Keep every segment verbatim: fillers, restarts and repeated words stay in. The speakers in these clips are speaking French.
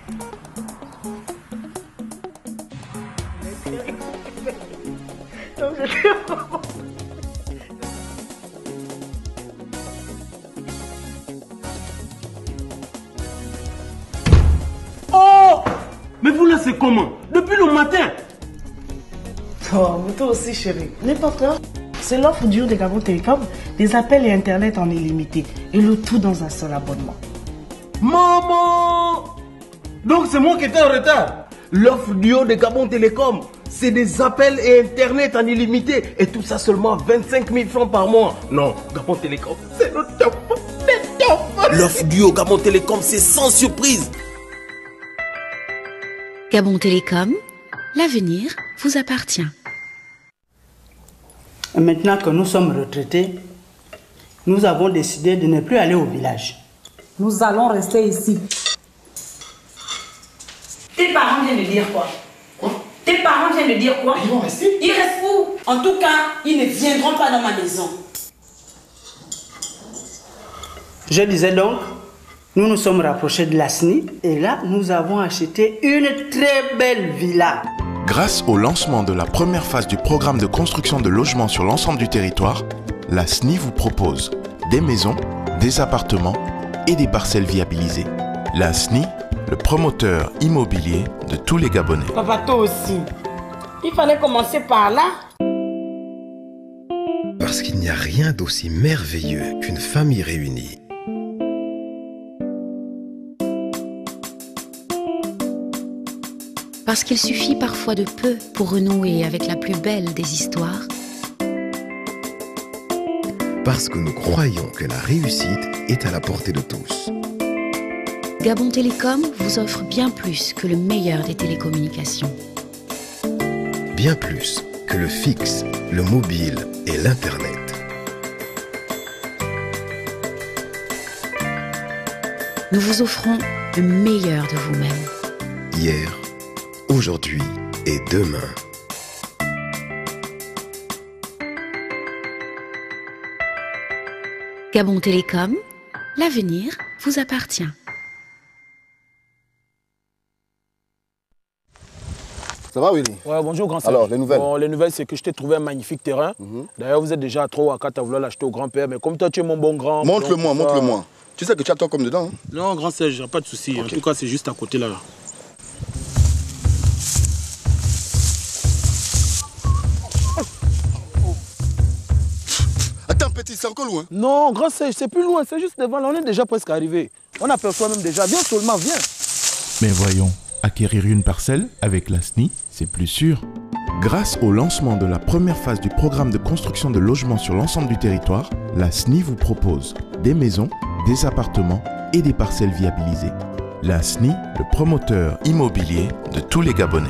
Donc, je... Oh! Mais vous là, c'est comment? Depuis le matin? Oh, mais toi aussi, chérie. N'aie pas peur. C'est l'offre du haut de Gabon Télécom, des appels et Internet en illimité. Et le tout dans un seul abonnement. Maman! Donc c'est moi qui étais en retard. L'offre du haut de Gabon Télécom, c'est des appels et Internet en illimité. Et tout ça seulement vingt-cinq mille francs par mois. Non, Gabon Télécom, c'est le top. Le top. L'offre du haut Gabon Télécom, c'est sans surprise. Gabon Télécom, l'avenir vous appartient. Maintenant que nous sommes retraités, nous avons décidé de ne plus aller au village. Nous allons rester ici. Tes parents viennent de dire quoi? Quoi? Tes parents viennent de dire quoi? Ils vont rester? Ils restent où? En tout cas, ils ne viendront pas dans ma maison. Je disais donc, nous nous sommes rapprochés de la S N I et là, nous avons acheté une très belle villa. Grâce au lancement de la première phase du programme de construction de logements sur l'ensemble du territoire, la S N I vous propose des maisons, des appartements et des parcelles viabilisées. La S N I, le promoteur immobilier de tous les Gabonais. Papa, toi aussi. Il fallait commencer par là. Parce qu'il n'y a rien d'aussi merveilleux qu'une famille réunie. Parce qu'il suffit parfois de peu pour renouer avec la plus belle des histoires. Parce que nous croyons que la réussite est à la portée de tous. Gabon Télécom vous offre bien plus que le meilleur des télécommunications. Bien plus que le fixe, le mobile et l'Internet. Nous vous offrons le meilleur de vous-même. Hier, aujourd'hui et demain. Gabon Télécom, l'avenir vous appartient. Ça va, Willy? Ouais, bonjour, grand Alors, les nouvelles? Bon, les nouvelles, c'est que je t'ai trouvé un magnifique terrain. Mm-hmm. D'ailleurs, vous êtes déjà à trois ou à quatre à vouloir l'acheter au grand-père. Mais comme toi, tu es mon bon grand... Montre-le-moi, montre-le-moi. Tu sais que tu as toi comme dedans, hein? Non, grand Serge, pas de souci. Okay. En tout cas, c'est juste à côté là. Attends, petit, c'est encore loin? Non, grand Serge, c'est plus loin. C'est juste devant. Là, on est déjà presque arrivé. On aperçoit même déjà. Viens seulement, viens. Mais voyons, acquérir une parcelle avec la S N I, c'est plus sûr. Grâce au lancement de la première phase du programme de construction de logements sur l'ensemble du territoire, la S N I vous propose des maisons, des appartements et des parcelles viabilisées. La S N I, le promoteur immobilier de tous les Gabonais.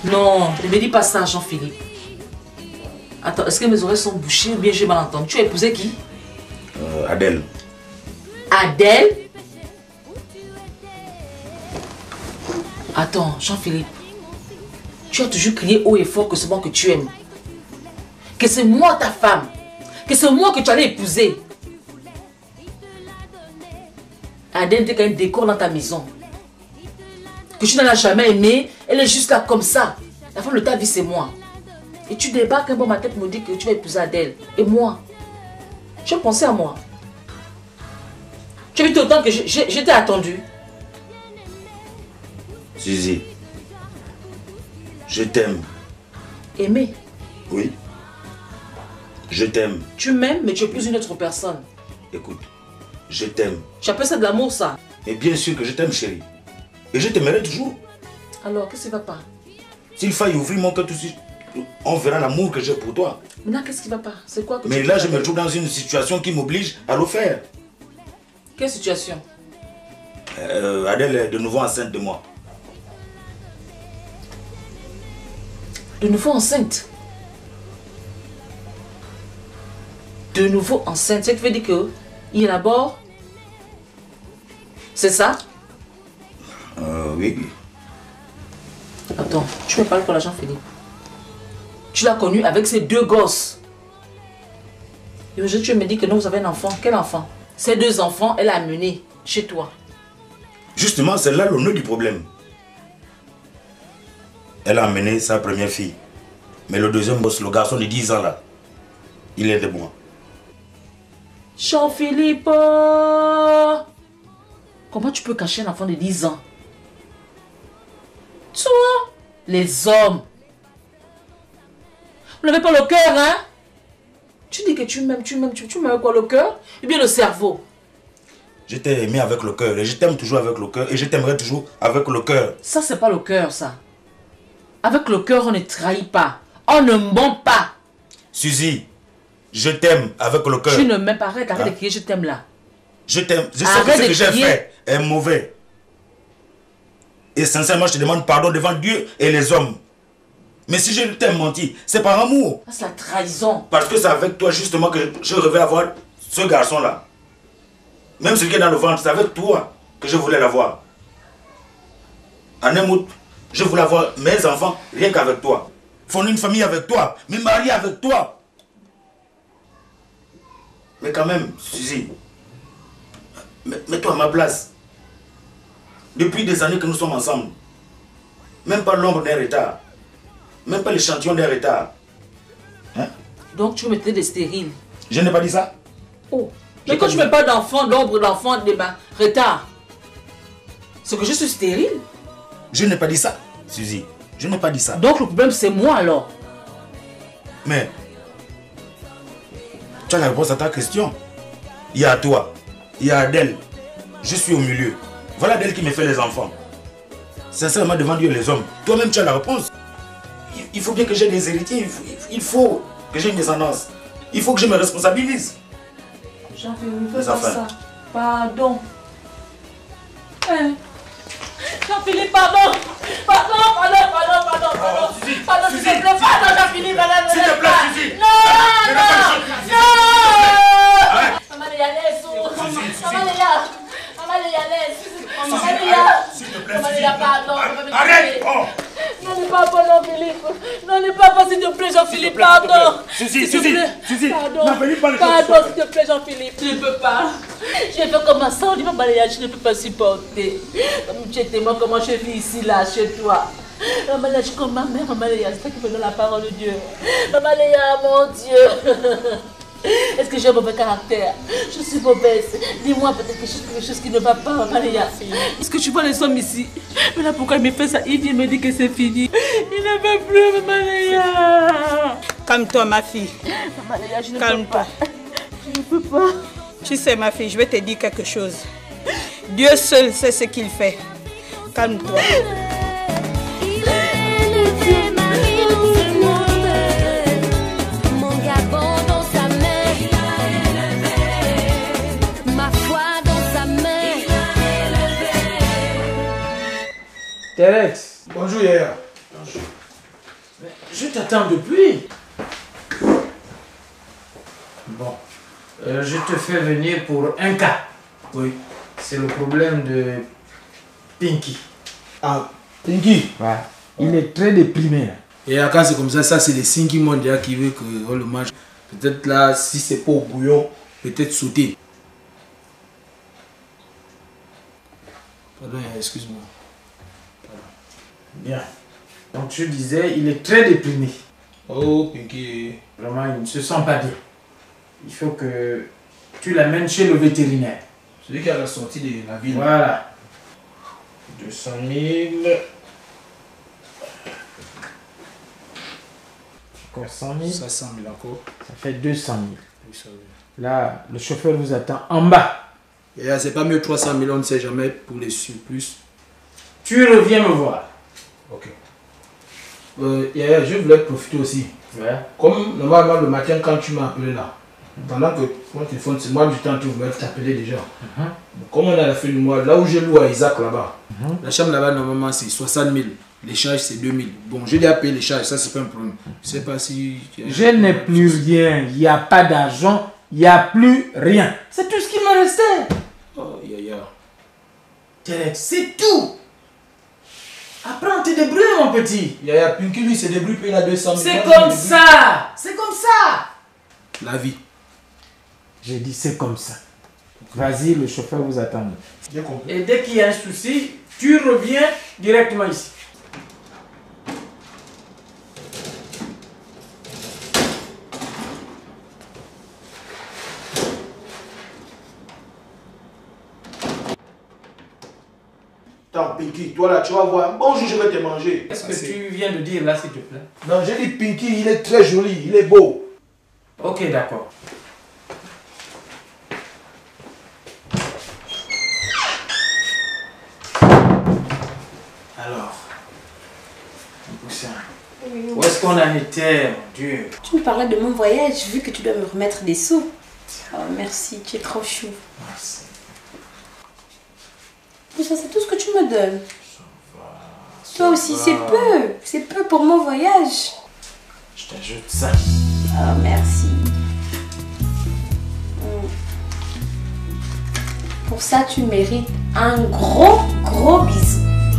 Non, ne me dis pas ça, Jean-Philippe. Attends, est-ce que mes oreilles sont bouchées ou bien j'ai mal entendu? Tu as épousé qui? euh, Adèle. Adèle? Attends, Jean-Philippe. Tu as toujours crié haut et fort que c'est moi que tu aimes. Que c'est moi ta femme. Que c'est moi que tu allais épouser. Adèle n'était qu'un décor dans ta maison. Que tu ne l'as jamais aimée. Elle est juste là comme ça. La femme de ta vie, c'est moi. Et tu débarques un bon ma tête me dit que tu vas épouser Adèle. Et moi, tu as pensé à moi. Tu as vu autant que j'étais attendu. Suzy, je t'aime. Aimer? Oui. Je t'aime. Tu m'aimes, mais tu épouses une autre personne. Écoute, je t'aime. Tu appelles ça de l'amour, ça? Et bien sûr que je t'aime, chérie. Et je t'aimerai toujours. Alors, qu'est-ce qui va pas? S'il faille ouvrir mon cœur tout de suite, on verra l'amour que j'ai pour toi. Maintenant, qu'est-ce qui va pas? C'est quoi que Mais tu là, je me trouve dans une situation qui m'oblige à le faire. Quelle situation? euh, Adèle est de nouveau enceinte de moi. De nouveau enceinte? De nouveau enceinte? Ça veut dire que il élabore? C'est ça? Euh, oui. Attends, tu me parles pour l'argent, Philippe. Tu l'as connu avec ces deux gosses. Et aujourd'hui, tu me dis que non, vous avez un enfant. Quel enfant? Ces deux enfants, elle a amené chez toi. Justement, c'est là le nœud du problème. Elle a amené sa première fille. Mais le deuxième boss, le garçon de dix ans là, il est de moi. Jean-Philippe! Comment tu peux cacher un enfant de dix ans? Toi, les hommes. Vous n'avez pas le cœur, hein? Tu dis que tu m'aimes, tu m'aimes, tu, tu m'aimes quoi, le cœur? Ou bien le cerveau? Je t'ai aimé avec le cœur et je t'aime toujours avec le cœur et je t'aimerai toujours avec le cœur. Ça, c'est pas le cœur, ça. Avec le cœur, on ne trahit pas. On ne ment pas. Suzy, je t'aime avec le cœur. Tu ne m'aimes pas. Arrête, arrête hein? de crier, je t'aime là. Je t'aime. Je sais arrête que ce que j'ai fait est mauvais. Et sincèrement, je te demande pardon devant Dieu et les hommes. Mais si je t'aime menti, c'est par amour. C'est la trahison. Parce que c'est avec toi justement que je rêvais avoir ce garçon-là. Même celui qui est dans le ventre, c'est avec toi que je voulais l'avoir. En un mot, je voulais avoir mes enfants rien qu'avec toi. Fonder une famille avec toi, me marier avec toi. Mais quand même, Suzy, mets-toi à ma place. Depuis des années que nous sommes ensemble, même pas l'ombre d'un retard, même pas l'échantillon d'un retard. Hein? Donc tu veux me traiter de stérile? Je n'ai pas dit ça. Oh. Mais quand tu ne mets pas d'enfant, l'ombre d'enfant, de ma retard, c'est que je suis stérile? Je n'ai pas dit ça, Suzy. Je n'ai pas dit ça. Donc le problème c'est moi alors? Mais, tu as la réponse à ta question. Il y a toi, il y a Adèle. Je suis au milieu. Voilà Adèle qui me fait les enfants. Sincèrement devant Dieu et les hommes. Toi-même tu as la réponse. Il faut bien que j'ai des héritiers. Il faut que j'ai une descendance. Il faut que je me responsabilise. Jean-Philippe, ne fais pas ça. Pardon. Hein? Jean-Philippe, pardon. Pardon, pardon, pardon, pardon, pardon. Pardon, s'il te plaît, pardon, Jean-Philippe, pardon. S'il te plaît, Suzy. Non, non, non. Maman, il y a l'aise. Maman, il y a. Maman, il y a l'aise. Maman, il y a. Maman, il y a, pardon. Arrête. Non, ne pas pas, non, Philippe. Non, ne pas pas, s'il te plaît, Jean-Philippe, pardon. Suzy, Suzy, Suzy. Pardon, pardon, s'il te plaît, Jean-Philippe. Je ne peux pas. J'ai fait comme ça, on dit ma balayage, je ne peux pas supporter. Comme tu es témoin, comment je vis ici, là, chez toi. Maman, je suis comme ma mère, maman Léa, c'est toi qui me donne la parole de Dieu. Maman Léa, mon Dieu. Est-ce que j'ai un mauvais caractère? Je suis mauvaise. Dis-moi peut-être quelque chose qui ne va pas, maman Léa. Est-ce que tu vois les hommes ici? Mais là, pourquoi il me fait ça? Il vient me dire que c'est fini. Il ne veut plus, maman Léa. Calme-toi, ma fille. Maman Léa, je ne Calme peux pas. Je ne peux pas. Tu sais, ma fille, je vais te dire quelque chose. Dieu seul sait ce qu'il fait. Calme-toi. Thérèse. Bonjour, Yaya. Je t'attends depuis. Bon, euh, je te fais venir pour un cas. Oui, c'est le problème de Pinky. Ah, Pinky? Ouais. Il est très déprimé. Et quand c'est comme ça, ça c'est les signes qui montrent déjà qu'il veut que oh, le match. Peut-être là, si c'est pas au bouillon, peut-être sauter. Pardon, excuse-moi. Bien. Donc je disais, il est très déprimé. Oh, Pinky. Vraiment, il ne se sent pas bien. Il faut que tu l'amènes chez le vétérinaire. Celui qui est à la sortie de la ville. Voilà. deux cent mille. Encore cent mille. cinq cent mille encore. Ça fait deux cent mille. Là, le chauffeur vous attend en bas. Et là, c'est pas mieux trois cent mille, on ne sait jamais pour les surplus. Tu reviens me voir. Ok. Euh, yeah, je voulais profiter aussi. Ouais. Comme normalement le matin quand tu m'as appelé là, pendant que mon téléphone, c'est moi du temps que je voulais t'appeler déjà. Mm-hmm. Comme on est à la fin du mois, là où j'ai loué à Isaac là-bas, mm-hmm. la chambre là-bas normalement c'est soixante mille. Les charges c'est deux mille. Bon, j'ai déjà payé les charges, ça c'est pas un problème. Je sais pas si... Je n'ai plus rien, il n'y a pas d'argent, il n'y a plus rien. C'est tout ce qui me restait. Oh, ya, ya. C'est tout. Apprends à te débrouiller, mon petit. Ya, ya, Pinky lui s'est débrouillé payer la deux cent mille. C'est comme ça. C'est comme ça. La vie. J'ai dit c'est comme ça. Vas-y, le chauffeur vous attend. J'ai compris. Et dès qu'il y a un souci, tu reviens directement ici. Attends, Pinky, toi là, tu vas voir. Bonjour, je vais te manger. Qu'est-ce que tu viens de dire là, s'il te plaît? Non, j'ai dit Pinky, il est très joli, il est beau. Ok, d'accord. Alors, où est-ce qu'on en était, mon Dieu? Tu me parlais de mon voyage, vu que tu dois me remettre des sous. Oh, merci, tu es trop chou. Merci. Tout ça, c'est tout ce que tu me donnes. Toi aussi, c'est peu. C'est peu pour mon voyage. Je t'ajoute ça. Oh, merci. Mm. Pour ça, tu mérites un gros, gros bisou.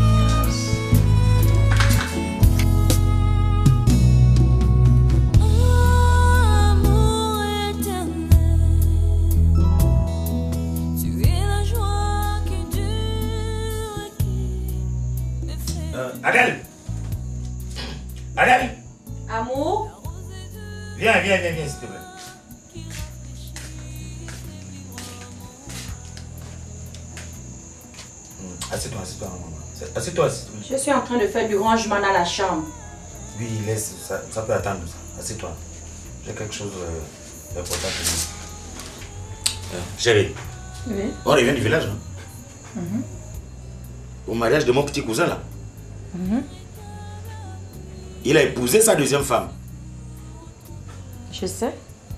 Adèle! Adèle! Amour? Viens, viens, viens, viens, s'il te plaît. Assieds-toi, assieds-toi, maman. Assieds-toi, assieds-toi. Je suis en train de faire du rangement dans la chambre. Oui, laisse, ça, ça peut attendre. Assieds-toi. J'ai quelque chose euh, d'important pour nous. Euh, chérie, Oui. on revient du village, hein? Mm-hmm. Au mariage de mon petit cousin, là. Mm-hmm. Il a épousé sa deuxième femme. Je sais.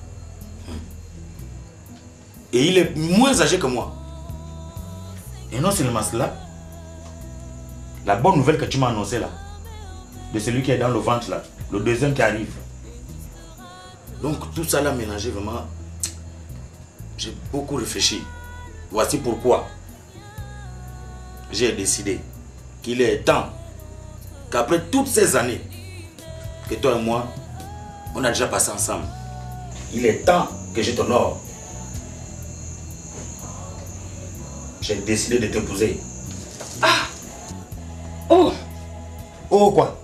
Et il est moins âgé que moi. Et non seulement cela, la bonne nouvelle que tu m'as annoncée là, de celui qui est dans le ventre là, le deuxième qui arrive. Donc tout ça là mélangé vraiment, j'ai beaucoup réfléchi. Voici pourquoi j'ai décidé qu'il est temps qu'après toutes ces années que toi et moi, on a déjà passé ensemble, il est temps que je t'honore. J'ai décidé de t'épouser. Ah! Oh! Oh quoi?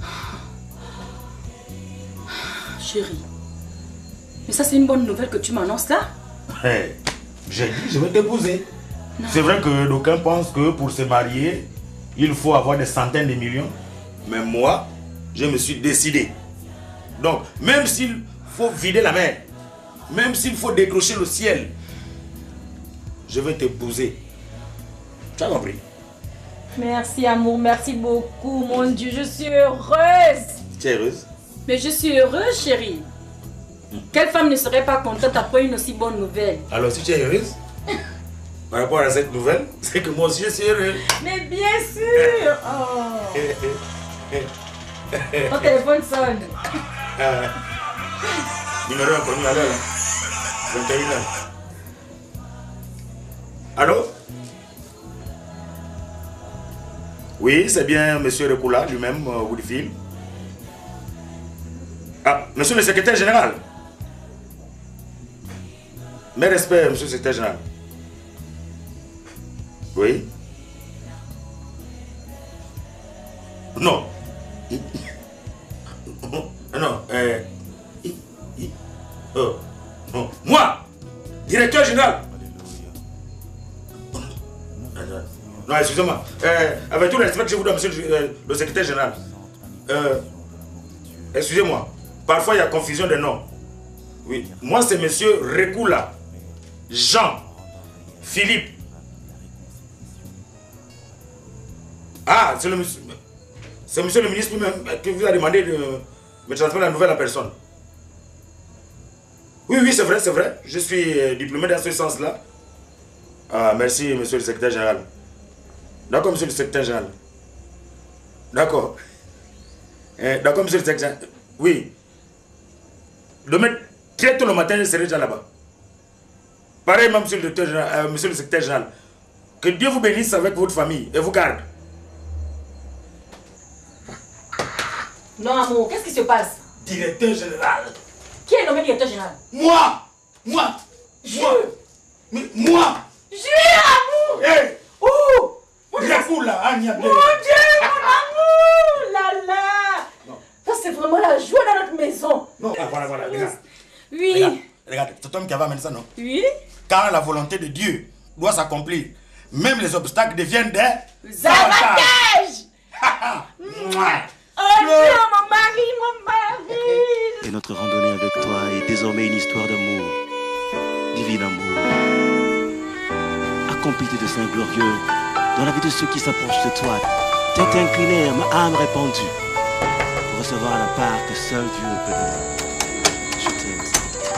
Chérie, mais ça c'est une bonne nouvelle que tu m'annonces là? Hey, j'ai dit je vais t'épouser. C'est vrai que d'aucuns pensent que pour se marier, il faut avoir des centaines de millions. Mais moi, je me suis décidé. Donc, même s'il faut vider la mer, même s'il faut décrocher le ciel, je vais t'épouser. Tu as compris? Merci amour, merci beaucoup, mon Dieu, je suis heureuse. Tu es heureuse? Mais je suis heureuse, chérie. Quelle femme ne serait pas contente après une aussi bonne nouvelle? Alors si tu es heureuse, par rapport à cette nouvelle, c'est que moi aussi je suis heureux. Mais bien sûr. Oh. Ton téléphone sonne. Euh, numéro inconnu à l'heure. vingt et une heures. Allô? Oui, c'est bien monsieur Rekoula lui-même, euh, Woodfield. Ah, monsieur le secrétaire général. Mes respects, monsieur le secrétaire général. Oui. Non. Non, euh, oh, non. Moi, directeur général. Non, excusez-moi. Euh, avec tout le respect que je vous donne, monsieur le, euh, le secrétaire général. Euh, excusez-moi. Parfois, il y a confusion de noms. Oui. Moi, c'est monsieur Rekoula. Jean. Philippe. Ah, c'est le monsieur. C'est monsieur le ministre lui-même qui vous a demandé de me transmettre la nouvelle à personne. Oui, oui, c'est vrai, c'est vrai. Je suis diplômé dans ce sens-là. Ah, merci, monsieur le secrétaire général. D'accord, monsieur le secrétaire général. D'accord. Eh, D'accord, monsieur le secrétaire général. Oui. Demain, très tôt le matin, je serai déjà là-bas. Pareillement, monsieur le, euh, monsieur le secrétaire général. Que Dieu vous bénisse avec votre famille et vous garde. Non, amour, qu'est-ce qui se passe? Directeur général. Qui est nommé directeur général? Moi. Moi. Jules. Moi. Mais moi. Jules, amour. Hey. Oh. Rekoula, Agnès. Mon Dieu, mon amour. Là, là. Non. Ça, c'est vraiment la joie dans notre maison. Non. Ah, voilà, voilà, regarde. Oui. Regarde, regarde, c'est toi qui avait amené ça, non? Oui. Car la volonté de Dieu doit s'accomplir. Même les obstacles deviennent des avantages. Oh Dieu, mon mari, mon mari. Et notre randonnée avec toi est désormais une histoire d'amour, divin amour. Accompli de saints glorieux, dans la vie de ceux qui s'approchent de toi, tête inclinée, ma âme répandue, pour recevoir la part que seul Dieu peut donner. Je t'aime.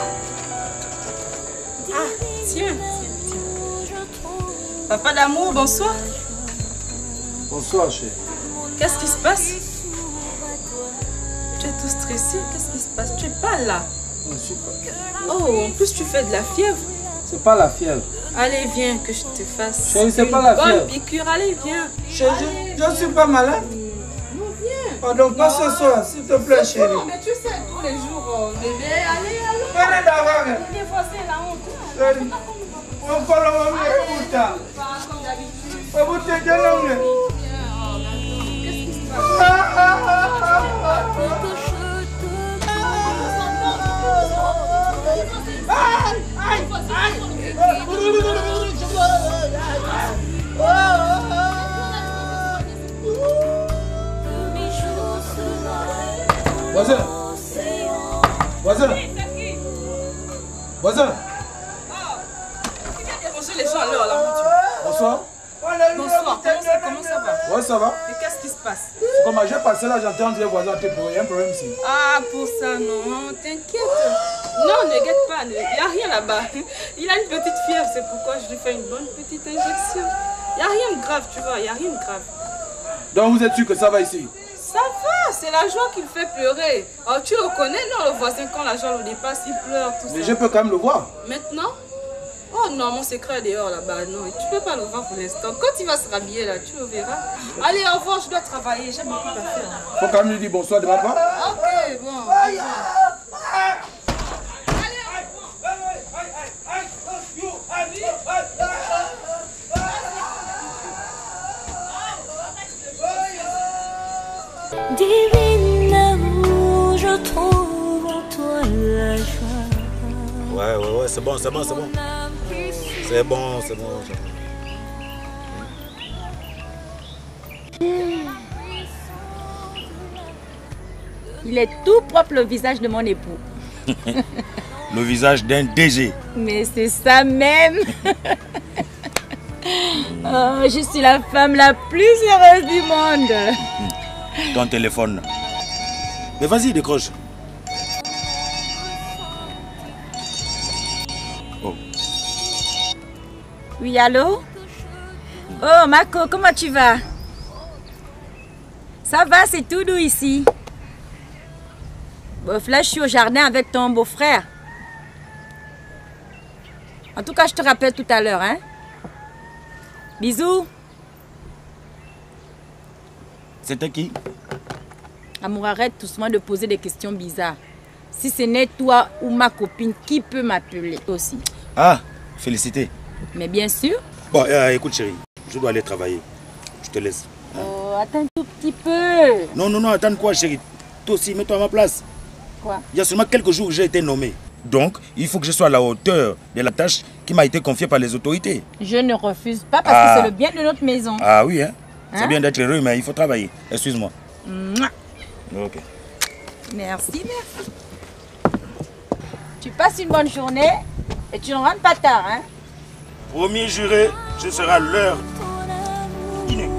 Ah, tiens, tiens, tiens. Papa d'amour, bonsoir. Bonsoir, chérie. Qu'est-ce qui se passe? Tu es tout stressé, qu'est-ce qui se passe? Tu es pas là. Je ne suis pas. Oh, en plus tu fais de la fièvre. C'est pas la fièvre. Allez, viens que je te fasse Chérie, c'est une pas la bonne fièvre. piqûre. Allez, viens. Chérie, je ne suis pas malade. Non, viens. Pardon, pas ce soir, s'il te plaît, chérie. Non, mais tu sais, tous les jours, bébé, allez, allez. Allez, d'abord. Des fois, c'est la honte. Chérie, on parle au mieux, où t'as? Comme d'habitude. Où t'es, quel homme? Qu'est-ce qui se passe? Voisin. Voisin. Voisin. Bonjour les gens, alors, là, Bonsoir. Bonsoir, comment ça, comment ça va? Ouais, ça va. Et qu'est-ce qui se passe? C'est comme j'ai passé là, j'entends les voisins, il y a un problème ici. Ah, pour ça, non, t'inquiète. Non, ne guette pas, il n'y a rien là-bas. Il a une petite fièvre, c'est pourquoi je lui fais une bonne petite injection. Il n'y a rien de grave, tu vois, il n'y a rien de grave. Donc vous êtes sûr que ça va ici? Ça va, c'est la joie qui le fait pleurer. Alors tu le connais, non, le voisin, quand la joie le dépasse, il pleure, tout ça. Mais je peux quand même le voir. Maintenant? Oh non, mon secret est dehors là-bas, non, tu peux pas le voir pour l'instant. Quand il va se rhabiller là, tu le verras. Allez, au revoir, je dois travailler, j'ai beaucoup à faire. Faut quand même lui dire bonsoir de ma part. Ok, bon, au revoir. Divine amour, je trouve en toi la joie. Ouais, ouais, ouais, c'est bon, c'est bon, c'est bon. C'est bon, c'est bon. Il est tout propre le visage de mon époux. Le visage d'un D G. Mais c'est ça même. Oh, je suis la femme la plus heureuse du monde. Ton téléphone. Mais vas-y, décroche. Oh. Oui, allô? Oh, Marco, comment tu vas? Ça va, c'est tout doux ici. Bof, là, je suis au jardin avec ton beau-frère. En tout cas, je te rappelle tout à l'heure, hein. Bisous. C'était qui? Amour, arrête doucement de poser des questions bizarres. Si ce n'est toi ou ma copine, qui peut m'appeler aussi? Ah, félicité. Mais bien sûr. Bon, euh, écoute chérie, je dois aller travailler. Je te laisse. Oh, attends un tout petit peu. Non, non, non, attends quoi chérie? Toi aussi, mets-toi à ma place. Quoi? Il y a seulement quelques jours que j'ai été nommé. Donc, il faut que je sois à la hauteur de la tâche qui m'a été confiée par les autorités. Je ne refuse pas parce Ah. que c'est le bien de notre maison. Ah oui, hein? Hein? C'est bien d'être heureux, mais il faut travailler. Excuse-moi. Mouah. Ok. Merci, merci. Tu passes une bonne journée et tu ne rentres pas tard, hein? Promis juré, je serai à l'heure. Dîner.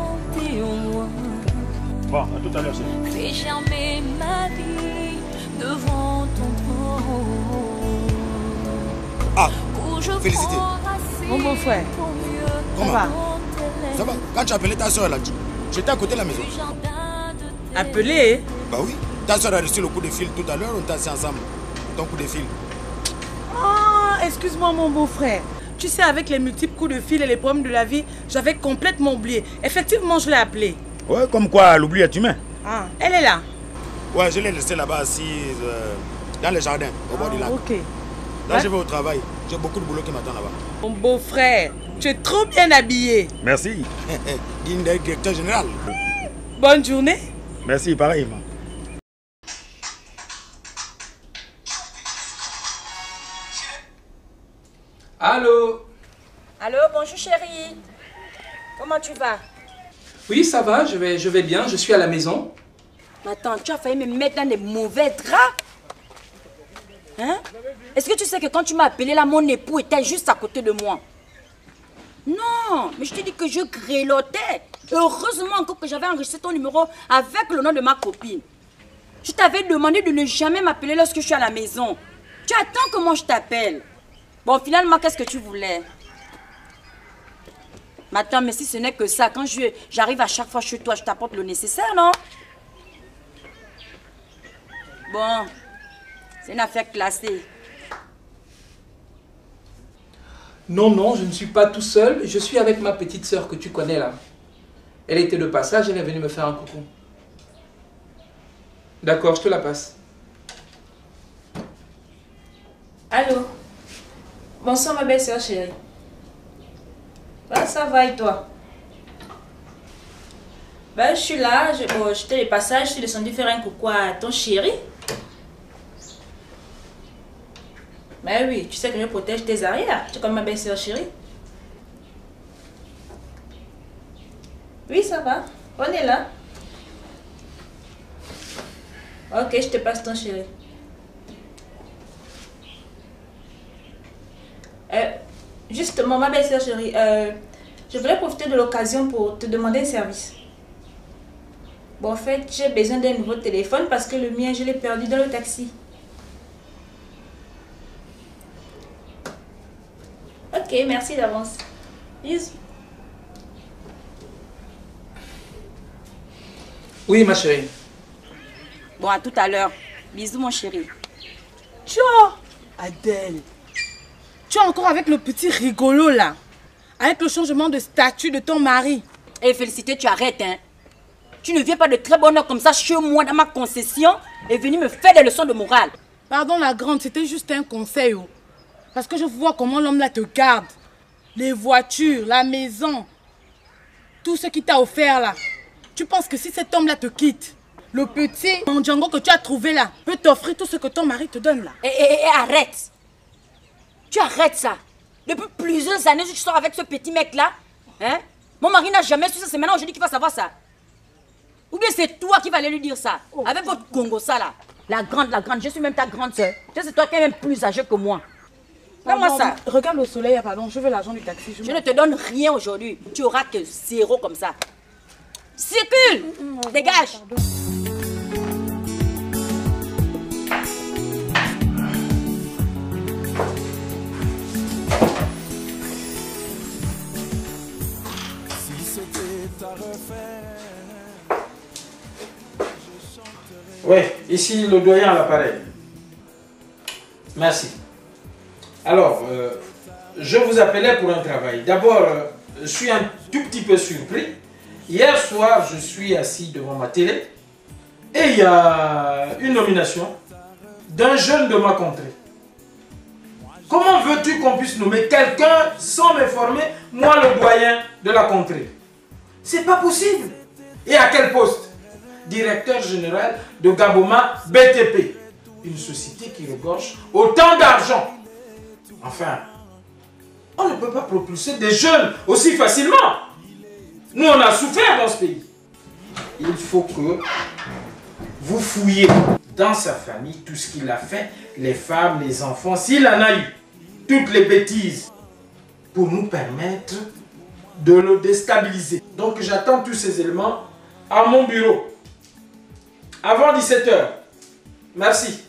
Bon, à tout à l'heure, chérie. Fais germer ma vie devant ton trône. Ah, Où je félicité. prends racine Mon beau-frère. pour mieux Comment? va? Ça va? Quand tu as appelé ta soeur là, tu- j'étais à côté de la maison. Appelé? Bah oui. Ta soeur a reçu le coup de fil tout à l'heure, on était assis ensemble. Ton coup de fil. Ah, excuse-moi mon beau-frère. Tu sais, avec les multiples coups de fil et les problèmes de la vie, j'avais complètement oublié. Effectivement, je l'ai appelée. Ouais, comme quoi l'oubli est humain. Ah, elle est là. Ouais, je l'ai laissée là-bas assise euh, dans le jardin, au bord du lac. Ok. Là, Ouais. je vais au travail. J'ai beaucoup de boulot qui m'attend là-bas. Mon beau-frère, tu es trop bien habillé. Merci. Digne d'être directeur général. Bonne journée. Merci, pareil. Allô? Allô, bonjour chérie. Comment tu vas? Oui, ça va, je vais, je vais bien, je suis à la maison. Attends, tu as failli me mettre dans des mauvais draps. Hein? Est-ce que tu sais que quand tu m'as appelé là, mon époux était juste à côté de moi? Non, mais je te dis que je grelottais. Heureusement encore que j'avais enregistré ton numéro avec le nom de ma copine. Je t'avais demandé de ne jamais m'appeler lorsque je suis à la maison. Tu attends que moi je t'appelle. Bon, finalement, qu'est-ce que tu voulais? Mais attends, mais si ce n'est que ça, quand je- j'arrive à chaque fois chez toi, je t'apporte le nécessaire, non? Bon, c'est une affaire classée. Non, non, je ne suis pas tout seul, je suis avec ma petite sœur que tu connais là. Elle était de passage, elle est venue me faire un coucou. D'accord, je te la passe. Allô? Bonsoir ma belle-sœur chérie. Bah ça va et toi? Bah je suis là, je, bon, j'étais de passage, je suis descendue faire un coucou à ton chéri. Bah oui, tu sais que je protège tes arrières, tu es comme ma belle-sœur chérie. Oui ça va, on est là. Ok, je te passe ton chéri. Euh, justement, ma belle-sœur chérie, euh, je voulais profiter de l'occasion pour te demander un service. Bon, en fait, j'ai besoin d'un nouveau téléphone parce que le mien, je l'ai perdu dans le taxi. Ok, merci d'avance. Bisous. Oui, ma chérie. Bon, à tout à l'heure. Bisous, mon chéri. Ciao, Adèle. Tu es encore avec le petit rigolo là. Avec le changement de statut de ton mari. Eh, Félicité, tu arrêtes, hein. Tu ne viens pas de très bonne heure comme ça chez moi dans ma concession et venir me faire des leçons de morale. Pardon la grande, c'était juste un conseil. Oh. Parce que je vois comment l'homme là te garde. Les voitures, la maison, tout ce qu'il t'a offert là. Tu penses que si cet homme là te quitte, le petit Mandjango que tu as trouvé là peut t'offrir tout ce que ton mari te donne là. Eh, eh, eh, arrête. Tu arrêtes ça. Depuis plusieurs années, je sors avec ce petit mec là. Hein? Mon mari n'a jamais su ça, c'est maintenant aujourd'hui qu'il va savoir ça. Ou bien c'est toi qui vas aller lui dire ça. Avec votre Congo ça là. La grande, la grande, je suis même ta grande soeur. C'est toi qui es même plus âgée que moi. Fais-moi ça. Regarde le soleil, pardon, je veux l'argent du taxi. Je, je ne te donne rien aujourd'hui. Tu auras que zéro comme ça. Circule. Mmh, dégage. Pardon. Oui, ici le doyen à l'appareil. Merci. Alors, euh, je vous appelais pour un travail. D'abord, euh, je suis un tout petit peu surpris. Hier soir, je suis assis devant ma télé et il y a une nomination d'un jeune de ma contrée. Comment veux-tu qu'on puisse nommer quelqu'un sans m'informer, moi le doyen de la contrée? C'est pas possible. Et à quel poste? Directeur général de Gaboma B T P. Une société qui regorge autant d'argent. Enfin, on ne peut pas propulser des jeunes aussi facilement. Nous, on a souffert dans ce pays. Il faut que vous fouillez dans sa famille tout ce qu'il a fait, les femmes, les enfants, s'il en a eu, toutes les bêtises, pour nous permettre de le déstabiliser. Donc j'attends tous ces éléments à mon bureau, avant dix-sept heures. Merci.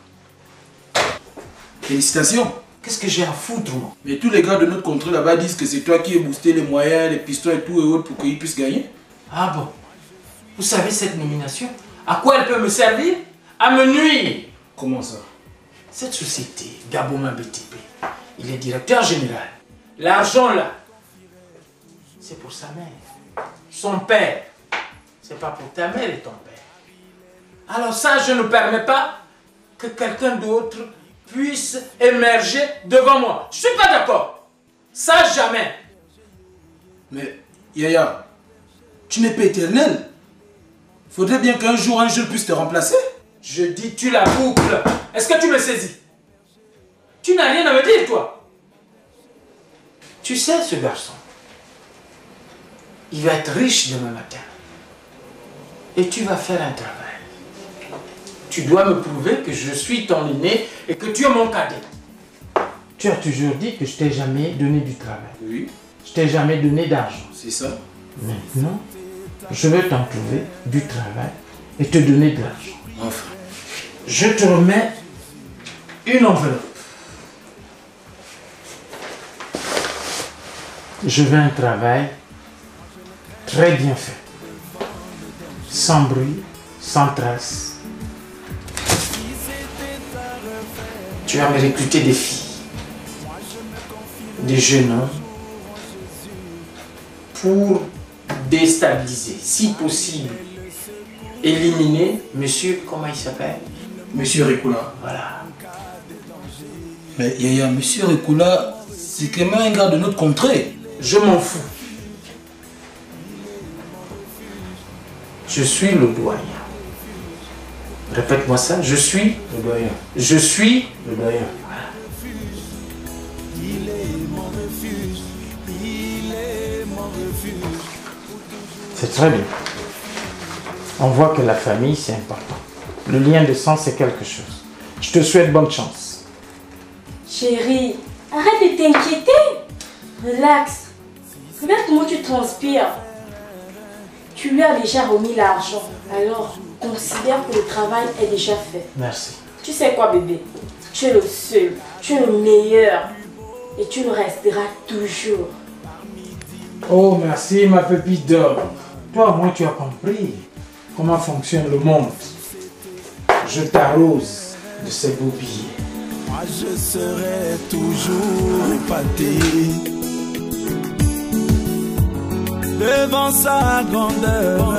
Félicitations. Qu'est-ce que j'ai à foutre, moi? Mais tous les gars de notre contrée là-bas disent que c'est toi qui as boosté les moyens, les pistons et tout et autres pour qu'ils puissent gagner. Ah bon? Vous savez cette nomination, à quoi elle peut me servir? À me nuire. Comment ça? Cette société, Gaboma B T P, il est directeur général. L'argent là, c'est pour sa mère. Son père, c'est pas pour ta mère et ton père. Alors ça, je ne permets pas que quelqu'un d'autre puisse émerger devant moi. Je suis pas d'accord. Ça, jamais. Mais, Yaya, tu n'es pas éternel. Faudrait bien qu'un jour, un jeune puisse te remplacer. Je dis, tu la boucles. Est-ce que tu me saisis? Tu n'as rien à me dire, toi. Tu sais, ce garçon, il va être riche demain matin. Et tu vas faire un travail. Tu dois me prouver que je suis ton aîné et que tu es mon cadet. Tu as toujours dit que je t'ai jamais donné du travail. Oui. Je t'ai jamais donné d'argent. C'est ça. Maintenant, je vais t'en trouver du travail et te donner de l'argent. Enfin. Je te remets une enveloppe. Je veux un travail très bien fait. Sans bruit, sans trace. Tu vas me recruter des filles, des jeunes hommes, pour déstabiliser, si possible, éliminer monsieur, comment il s'appelle? Monsieur Rikoula. Voilà. Mais Yaya, monsieur Rikoula, c'est quand même un gars de notre contrée. Je m'en fous. Je suis le doyen. Répète-moi ça, je suis le doyen. Je suis le doyen. Voilà. C'est très bien. On voit que la famille, c'est important. Le lien de sang, c'est quelque chose. Je te souhaite bonne chance. Chérie, arrête de t'inquiéter. Relax. Regarde comment tu transpires. Tu lui as déjà remis l'argent. Alors, considère que le travail est déjà fait. Merci. Tu sais quoi, bébé? Tu es le seul, tu es le meilleur. Et tu le resteras toujours. Oh, merci, ma pépite d'or. Toi, au moins, tu as compris comment fonctionne le monde. Je t'arrose de ces beaux billets. Moi, je serai toujours épaté devant sa grandeur.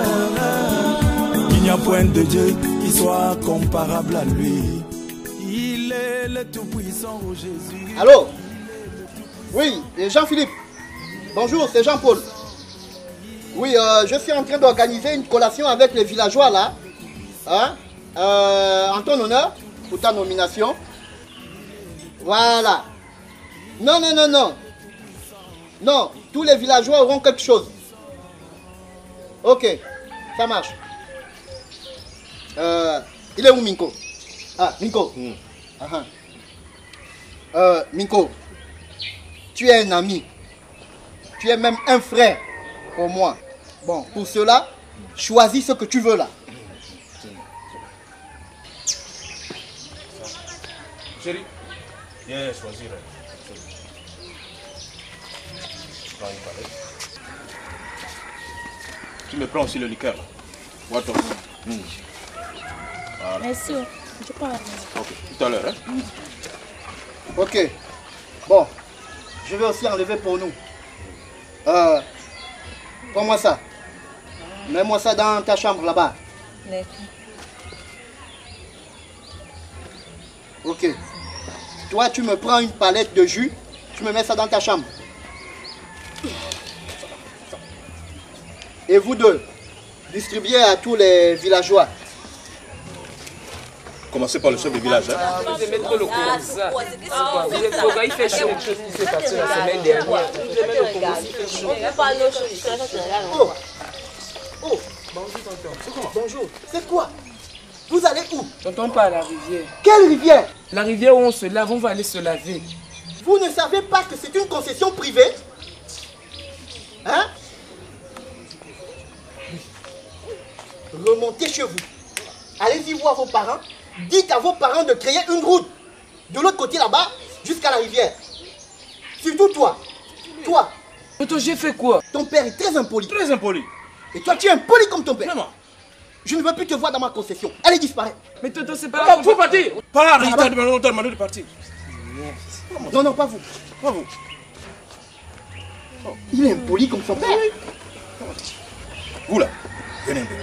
Il n'y a point de Dieu qui soit comparable à lui. Il est le tout-puissant au Jésus. Allô? Oui, Jean-Philippe. Bonjour, c'est Jean-Paul. Oui, euh, je suis en train d'organiser une collation avec les villageois là. Hein? Euh, en ton honneur, pour ta nomination. Voilà. Non, non, non, non. Non, tous les villageois auront quelque chose. Ok, ça marche. Euh, il est où Minko? Ah, Minko. Mm. Uh -huh. euh, Minko, tu es un ami. Tu es même un frère pour moi. Bon, pour cela, choisis ce que tu veux là. Chérie, viens choisir. Tu me prends aussi le liqueur. What mmh. Merci. Je pars. Ok, tout à l'heure. Hein? Ok. Bon, je vais aussi enlever pour nous. Euh, prends-moi ça. Mets-moi ça dans ta chambre là-bas. Ok. Toi, tu me prends une palette de jus, tu me mets ça dans ta chambre. Et vous deux, distribuez à tous les villageois. Commencez par le chef de village. Hein? Ah, vous aimez trop le courant, ça. C'est quoi? Vous êtes trop, il fait chaud. Quelque chose qui s'est passé la semaine dernière. Vous aimez le courant, il fait chaud. Oh, oh. Bonjour. C'est quoi? Vous allez où? Tonton, pas à la rivière. Quelle rivière? La rivière où on se lave, on va aller se laver. Vous ne savez pas que c'est une concession privée? Hein? Remontez chez vous. Allez-y voir vos parents. Dites à vos parents de créer une route de l'autre côté là-bas jusqu'à la rivière. Surtout toi. Toi. Tonton, j'ai fait quoi? Ton père est très impoli. Très impoli. Et toi, tu es impoli comme ton père. Vraiment. Je ne veux plus te voir dans ma concession. Allez, disparaître. Mais tonton, c'est pas grave. Faut partir. Pas il t'a demandé de partir. Non, non, pas vous. Pas vous. Il est impoli comme son père. Vous là, venez un peu.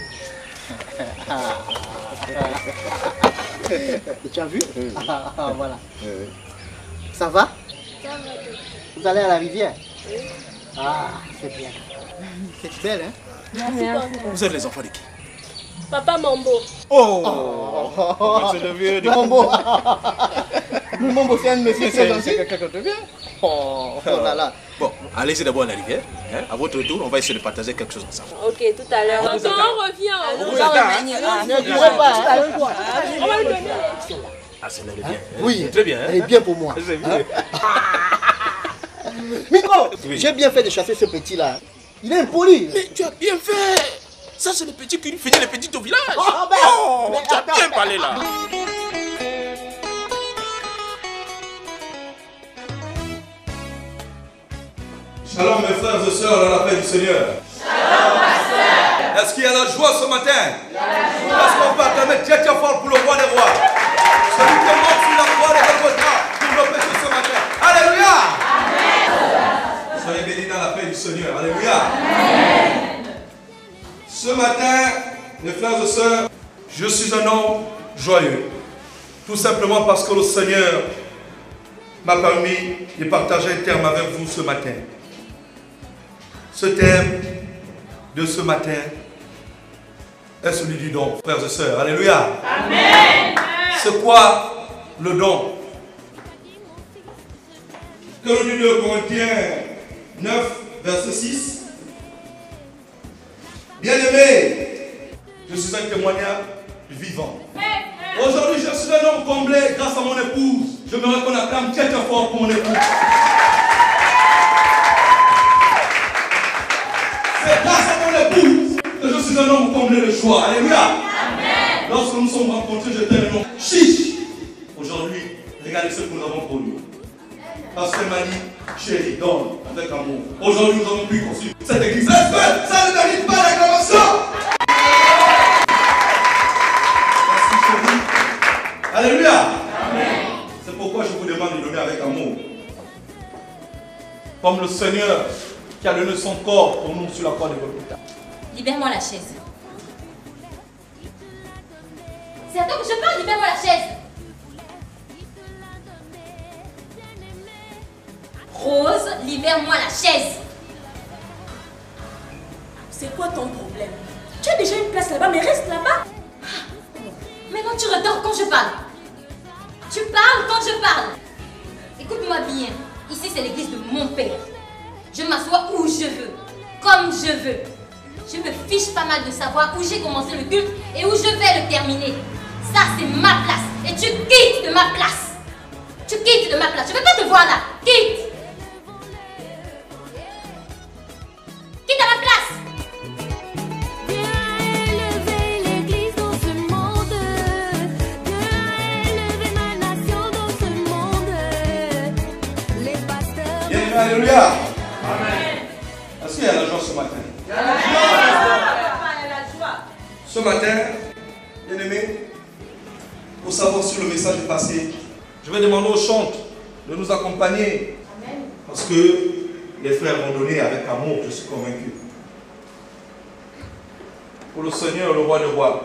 Et tu as vu? Ah, ah, voilà. Ça va? Vous allez à la rivière? Ah, c'est bien. C'est belle, hein? Vous êtes les enfants de qui? Papa Mambo. Oh, oh. C'est le vieux du Mambo. Le Mambo, c'est un monsieur très gentil. C'est quelqu'un qui te vient. Oh, oh là là. Bon, allez-y d'abord à la rivière. Hein? À votre tour, on va essayer de partager quelque chose ensemble. Ok, tout à l'heure. On vous Quand attend. on revient, On vous attend. Ne courez pas, hein? on va lui donner. Ah, celle-là, elle est bien. Oui, C'est très bien. Hein? elle est bien pour moi. C'est Hein? bien. Micro, Oui. j'ai bien fait de chasser ce petit-là. Il est impoli. Mais tu as bien fait. Ça, c'est le petit qui finit les petits au village. Oh, ben, Oh, mais tu as attends. bien parlé là. Shalom mes frères et sœurs dans la paix du Seigneur. Shalom ma sœur. Est-ce qu'il y a la joie ce matin? Est-ce qu'on peut acclamer Dieu très fort pour le roi des rois? Celui qui est mort sur la croix de Golgotha pour nos péchés ce matin. Alléluia. Amen. Soyez bénis dans la paix du Seigneur. Alléluia. Amen. Ce matin, mes frères et sœurs, je suis un homme joyeux. Tout simplement parce que le Seigneur m'a permis de partager un terme avec vous ce matin. Ce thème de ce matin est celui du don, frères et sœurs. Alléluia. Amen. C'est quoi le don? Que le livre de Corinthiens neuf, verset six. Bien-aimé, je suis un témoignage vivant. Aujourd'hui, je suis un homme comblé grâce à mon épouse. Je me qu'on acclame très très fort pour mon épouse. C'est grâce à mon épouse que je suis un homme comblé de joie. Alléluia. Amen. Lorsque nous sommes rencontrés, j'étais un homme chiche. Aujourd'hui, regardez ce que nous avons pour nous. Parce qu'elle m'a dit, chérie, donne avec amour. Aujourd'hui, nous avons pu construire cette église. Ça ne mérite pas l'acclamation. Merci chérie. Alléluia. Amen. C'est pourquoi je vous demande de donner avec amour. Comme le Seigneur qui a donné son corps pour nous sur la croix de Golgotha. Libère-moi la chaise. C'est à toi que je parle, libère-moi la chaise. Rose, libère-moi la chaise. C'est quoi ton problème? Tu as déjà une place là-bas, mais reste là-bas. Maintenant tu retors quand je parle. Tu parles quand je parle. Écoute-moi bien. Ici c'est l'église de mon père. Je m'assois où je veux, comme je veux. Je me fiche pas mal de savoir où j'ai commencé le culte et où je vais le terminer. Ça c'est ma place. Et tu quittes de ma place. Tu quittes de ma place. Je ne veux pas te voir là. Quitte. Quitte à ma place. Alléluia. Amen. Est-ce qu'il y a la joie ce matin? Il y a la joie. Ce matin, bien aimé, pour savoir si le message est passé. Je vais demander aux chantes de nous accompagner. Amen. Parce que les frères vont donner avec amour, je suis convaincu. Pour le Seigneur, le roi des rois.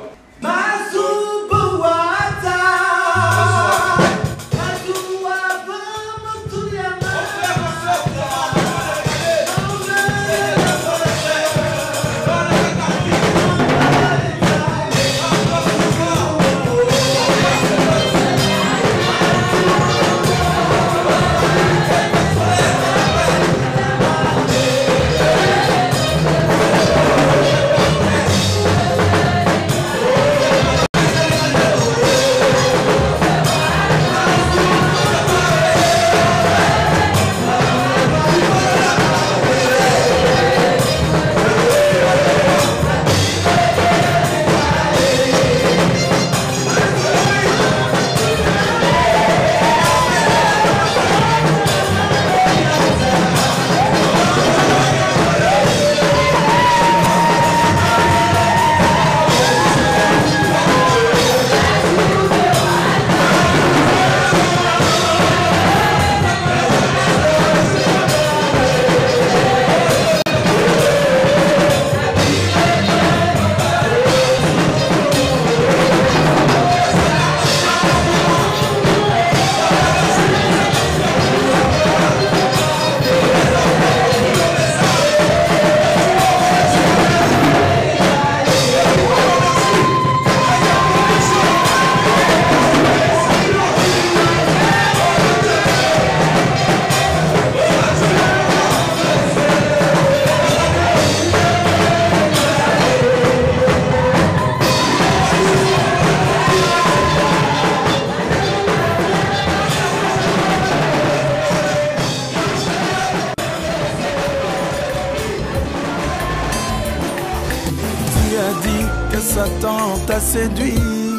Satan t'a séduit.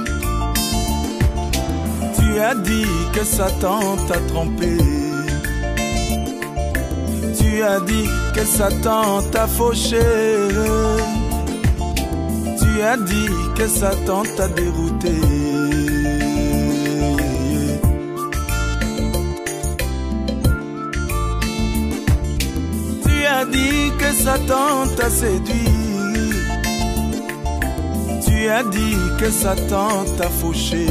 Tu as dit que Satan t'a trompé. Tu as dit que Satan t'a fauché. Tu as dit que Satan t'a dérouté. Tu as dit que Satan t'a séduit. Tu as dit que Satan t'a fauché.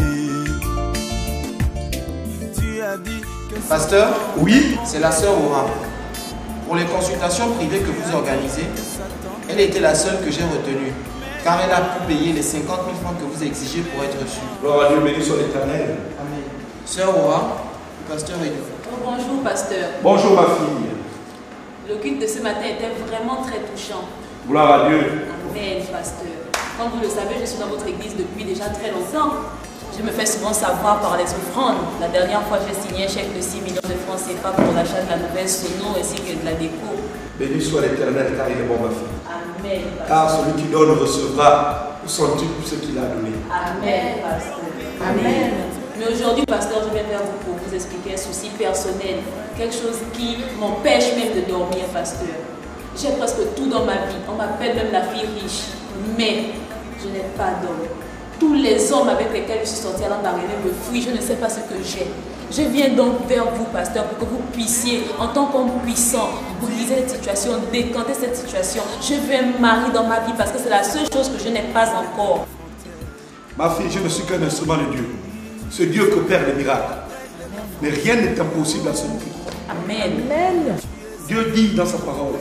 Tu as dit que Pasteur, oui, c'est la sœur Aura. Pour les consultations privées que vous organisez, elle était la seule que j'ai retenue, car elle a pu payer les cinquante mille francs que vous exigez pour être reçue. Gloire à Dieu, béni soit l'Éternel. Amen. Sœur Aura, le pasteur est là. Oh, bonjour, pasteur. Bonjour, ma fille. Le culte de ce matin était vraiment très touchant. Gloire à Dieu. Amen, pasteur. Comme vous le savez, je suis dans votre église depuis déjà très longtemps. Je me fais souvent savoir par les offrandes. La dernière fois, j'ai signé un chèque de six millions de francs C F A pour l'achat de la nouvelle sono ainsi que de la déco. Béni soit l'Éternel, car il est bon, ma fille. Amen, pasteur. Car celui qui donne recevra au centuple ce qu'il a donné. Amen, pasteur. Amen. Mais aujourd'hui, pasteur, je viens vers vous pour vous expliquer un souci personnel. Quelque chose qui m'empêche même de dormir, pasteur. J'ai presque tout dans ma vie. On m'appelle même la fille riche. Mais je n'ai pas d'homme. Tous les hommes avec lesquels je suis sortie à l'Andarélé me fuient. Je ne sais pas ce que j'ai. Je viens donc vers vous, pasteur, pour que vous puissiez, en tant qu'homme puissant, briser cette situation, décanter cette situation. Je veux un mari dans ma vie parce que c'est la seule chose que je n'ai pas encore. Ma fille, je ne suis qu'un instrument de Dieu. C'est Dieu qui opère les miracles. Mais rien n'est impossible à celui qui croit. Amen. Amen. Dieu dit dans sa parole,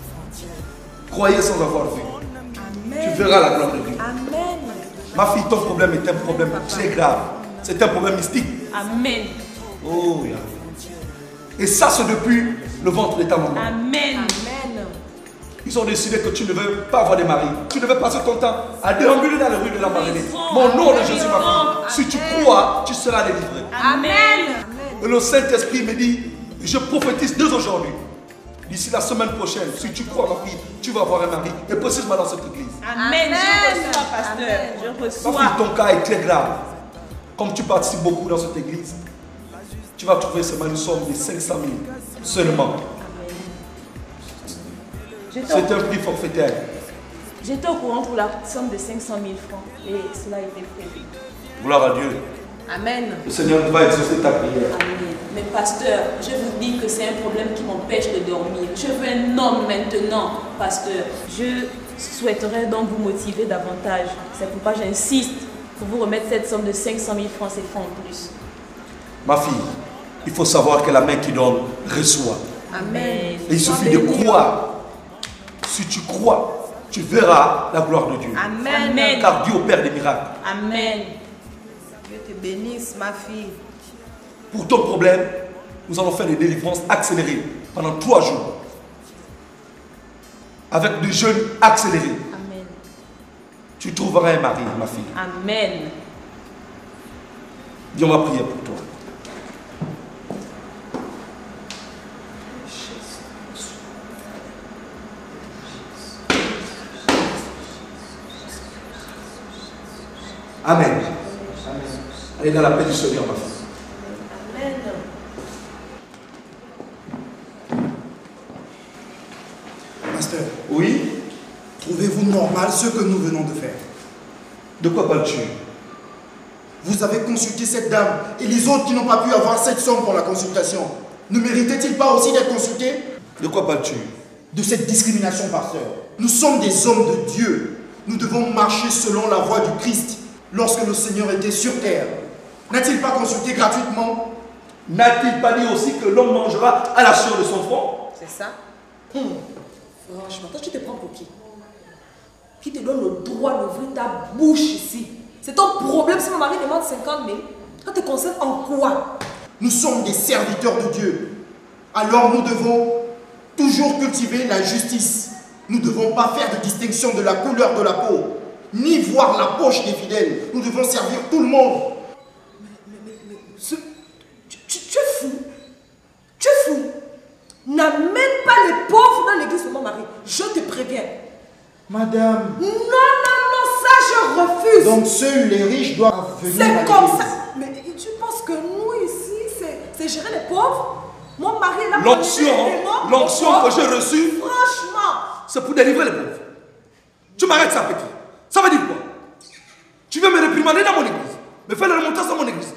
croyez sans avoir vu. Amen. Tu verras la gloire de Dieu. Amen. Ma fille, ton problème est un problème très grave. C'est un problème mystique. Amen. Oh, yeah. Et ça, c'est depuis le ventre de ta maman. Amen. Amen. Ils ont décidé que tu ne veux pas avoir de mari. Tu ne veux passer ton temps à déambuler dans les rues de la Marinée. Mon nom de Jésus, ma fille. Si tu crois, tu seras délivré. Amen. Et le Saint-Esprit me dit, je prophétise dès aujourd'hui. D'ici la semaine prochaine, si tu crois, ma fille, tu vas avoir un mari. Et précisément dans cette église. Amen. Je reçois, pasteur. Je reçois. Ma fille, ton cas est très grave. Comme tu participes beaucoup dans cette église, tu vas trouver seulement une somme de cinq cent mille seulement. C'est un prix forfaitaire. J'étais au courant pour la somme de cinq cent mille francs et cela a été prévu. Gloire à Dieu. Amen. Le Seigneur va exaucer ta prière. Amen. Mais pasteur, je vous dis que c'est un problème qui m'empêche de dormir. Je veux un homme maintenant, pasteur. Je souhaiterais donc vous motiver davantage. C'est pourquoi j'insiste pour vous remettre cette somme de cinq cent mille francs C F A en plus. Ma fille, il faut savoir que la main qui donne reçoit. Amen. Et il suffit de croire. Si tu crois, tu verras la gloire de Dieu. Amen. Amen. Car Dieu opère des miracles. Amen. Dieu te bénisse, ma fille. Pour ton problème, nous allons faire des délivrances accélérées pendant trois jours. Avec des jeûnes accélérés. Amen. Tu trouveras un mari, ma fille. Amen. Dieu va prier pour toi. Amen. Allez dans la paix du Seigneur, ma fille. Amen. Pasteur. Oui. Trouvez-vous normal ce que nous venons de faire? De quoi parles-tu? Vous avez consulté cette dame et les autres qui n'ont pas pu avoir cette somme pour la consultation. Ne méritaient-ils pas aussi d'être consultés? De quoi parles-tu? De cette discrimination, pasteur. Nous sommes des hommes de Dieu. Nous devons marcher selon la voie du Christ. Lorsque le Seigneur était sur terre, n'a-t-il pas consulté gratuitement? N'a-t-il pas dit aussi que l'homme mangera à la sueur de son front? C'est ça? Hum. Franchement, toi tu te prends pour qui? Qui te donne le droit d'ouvrir ta bouche ici? C'est ton problème si mon mari demande cinquante mille. Ça te concerne en quoi? Nous sommes des serviteurs de Dieu. Alors nous devons toujours cultiver la justice. Nous ne devons pas faire de distinction de la couleur de la peau, ni voir la poche des fidèles. Nous devons servir tout le monde. Mais, mais, mais, ce, tu, tu, tu es fou. Tu es fou. N'amène pas les pauvres dans l'église de mon mari. Je te préviens. Madame. Non, non, non, ça je refuse. Donc seuls les riches doivent venir à C'est l'église. comme ça. Mais tu penses que nous ici, c'est gérer les pauvres? Mon mari est là pour L'onction, l'onction que j'ai reçue, franchement, c'est pour délivrer les pauvres. Tu m'arrêtes ça, petit. Ça veut dire quoi? Tu veux me réprimander dans mon église, me faire la remontation dans mon église.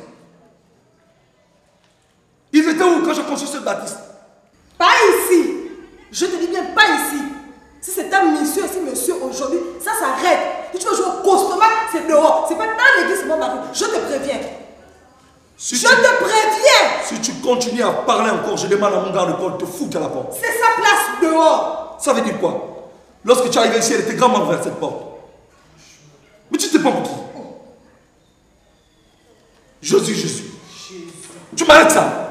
Ils étaient où quand je construis ce baptiste? Pas ici. Je te dis bien, pas ici. Si c'est un monsieur, si monsieur aujourd'hui, ça s'arrête. Si tu veux jouer au costume, c'est dehors. C'est pas dans l'église, mon mari. Je te préviens. Si je tu, te préviens. Si tu continues à parler encore, je demande à mon garde-corps de te foutre à la porte. C'est sa place dehors. Ça veut dire quoi? Lorsque tu es arrivé ici, elle était grandement ouverte cette porte. Mais tu te prends pour qui? Jésus, Jésus. Tu m'arrêtes ça?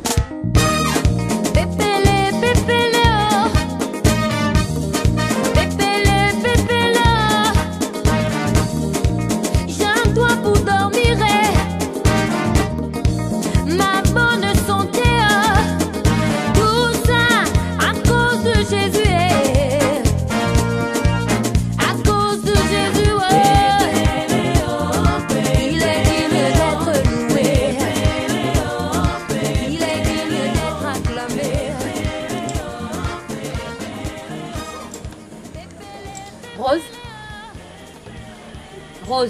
Rose Rose.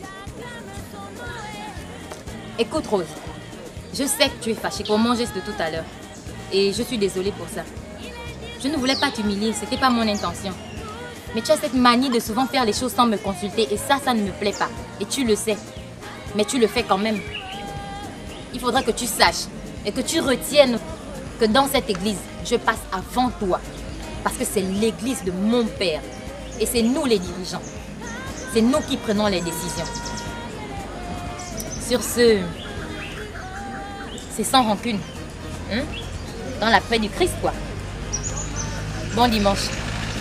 Écoute Rose, je sais que tu es fâchée pour mon geste de tout à l'heure. Et je suis désolée pour ça. Je ne voulais pas t'humilier, c'était pas mon intention. Mais tu as cette manie de souvent faire les choses sans me consulter et ça, ça ne me plaît pas. Et tu le sais. Mais tu le fais quand même. Il faudra que tu saches et que tu retiennes que dans cette église, je passe avant toi. Parce que c'est l'église de mon père. Et c'est nous les dirigeants. C'est nous qui prenons les décisions. Sur ce, c'est sans rancune. Hein? Dans la paix du Christ, quoi. Bon dimanche.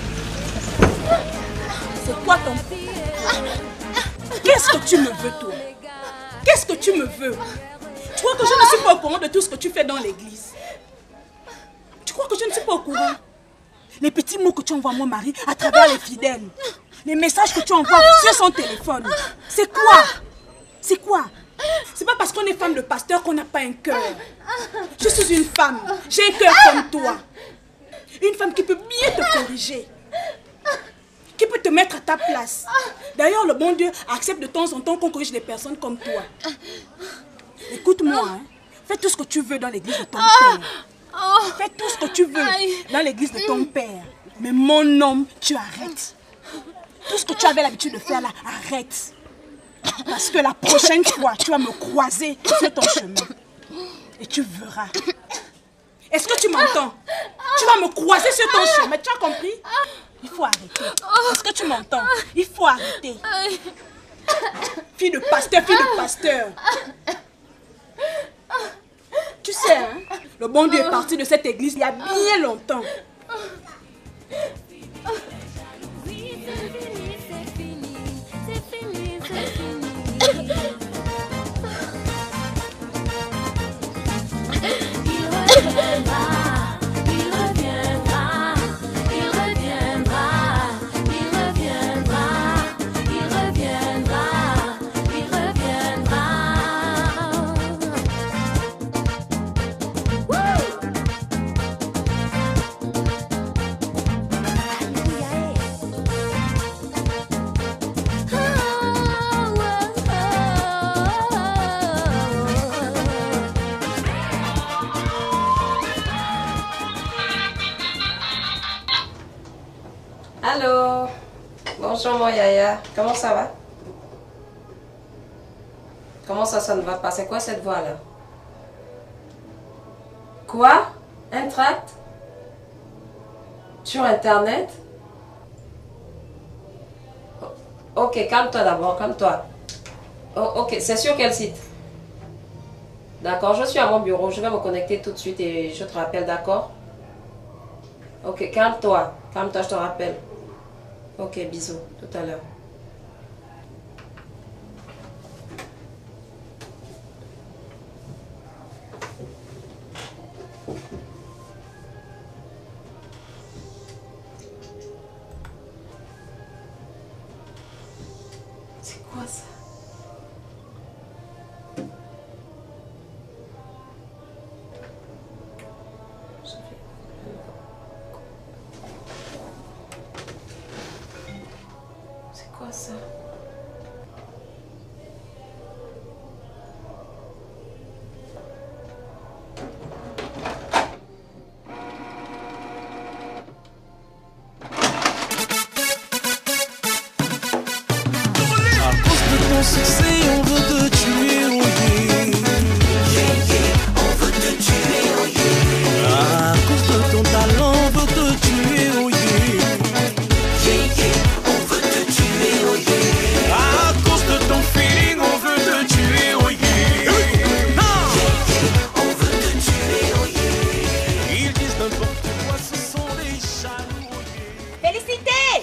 C'est quoi ton... Qu'est-ce que tu me veux, toi? Qu'est-ce que tu me veux? Tu crois que je ne suis pas au courant de tout ce que tu fais dans l'église? Tu crois que je ne suis pas au courant? Les petits mots que tu envoies à mon mari à travers les fidèles. Les messages que tu envoies sur son téléphone. C'est quoi? C'est quoi? C'est pas parce qu'on est femme de pasteur qu'on n'a pas un cœur. Je suis une femme. J'ai un cœur comme toi. Une femme qui peut bien te corriger. qui peut te mettre à ta place. D'ailleurs, le bon Dieu accepte de temps en temps qu'on corrige des personnes comme toi. Écoute-moi, hein. Fais tout ce que tu veux dans l'église de ton père. Fais tout ce que tu veux dans l'église de ton père. Mais mon homme, tu arrêtes. Tout ce que tu avais l'habitude de faire là, arrête. Parce que la prochaine fois, tu vas me croiser sur ton chemin. Et tu verras. Est-ce que tu m'entends? Tu vas me croiser sur ton chemin. Tu as compris? Il faut arrêter. Est-ce que tu m'entends? Il faut arrêter. Fille de pasteur, fille de pasteur. Tu sais, hein, le bon Dieu est parti de cette église il y a bien longtemps. Allô? Bonjour mon Yaya, comment ça va? Comment ça, ça ne va pas? C'est quoi cette voix-là? Quoi? Un tract? Sur Internet? Ok, calme-toi d'abord, calme-toi. Oh, ok, c'est sur quel site? D'accord, je suis à mon bureau, je vais me connecter tout de suite et je te rappelle, d'accord? Ok, calme-toi, calme-toi, je te rappelle. Ok, bisous, tout à l'heure. C'est quoi ça? C'est quoi ça? À cause de ton succès, on veut te tuer, oh yeah. Yeah, yeah, on veut te tuer, oh yeah. À cause de ton talent, on veut te tuer, oh yeah. Yeah, yeah, on veut te tuer, oh yeah. À cause de ton feeling, on veut te tuer, oh yeah. Yeah, yeah, on veut te tuer, oh yeah. Ils disent n'importe quoi, ce sont des jaloux, oh yeah. Félicité!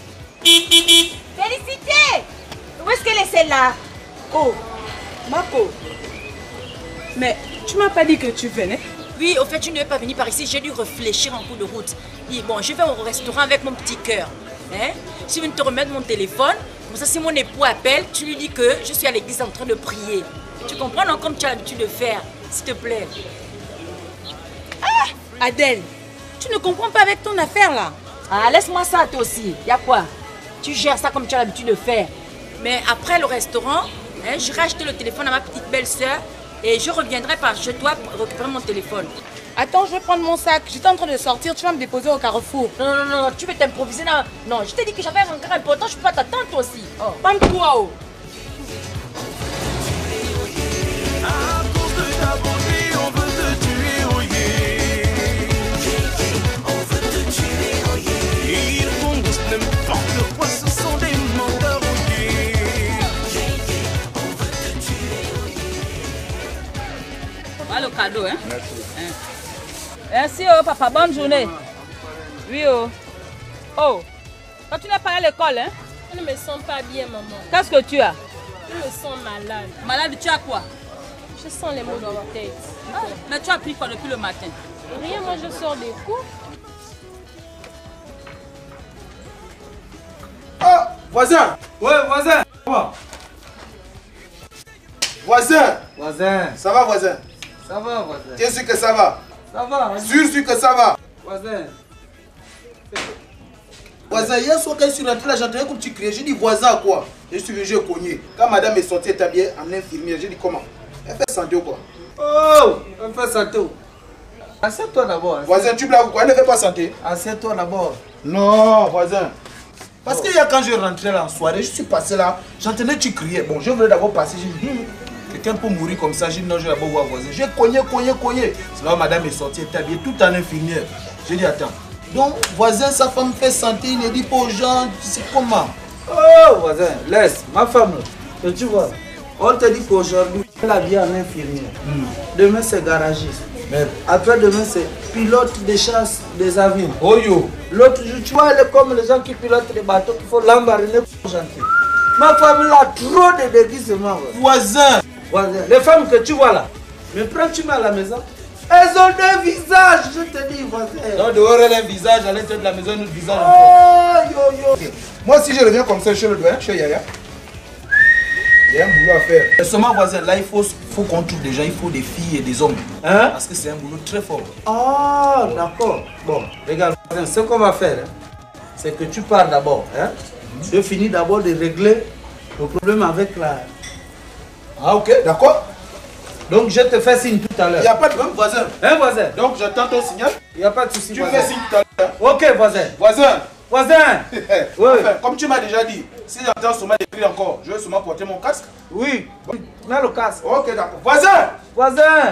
Félicité! Où est-ce qu'elle est celle-là? Oh, Marco. Mais tu m'as pas dit que tu venais? Oui, au fait, tu ne veux pas venir par ici. J'ai dû réfléchir en cours de route. Et bon, je vais au restaurant avec mon petit cœur. Hein? Si je viens te remettre mon téléphone, comme ça, si mon époux appelle, tu lui dis que je suis à l'église en train de prier. Tu comprends, non? Comme tu as l'habitude de faire, s'il te plaît. Ah, Adèle, tu ne comprends pas avec ton affaire là. Ah, laisse-moi ça, toi aussi. Y'a quoi? Tu gères ça comme tu as l'habitude de faire. Mais après le restaurant, hein, je vais acheter le téléphone à ma petite belle-sœur et je reviendrai par chez toi pour récupérer mon téléphone. Attends, je vais prendre mon sac. J'étais en train de sortir, tu vas me déposer au carrefour. Non, non, non, tu veux t'improviser là. Non, je t'ai dit que j'avais un regret important, je peux pas t'attendre toi aussi. Oh. Pam-toi, oh. À cause de ta beauté, on veut te tuer, oh yeah. On veut te tuer, oh yeah. Ils font tous n'importe quoi, ce sont des menteurs, oh yeah. On veut te tuer, oh yeah. Voilà le cadeau, hein? Merci. Hein. Merci, oh papa, bonne journée. Oui, oh. Oh, quand tu n'es pas à l'école, hein? Je ne me sens pas bien, maman. Qu'est-ce que tu as? Je me sens malade. Malade, tu as quoi? Je sens les maux dans la tête. Ah, mais tu as pris quoi depuis le matin? Rien, moi je sors des cours. Ah, voisin! Ouais, voisin! Voisin! Voisin! Ça va, voisin? Ça va, voisin? Tu es sûr que ça va? Ça va, Sûr, sûr que ça va? Voisin! Voisin, hier soir quand je suis rentré là, j'entendais comme tu criais. J'ai dit voisin quoi? Je suis venu, j'ai cogné. Quand madame est sortie, elle est habillée en infirmière. J'ai dit comment? Elle fait santé ou quoi? Oh, elle fait santé. Assieds-toi d'abord. Hein. Voisin, tu blagues ou quoi? Elle ne fait pas santé. Assieds-toi d'abord. Non, voisin. Parce que hier quand je rentrais là en soirée, je suis passé là, j'entendais tu criais. Bon, je voulais d'abord passer, j'ai dit, hum, quelqu'un peut mourir comme ça. J'ai dit non, je vais d'abord voir voisin. J'ai cogné, cogné, cogné. C'est là où madame est sortie, elle est habillée tout en infirmière. J'ai dit attends. Donc, voisin, sa femme fait santé, il ne dit pas aux gens, c'est comment? Oh, voisin, laisse, ma femme, là, tu vois, on te dit qu'aujourd'hui, elle est habillée en infirmière. Mm. Demain, c'est garagiste. Même. Après, demain, c'est pilote de chasse des avions. Oh yo. L'autre jour, tu vois, elle est comme les gens qui pilotent les bateaux, qu'il faut l'embariner pour chanter. Ma femme, elle a trop de déguisements. Voisin. Voisin. Les femmes que tu vois là, mais prends, tu mets à la maison. Elles ont deux visages, je te dis, voisin. Non, dehors, elle a un visage, à l'intérieur de la maison, notre visage. Oh, yo, yo. Okay. Moi, si je reviens comme ça chez le doyen, chez Yaya, il y a un boulot à faire. Et seulement, voisin, là, il faut, faut qu'on trouve des gens, il faut des filles et des hommes. Hein? Parce que c'est un boulot très fort. Ah, oh, d'accord. Bon, regarde, voisin, ce qu'on va faire, hein, c'est que tu pars d'abord. Hein? Je finis d'abord de régler le problème avec la... Ah, ok, d'accord. Donc je te fais signe tout à l'heure. Il n'y a pas de problème, voisin. Hein, voisin? Donc j'attends ton signal. Il n'y a pas de souci. Tu voisin. fais signe tout à l'heure. Ok, voisin. Voisin. Voisin. Oui. Enfin, comme tu m'as déjà dit, si j'entends seulement des cris encore, je vais seulement porter mon casque. Oui. Bon. Mets le casque. Ok, d'accord. Voisin. Voisin.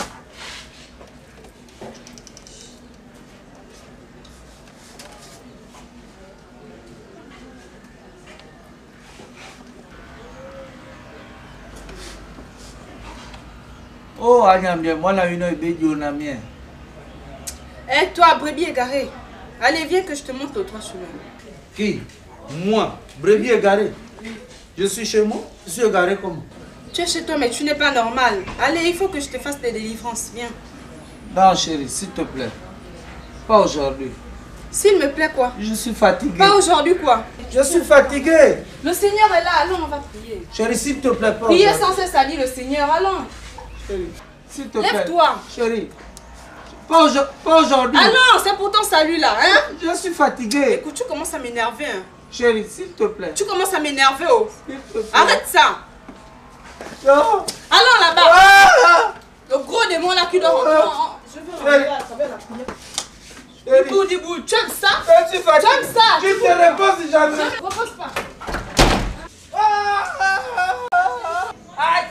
Oh, Agnamien, moi, la une bédi au namien. Eh, toi, brebis égaré. Allez, viens que je te montre le droit chemin. Qui? Moi, brebis égaré. Je suis chez moi, je suis égaré comment? Tu es chez toi, mais tu n'es pas normal. Allez, il faut que je te fasse des délivrances. Viens. Non, chérie, s'il te plaît. Pas aujourd'hui. S'il me plaît, quoi? Je suis fatigué. Pas aujourd'hui, quoi? Je suis fatigué. Le Seigneur est là, allons, on va prier. Chérie, s'il te plaît, pas prier sans cesse à dire le Seigneur, allons. Chérie, s'il te plaît. Lève-toi. Chérie, pas aujourd'hui. Ah non, c'est pour ton salut là, hein? Je suis fatigué. Écoute, tu commences à m'énerver, hein? Chérie, s'il te plaît. Tu commences à m'énerver, oh. Arrête ça. Non. Allons là-bas. Ah. Le gros démon là qui doit rentrer. Je veux regarder à travers la prière. Dibou, dibou, tu aimes ça? Tu aimes ça? Tu te reposes jamais. Ne repose pas. Aïe.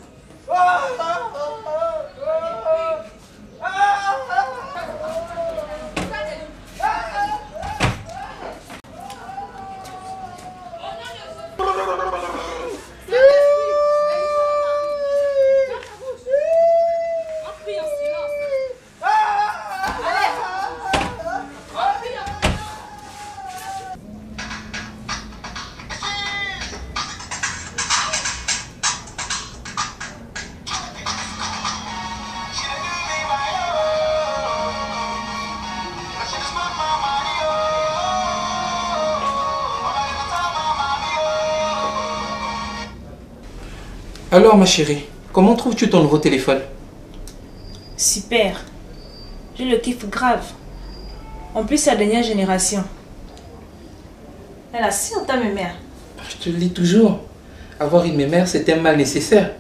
Alors ma chérie, comment trouves-tu ton nouveau téléphone? Super. Je le kiffe grave. En plus, c'est la dernière génération. Elle a si longtemps mes mères. Je te le dis toujours. Avoir une mémère, c'est un mal nécessaire.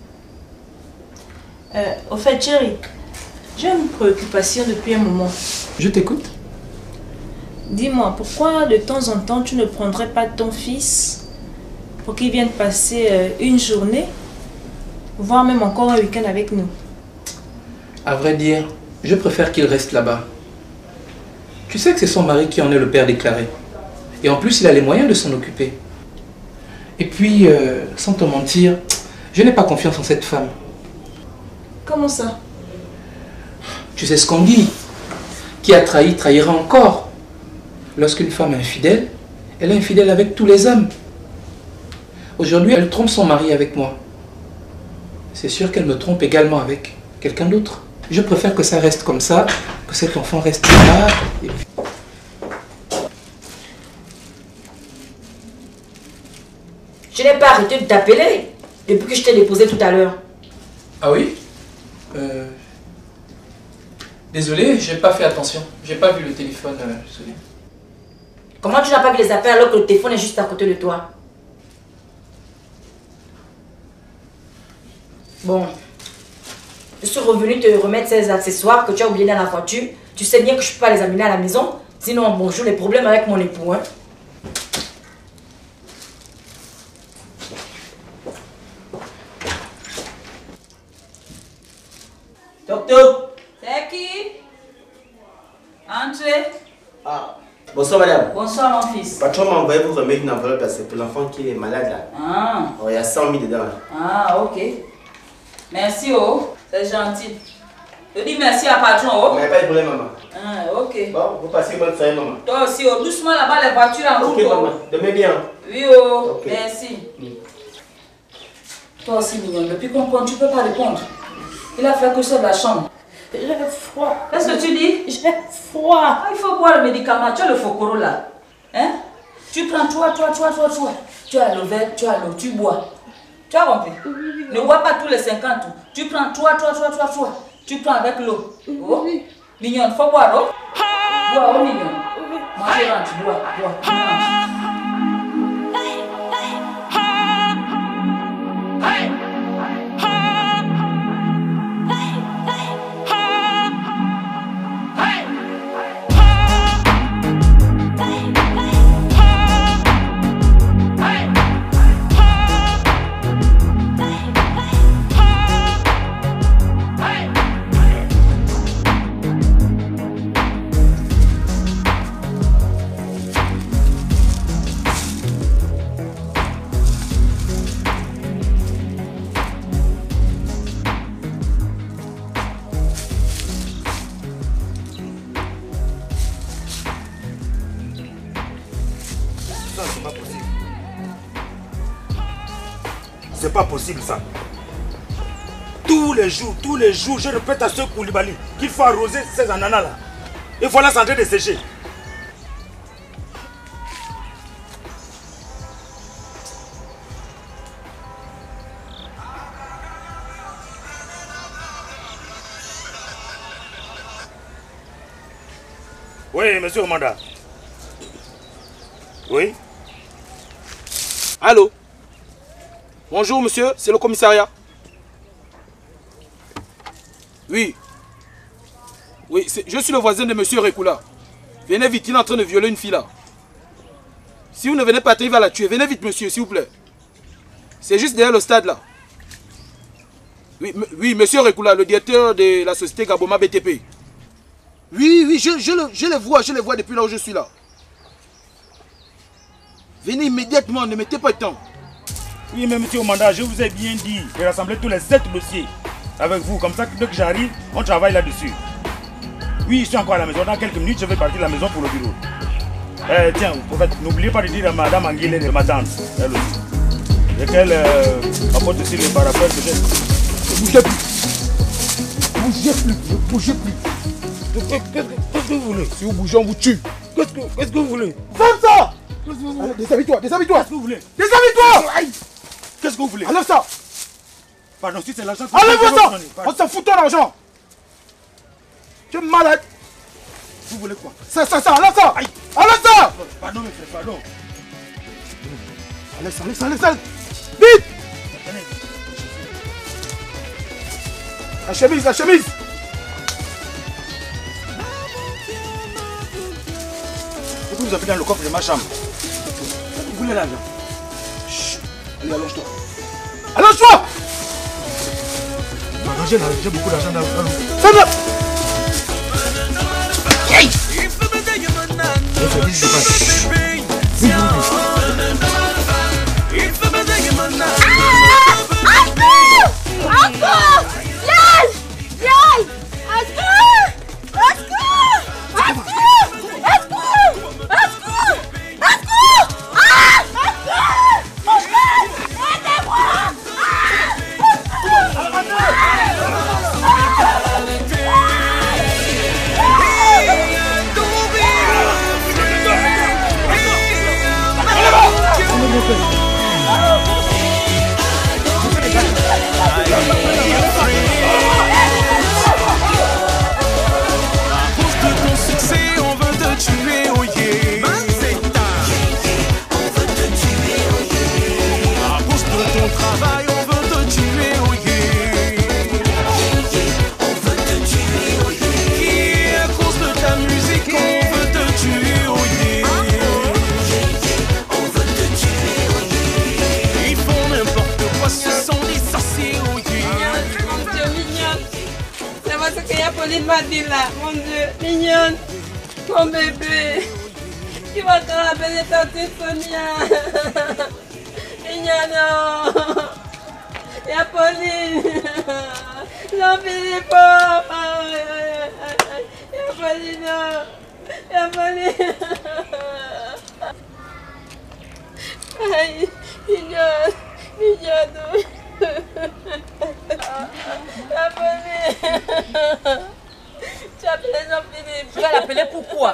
Euh, au fait, chérie, j'ai une préoccupation depuis un moment. Je t'écoute. Dis-moi, pourquoi de temps en temps tu ne prendrais pas ton fils pour qu'il vienne passer euh, une journée, voire même encore un week-end avec nous? À vrai dire, je préfère qu'il reste là-bas. Tu sais que c'est son mari qui en est le père déclaré. Et en plus, il a les moyens de s'en occuper. Et puis, euh, sans te mentir, je n'ai pas confiance en cette femme. Comment ça? Tu sais ce qu'on dit. Qui a trahi, trahira encore. Lorsqu'une femme est infidèle, elle est infidèle avec tous les hommes. Aujourd'hui, elle trompe son mari avec moi. C'est sûr qu'elle me trompe également avec quelqu'un d'autre. Je préfère que ça reste comme ça, que cet enfant reste là. Et puis... Je n'ai pas arrêté de t'appeler depuis que je t'ai déposé tout à l'heure. Ah oui euh... Désolé, j'ai pas fait attention. J'ai pas vu le téléphone. Euh, désolé. Comment tu n'as pas vu les appels alors que le téléphone est juste à côté de toi? Bon. Je suis revenue te remettre ces accessoires que tu as oubliés dans la voiture. Tu sais bien que je ne peux pas les amener à la maison. Sinon, bon, j'ai des problèmes avec mon époux. Hein. Toc toc. C'est qui? Entrez. Ah, bonsoir madame. Bonsoir mon fils. Patron m'a envoyé vous remettre une enveloppe parce que pour l'enfant qui est malade là. Ah. Oh, il y a cent mille dedans là. Ah, ok. Merci, oh. C'est gentil. Je dis merci à patron, oh. Mais pas de problème, maman. Ah, ok. Bon, vous passez une bonne soirée, maman. Toi aussi, oh. Doucement là-bas, les voitures en route. Ok, maman. Demain bien. Oui, oh. Okay. Merci. Mm. Toi aussi, mignonne. Depuis qu'on prend, tu ne peux pas répondre. Il a fait que ça de la chambre. J'ai froid. Qu'est-ce que tu dis? J'ai froid. Ah, il faut boire le médicament. Tu as le focoro là. Hein? Tu prends toi, toi, toi, toi, toi. Tu as le verre, tu as l'eau, tu bois. Tu as compris? Ne bois pas tous les cinquante. Tu prends toi, toi, toi, toi, toi. Tu prends avec l'eau. Oh. Mignonne, faut boire, oh. Bois, oh, mignonne. Moi, je rentre, bois, bois. C'est pas possible ça. Tous les jours, tous les jours, je répète à ce Koulibaly qu'il faut arroser ces ananas là. Et voilà, c'est en train de sécher. Oui, monsieur Omanda. Oui. Allô? Bonjour monsieur, c'est le commissariat. Oui. Oui, je suis le voisin de monsieur Rekula. Venez vite, il est en train de violer une fille là. Si vous ne venez pas, il va la tuer. Venez vite monsieur, s'il vous plaît. C'est juste derrière le stade là. Oui, oui, monsieur Rekula, le directeur de la société Gaboma B T P. Oui, oui, je, je, le, je les vois, je les vois depuis là où je suis là. Venez immédiatement, ne mettez pas de temps. Oui, mais monsieur Omanda, je vous ai bien dit de rassembler tous les sept dossiers avec vous. Comme ça, dès que j'arrive, on travaille là-dessus. Oui, je suis encore à la maison. Dans quelques minutes, je vais partir à la maison pour le bureau. Eh, tiens, n'oubliez pas de dire à madame Anguille de m'attendre. Elle aussi. Et qu'elle euh, apporte aussi le parapluie que j'ai. Ne bougez plus. Ne bougez plus. Ne bougez plus. Qu'est-ce que vous voulez? Si vous bougez, on vous tue. Qu'est-ce que, qu'est-ce que vous voulez? Femme ça! Déshabille-toi, déshabille-toi! Qu'est-ce que vous voulez? Déshabille-toi! Qu'est-ce que vous voulez? Enlève ça! Pardon, si c'est l'argent... Enlève ça! On s'en fout ton argent! Tu es malade! Vous voulez quoi? Ça, ça, ça, enlève ça! Enlève ça! Pardon, mes frères, pardon. Enlève ça, enlève ça, enlève ça! Vite! La chemise, la chemise! Pourquoi vous avez dans le coffre de ma chambre? Vous voulez l'argent? Chut! Allez, allonge-toi! Allonge-toi! J'ai beaucoup d'argent dans le... Ça va! Hey! Encore! Lâche! Lâche! Est-ce que... Est-ce que... Est-ce que... Est-ce que... Est-ce que... Est-ce que... Ah! Est-ce que... Aidez-moi! Pauline m'a dit là, mon Dieu, mignonne, mon bébé. Tu vas te rappeler tante Sonia. Mignonne. Il y a Pauline. Jean-Philippe. Il y a Pauline. Il y a Pauline. Aïe, mignonne, mignonne. La Pauline. Tu as appelé Jean-Philippe. Tu vas l'appeler pourquoi?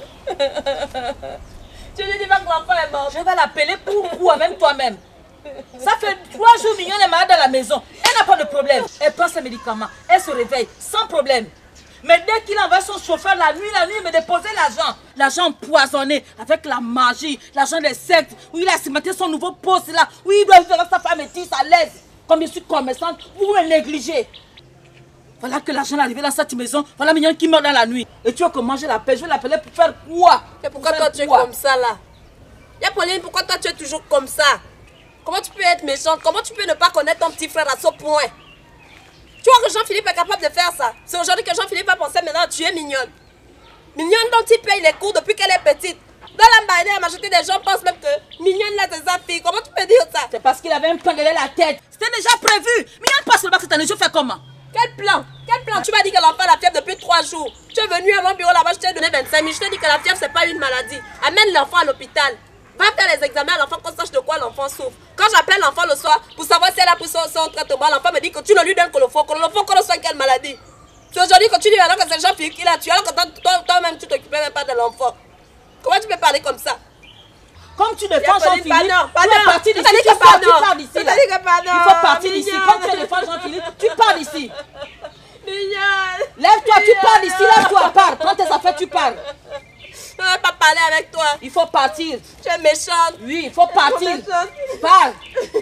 Tu lui dis pas que l'enfant est mort. Je vais l'appeler pourquoi, même toi-même. Ça fait trois jours mignonne est malade dans la maison. Elle n'a pas de problème. Elle prend ses médicaments. Elle se réveille sans problème. Mais dès qu'il envoie son chauffeur la nuit, la nuit, il me déposait l'argent. L'argent empoisonné avec la magie, l'argent des sectes, où il a cimenté son nouveau poste là, où il doit vivre avec sa femme et tisse à l'aise. Comme je suis commerçante, vous me négligez. Voilà que l'argent est arrivé dans cette maison. Voilà mignonne qui meurt dans la nuit. Et tu veux que manger la paix? Je vais l'appeler pour faire quoi? Et pourquoi toi tu es comme ça là? Y'a Pauline, pourquoi toi tu es toujours comme ça? Comment tu peux être méchante? Comment tu peux ne pas connaître ton petit frère à ce point? Tu vois que Jean-Philippe est capable de faire ça? C'est aujourd'hui que Jean-Philippe a pensé maintenant à tuer Mignonne. Mignonne dont il paye les cours depuis qu'elle est petite. Dans la matinée, la majorité des gens pensent même que Mignonne là c'est sa fille. Comment tu peux dire ça? C'est parce qu'il avait un plan derrière la tête. C'était déjà prévu. Mignonne passe le bac cette année, je fais comment? Quel plan? Quel plan? Tu m'as dit que l'enfant a la fièvre depuis trois jours. Tu es venu à mon bureau là-bas, je t'ai donné vingt-cinq mille. Je t'ai dit que la fièvre c'est pas une maladie. Amène l'enfant à l'hôpital. Va faire les examens à l'enfant qu'on sache de quoi l'enfant souffre. Quand j'appelle l'enfant le soir pour savoir si elle a pris son, son traitement, l'enfant me dit que tu ne lui donnes que le faux. Que le faux, qu'on ne soit quelle maladie. C'est aujourd'hui que tu dis alors que c'est Jean-Philippe qui l'a tué, alors que toi-même toi, toi tu t'occupais même pas de l'enfant. Comment tu peux parler comme ça? Comme tu défends Jean-Philippe, pardon, tu es parti d'ici, tu pars, tu pars d'ici. Il faut partir d'ici. Comme tu défends Jean-Philippe, tu pars d'ici. Lève-toi, tu pars d'ici, lève-toi, pars. Prends tes affaires, tu pars. Je ne vais pas parler avec toi. Il faut partir. Tu es méchante. Oui, il faut partir. Pars.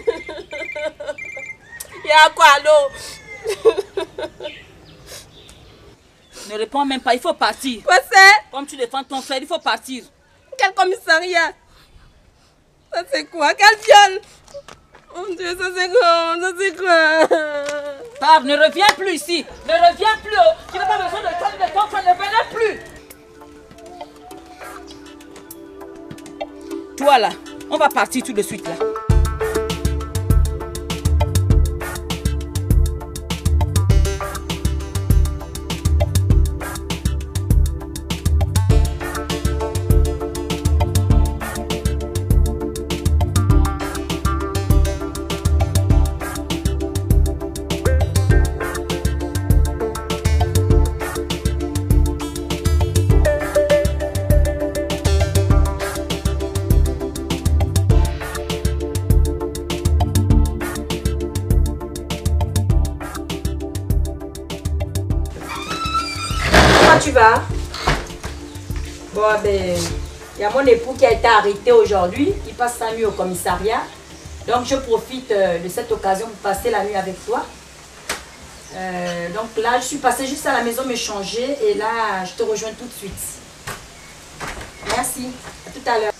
Il y a quoi, allô? Ne réponds même pas, il faut partir. Quoi c'est? Comme tu défends ton frère, il faut partir. Quel commissariat? Ça c'est quoi? Quel viol? Mon Dieu, ça c'est quoi? Ça c'est quoi? Pars, ne reviens plus ici. Ne reviens plus. Oh. Tu n'as pas besoin de toi, de ton frère, ne reviens plus. Toi là, on va partir tout de suite là. Tu vas? Bon, ben, il y a mon époux qui a été arrêté aujourd'hui. Il passe sa nuit au commissariat. Donc, je profite euh, de cette occasion pour passer la nuit avec toi. Euh, donc là, je suis passée juste à la maison me changer et là, je te rejoins tout de suite. Merci. À tout à l'heure.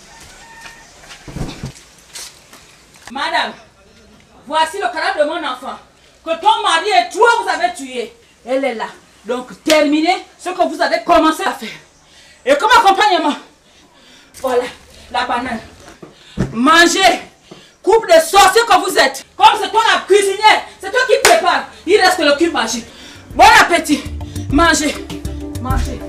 Madame, voici le cadavre de mon enfant. Que ton mari et toi, vous avez tué. Elle est là. Donc, terminez ce que vous avez commencé à faire. Et comme accompagnement, voilà, la banane. Mangez, coupe de sorciers que vous êtes. Comme c'est toi la cuisinière, c'est toi qui prépare. Il reste le cube magique. Bon appétit. Mangez, mangez.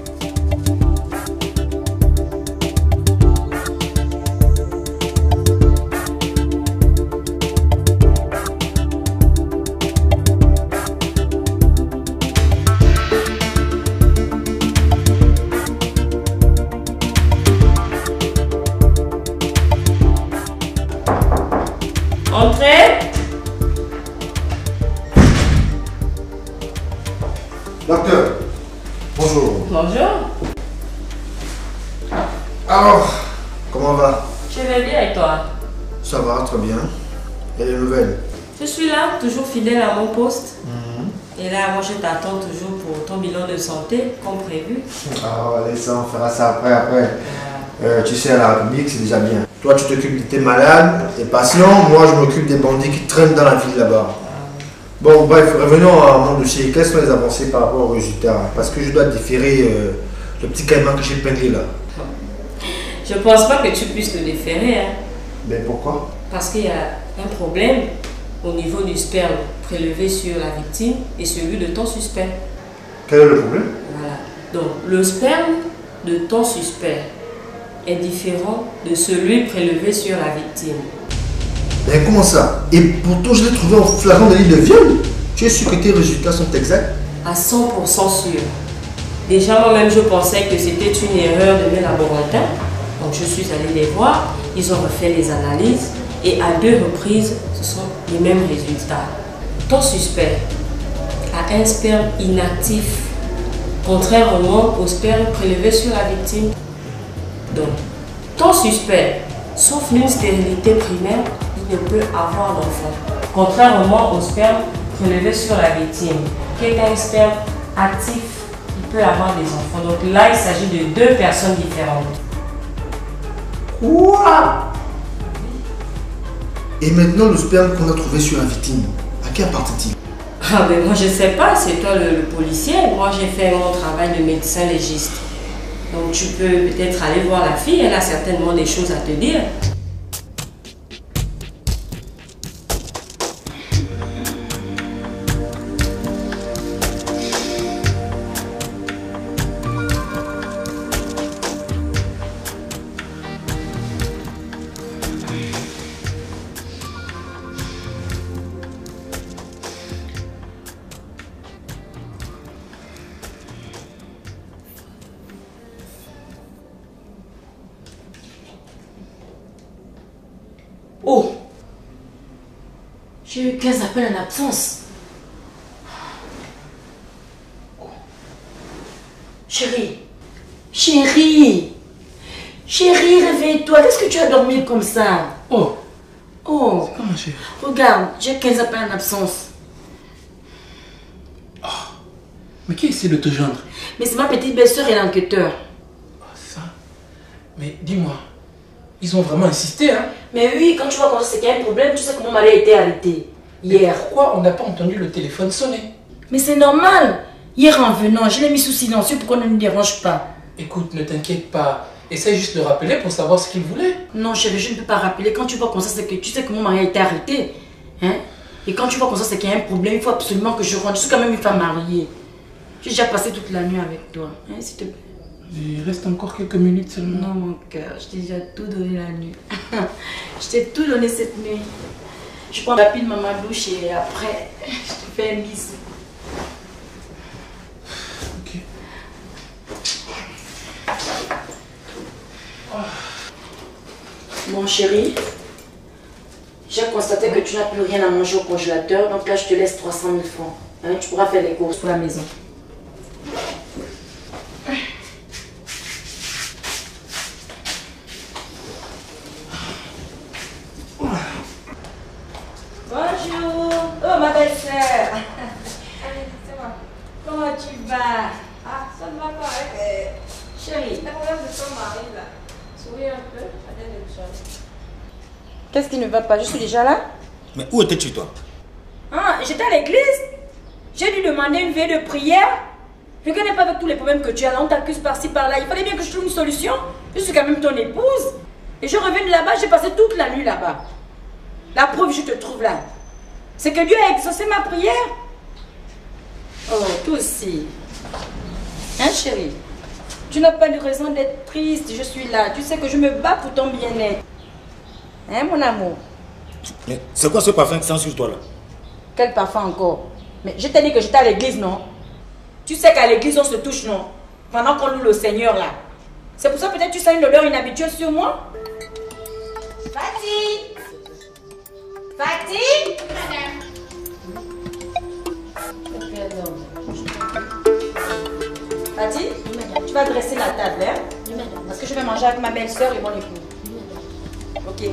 Entrez. Docteur, bonjour. Bonjour. Alors, comment va? Je vais bien et toi? Ça va, très bien. Et les nouvelles? Je suis là, toujours fidèle à mon poste. Mm-hmm. Et là, moi, je t'attends toujours pour ton bilan de santé, comme prévu. Ah, allez, ça, on fera ça après, après. Euh, tu sais, à la République, c'est déjà bien. Toi, tu t'occupes de tes malades, tes patients. Moi, je m'occupe des bandits qui traînent dans la ville là-bas. Bon, bref, revenons à mon dossier. Quelles sont les avancées par rapport aux résultats? Parce que je dois déférer euh, le petit caïman que j'ai peiné là. Je ne pense pas que tu puisses le déférer. Hein. Mais pourquoi? Parce qu'il y a un problème au niveau du sperme prélevé sur la victime et celui de ton suspect. Quel est le problème? Voilà. Donc, le sperme de ton suspect est différent de celui prélevé sur la victime. Mais comment ça? Et pourtant, je l'ai trouvé en flagrant délit de viol. Tu es sûr que tes résultats sont exacts? À cent pour cent sûr. Déjà, moi-même, je pensais que c'était une erreur de mes laboratoires. Donc, je suis allée les voir. Ils ont refait les analyses. Et à deux reprises, ce sont les mêmes résultats. Ton suspect a un sperme inactif, contrairement au sperme prélevé sur la victime. Donc, ton suspect, sauf une stérilité primaire, il ne peut avoir d'enfant. Contrairement au sperme prélevé sur la victime, qui est un sperme actif qui peut avoir des enfants. Donc là, il s'agit de deux personnes différentes. Quoi? Et maintenant, le sperme qu'on a trouvé sur la victime, à qui appartient-il? Ah ben moi je sais pas, c'est toi le, le policier. Moi j'ai fait mon travail de médecin légiste. Donc tu peux peut-être aller voir la fille, elle a certainement des choses à te dire. Oh, j'ai eu quinze appels en absence. Chérie, chérie, chérie, réveille-toi. Qu'est-ce que tu as dormi comme ça? Oh, oh, comment chérie? Regarde, j'ai quinze appels en absence. Oh. Mais qui essaie de te joindre? Mais c'est ma petite belle-sœur et l'enquêteur. Oh, ça. Mais dis-moi, ils ont vraiment insisté, hein? Mais oui, quand tu vois qu'on sait qu'il y a un problème, tu sais que mon mari a été arrêté hier. Et pourquoi on n'a pas entendu le téléphone sonner? Mais c'est normal. Hier en venant, je l'ai mis sous silencieux pour qu'on ne nous dérange pas. Écoute, ne t'inquiète pas. Essaye juste de rappeler pour savoir ce qu'il voulait. Non, chérie, je ne peux pas rappeler. Quand tu vois comme ça, c'est que tu sais que mon mari a été arrêté. Hein? Et quand tu vois comme ça, c'est qu'il y a un problème. Il faut absolument que je rentre. Je suis quand même une femme mariée. J'ai déjà passé toute la nuit avec toi. Hein, s'il te plaît. Il reste encore quelques minutes seulement. Non, mon cœur, je t'ai déjà tout donné la nuit. Je t'ai tout donné cette nuit. Je prends rapidement ma douche et après, je te fais un bisou. Ok. Mon chéri, j'ai constaté que tu n'as plus rien à manger au congélateur. Donc là, je te laisse trois cent mille francs. Hein, tu pourras faire les courses pour la maison. Bonjour. Oh, ma belle-sœur. Comment tu vas? Ah, ça ne va pas avec. Chérie. Le problème de ton mari là. Souris un peu, attends de changer. Qu'est-ce qui ne va pas? Je suis déjà là. Mais où étais-tu toi? Ah, j'étais à l'église. J'ai dû demander une veille de prière. Je ne connais pas avec tous les problèmes que tu as là. On t'accuse par-ci par-là. Il fallait bien que je trouve une solution. Je suis quand même ton épouse. Et je reviens de là-bas, j'ai passé toute la nuit là-bas. La preuve, je te trouve là. C'est que Dieu a exaucé ma prière. Oh, toi aussi. Hein, chérie? Tu n'as pas de raison d'être triste. Je suis là. Tu sais que je me bats pour ton bien-être. Hein, mon amour? Mais c'est quoi ce parfum qui sent sur toi là? Quel parfum encore? Mais je t'ai dit que j'étais à l'église, non? Tu sais qu'à l'église, on se touche, non? Pendant qu'on loue le Seigneur, là. C'est pour ça peut-être tu sens une odeur inhabituelle sur moi? Fatih! Fatih! Fatih, tu vas dresser la table, hein? Parce que je vais manger avec ma belle-sœur et mon époux. Ok.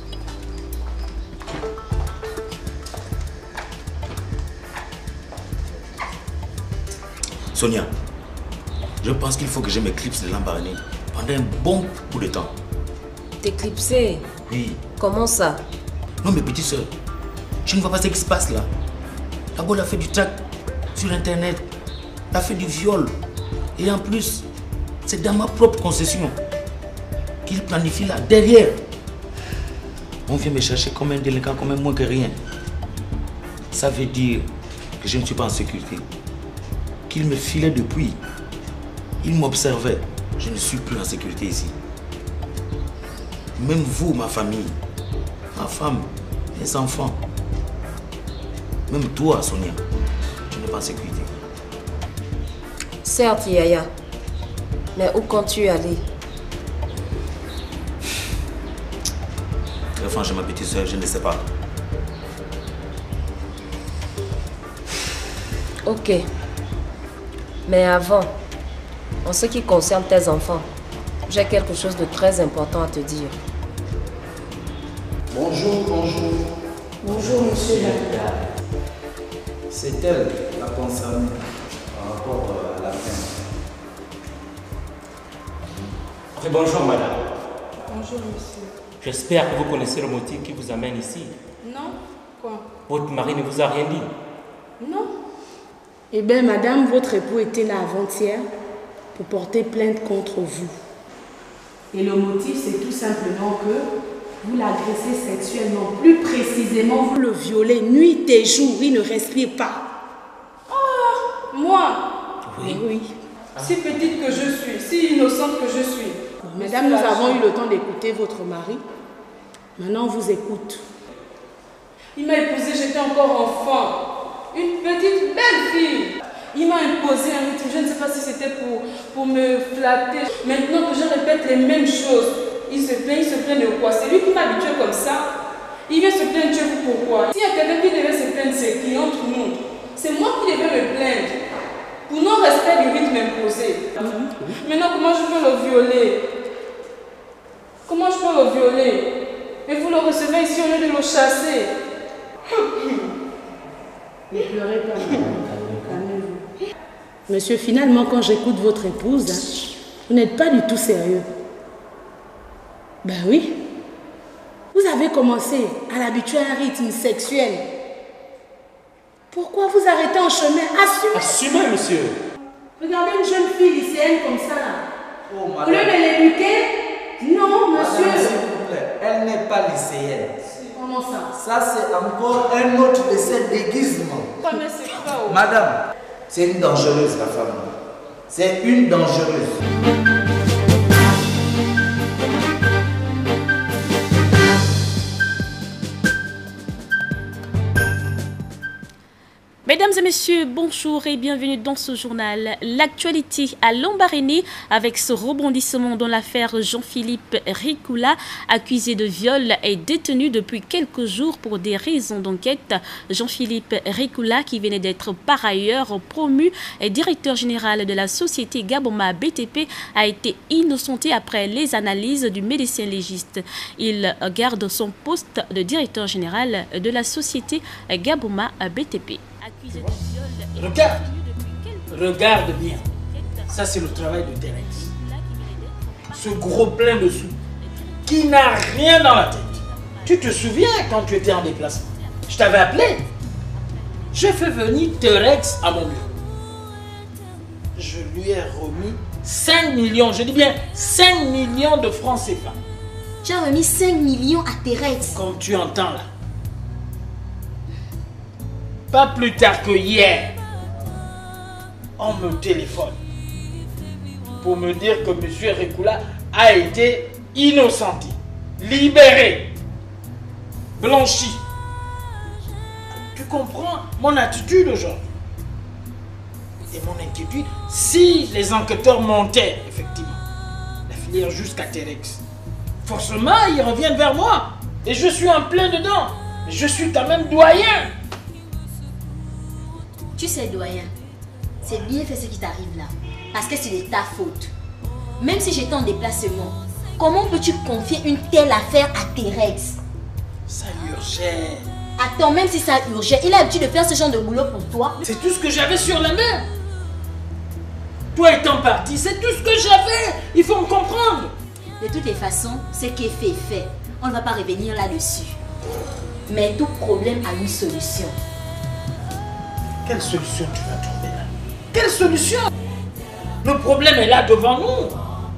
Sonia, je pense qu'il faut que je m'éclipse de Lambaréné pendant un bon bout de temps. T'éclipser? Oui. Comment ça? Non mais petite soeur, tu ne vois pas ce qui se passe là. D'abord, elle a fait du tract sur Internet. Elle a fait du viol. Et en plus, c'est dans ma propre concession qu'il planifie là, derrière. On vient me chercher comme un délinquant, comme un moins que rien. Ça veut dire que je ne suis pas en sécurité. Qu'il me filait depuis. Il m'observait. Je ne suis plus en sécurité ici. Même vous, ma famille, ma femme, mes enfants, même toi, Sonia, tu n'es pas en sécurité. Certes, Yaya, mais où comptes-tu aller? Très franchement, ma petite soeur, je ne sais pas. Ok. Mais avant, en ce qui concerne tes enfants, j'ai quelque chose de très important à te dire. Bonjour, bonjour. Bonjour, monsieur Jacques. C'est elle, la concernée, par rapport à la plainte. Très bonjour, madame. Bonjour, monsieur. J'espère que vous connaissez le motif qui vous amène ici. Non? Quoi? Votre mari ne vous a rien dit? Non. Eh bien, madame, votre époux était là avant-hier pour porter plainte contre vous. Et le motif, c'est tout simplement que vous l'agressez sexuellement. Plus précisément, vous le violez nuit et jour. Il ne respire pas. Oh, moi? Oui. Oui. Si petite que je suis, si innocente que je suis. Mesdames, nous avons eu le temps d'écouter votre mari. Maintenant, on vous écoute. Il m'a épousée, j'étais encore enfant. Une petite belle fille. Il m'a imposé un rythme, je ne sais pas si c'était pour, pour me flatter. Maintenant que je répète les mêmes choses, il se plaint, il se plaint de quoi? C'est lui qui m'a habitué comme ça. Il vient se plaindre, Dieu, pourquoi? S'il y a quelqu'un qui devait se plaindre, c'est qui entre nous. C'est moi qui devais me plaindre. Pour non-respect du rythme imposé. Maintenant, comment je peux le violer? Comment je peux le violer? Et vous le recevez ici au lieu de le chasser. Ne pleurez pas. Calmez-vous. Monsieur, finalement, quand j'écoute votre épouse, hein, vous n'êtes pas du tout sérieux. Ben oui. Vous avez commencé à l'habituer à un rythme sexuel. Pourquoi vous arrêtez en chemin? Assumez. Assumez, monsieur. Regardez une jeune fille lycéenne comme ça là. Oh, Au lieu de l'éduquer, non, monsieur. Madame, s'il vous plaît, elle n'est pas lycéenne. Comment ça? Ça, c'est encore un autre de ces déguisements. Madame, c'est une dangereuse, la femme. C'est une dangereuse. Mesdames et messieurs, bonjour et bienvenue dans ce journal. L'actualité à Lambaréné avec ce rebondissement dans l'affaire Jean-Philippe Rikoula, accusé de viol et détenu depuis quelques jours pour des raisons d'enquête. Jean-Philippe Rikoula, qui venait d'être par ailleurs promu directeur général de la société Gaboma B T P, a été innocenté après les analyses du médecin légiste. Il garde son poste de directeur général de la société Gaboma B T P. Regarde, regarde bien. Ça, c'est le travail de Terex. Ce gros plein de sous, qui n'a rien dans la tête. Tu te souviens quand tu étais en déplacement? Je t'avais appelé. J'ai fait venir Terex à mon bureau. Je lui ai remis cinq millions, je dis bien cinq millions de francs C F A. Tu as remis cinq millions à Terex. Comme tu entends là. Pas plus tard que hier, on me téléphone pour me dire que M. Rikoula a été innocenté, libéré, blanchi. Tu comprends mon attitude aujourd'hui? Et mon inquiétude, si les enquêteurs montaient effectivement la filière jusqu'à Terex, forcément ils reviennent vers moi. Et je suis en plein dedans. Je suis quand même doyen. Tu sais, doyen, c'est bien fait ce qui t'arrive là. Parce que c'est de ta faute. Même si j'étais en déplacement, comment peux-tu confier une telle affaire à Terex? Ça urgeait. Attends, même si ça urgeait, il a l'habitude de faire ce genre de boulot pour toi. C'est tout ce que j'avais sur la main. Toi étant parti, c'est tout ce que j'avais. Il faut me comprendre. De toutes les façons, ce qui est fait est fait. On ne va pas revenir là-dessus. Mais tout problème a une solution. Quelle solution tu vas trouver là? Quelle solution? Le problème est là devant nous.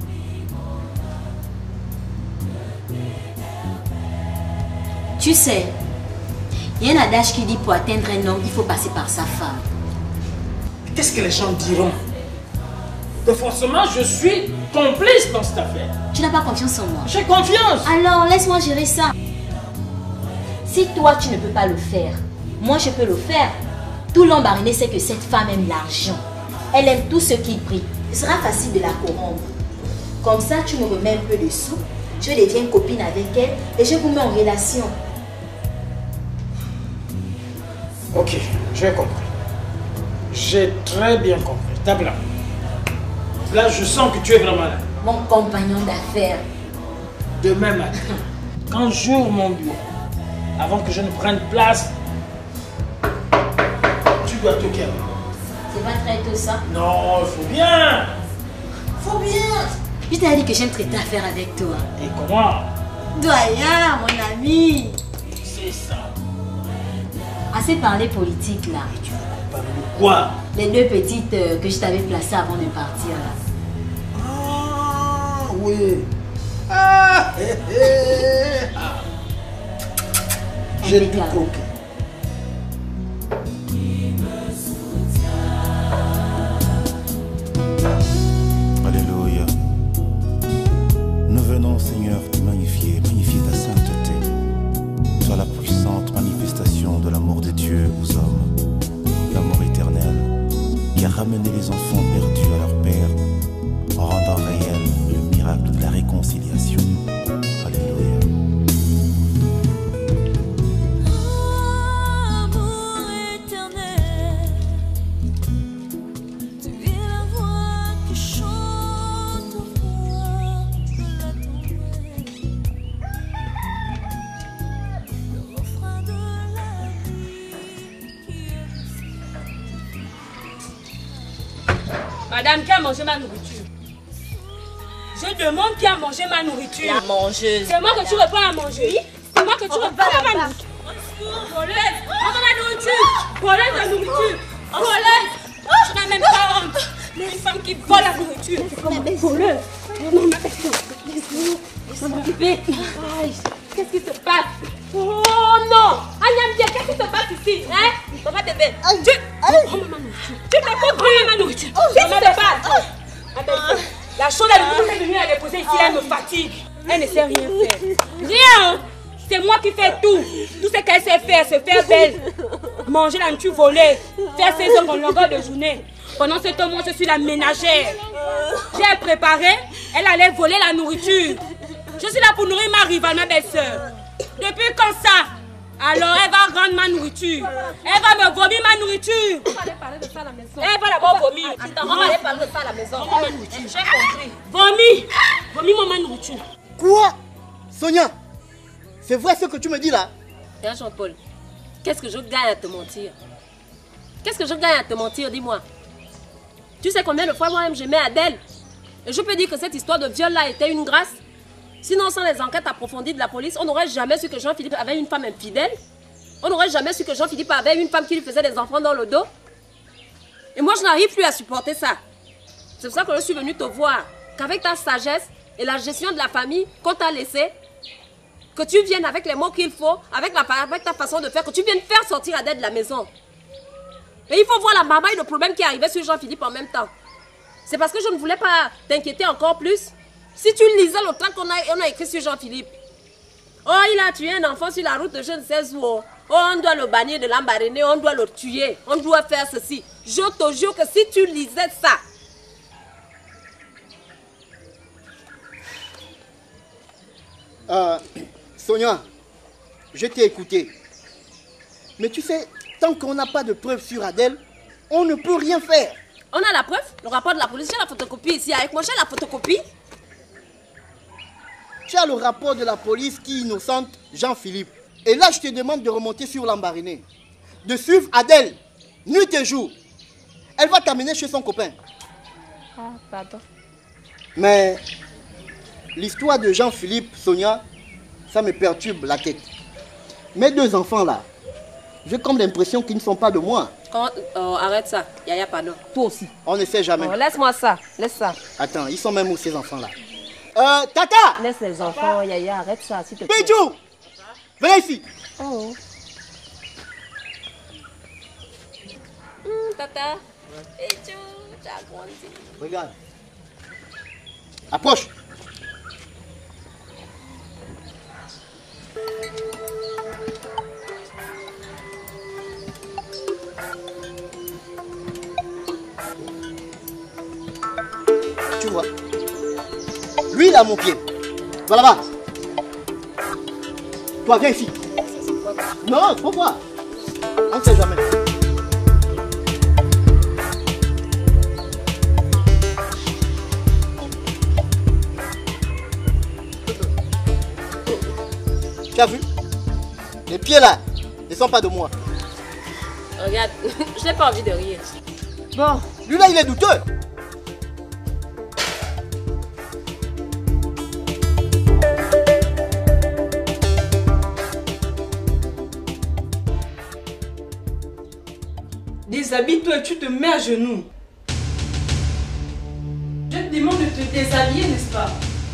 Tu sais, il y a un adage qui dit pour atteindre un homme, il faut passer par sa femme. Qu'est-ce que les gens diront? De forcément, je suis complice dans cette affaire. Tu n'as pas confiance en moi? J'ai confiance. Alors, laisse-moi gérer ça. Si toi, tu ne peux pas le faire, moi, je peux le faire. Tout l'Ambariné sait que cette femme aime l'argent. Elle aime tout ce qui brille. Ce sera facile de la corrompre. Comme ça, tu me remets un peu de sous, je deviens copine avec elle et je vous mets en relation. Ok, j'ai compris. J'ai très bien compris. Tape là. Là, je sens que tu es vraiment là. Mon compagnon d'affaires. Demain matin, quand j'ouvre mon bureau, avant que je ne prenne place, tu dois toquer avec moi. C'est pas très tôt ça? Non, il faut bien. Faut bien. Je t'ai dit que j'aime traiter affaire avec toi. Et comment? Doyen, mon ami. C'est ça. Assez parlé politique là. Et tu veux qu'on parle de quoi? Les deux petites euh, que je t'avais placées avant de partir là. Ah oui. Ah, hé, hé. Ah. J'ai tout croqué. Alléluia. Nous venons, Seigneur, te magnifier, magnifier ta sainteté. Sois la puissante manifestation de l'amour de Dieu aux hommes. L'amour éternel qui a ramené les enfants perdus à leur Père en rendant réel le miracle de la réconciliation. Alléluia. Madame, qui a mangé ma nourriture? Je demande qui a mangé ma nourriture. La mangeuse. C'est moi que tu reprends à manger. C'est moi que tu reprends à ma nourriture. Voleuse, prends ma nourriture. Voleuse de nourriture. Voleuse. Tu n'as même pas honte. Une femme qui vole la nourriture. Voleuse. Non, ma personne. Laisse-moi m'occuper. Qu'est-ce qui se passe? Oh non! Agnam, qu'est-ce qui se passe ici? Hein? Papa bébé. Tu... Oh, maman, tu fais quoi? Prends ma nourriture. Qu'est-ce qui se passe? La chose elle est venue à déposer ici, elle me fatigue. Elle ne sait rien faire. Rien! C'est moi qui fais tout. Tout ce qu'elle sait faire, c'est faire belle. Manger la nourriture volée. Faire ses ongles en longueur de journée. Pendant ce temps, moi, je suis la ménagère. J'ai préparé, elle allait voler la nourriture. Je suis là pour nourrir ma rivale, ma belle-sœur. Depuis quand ça? Alors elle va rendre ma nourriture. Elle va me vomir ma nourriture. On va aller parler de ça à la maison. Elle va d'abord vomir. Attends, on va aller parler de ça à la maison. J'ai compris. Vomir. Vomir ma nourriture. Quoi? Sonia, c'est vrai ce que tu me dis là? Tiens Jean-Paul, qu'est-ce que je gagne à te mentir? Qu'est-ce que je gagne à te mentir, dis-moi? Tu sais combien de fois moi-même j'aimais Adèle? Et je peux dire que cette histoire de viol là était une grâce. Sinon, sans les enquêtes approfondies de la police, on n'aurait jamais su que Jean-Philippe avait une femme infidèle. On n'aurait jamais su que Jean-Philippe avait une femme qui lui faisait des enfants dans le dos. Et moi, je n'arrive plus à supporter ça. C'est pour ça que je suis venue te voir. Qu'avec ta sagesse et la gestion de la famille qu'on t'a laissée, que tu viennes avec les mots qu'il faut, avec, la, avec ta façon de faire, que tu viennes faire sortir Adèle de la maison. Et il faut voir la maman et le problème qui arrivait sur Jean-Philippe en même temps. C'est parce que je ne voulais pas t'inquiéter encore plus. Si tu lisais le tract qu'on a, on a écrit sur Jean-Philippe. Oh, il a tué un enfant sur la route de je ne sais où. Oh, on doit le bannir de l'Ambariné, on doit le tuer, on doit faire ceci. Je te jure que si tu lisais ça. Euh, Sonia, je t'ai écouté. Mais tu sais, tant qu'on n'a pas de preuves sur Adèle, on ne peut rien faire. On a la preuve, le rapport de la police, j'ai la photocopie ici avec moi, j'ai la photocopie. Tu as le rapport de la police qui innocente Jean-Philippe. Et là, je te demande de remonter sur l'Ambariné. De suivre Adèle, nuit et jour. Elle va t'amener chez son copain. Ah, pardon. Mais l'histoire de Jean-Philippe, Sonia, ça me perturbe la tête. Mes deux enfants là, j'ai comme l'impression qu'ils ne sont pas de moi. Quand, euh, arrête ça, Yaya, pardon. Toi aussi. On ne sait jamais. Oh, laisse-moi ça, laisse ça. Attends, ils sont même où ces enfants-là? Euh, Tata! Laisse les enfants, Yaya, arrête ça, s'il te plaît. Pédou! Venez ici! Oh. Hum, tata. Pédou, tu as grandi. Regarde. Approche! Tu vois? Lui, il a mon pied. Va là-bas. Toi, viens ici. Non, faut voir. On ne sait jamais. Tu as vu? Les pieds là, ne sont pas de moi. Regarde, je n'ai pas envie de rire. Bon, lui là, il est douteux. Déshabille-toi et tu te mets à genoux. Je te demande de te déshabiller, n'est-ce pas?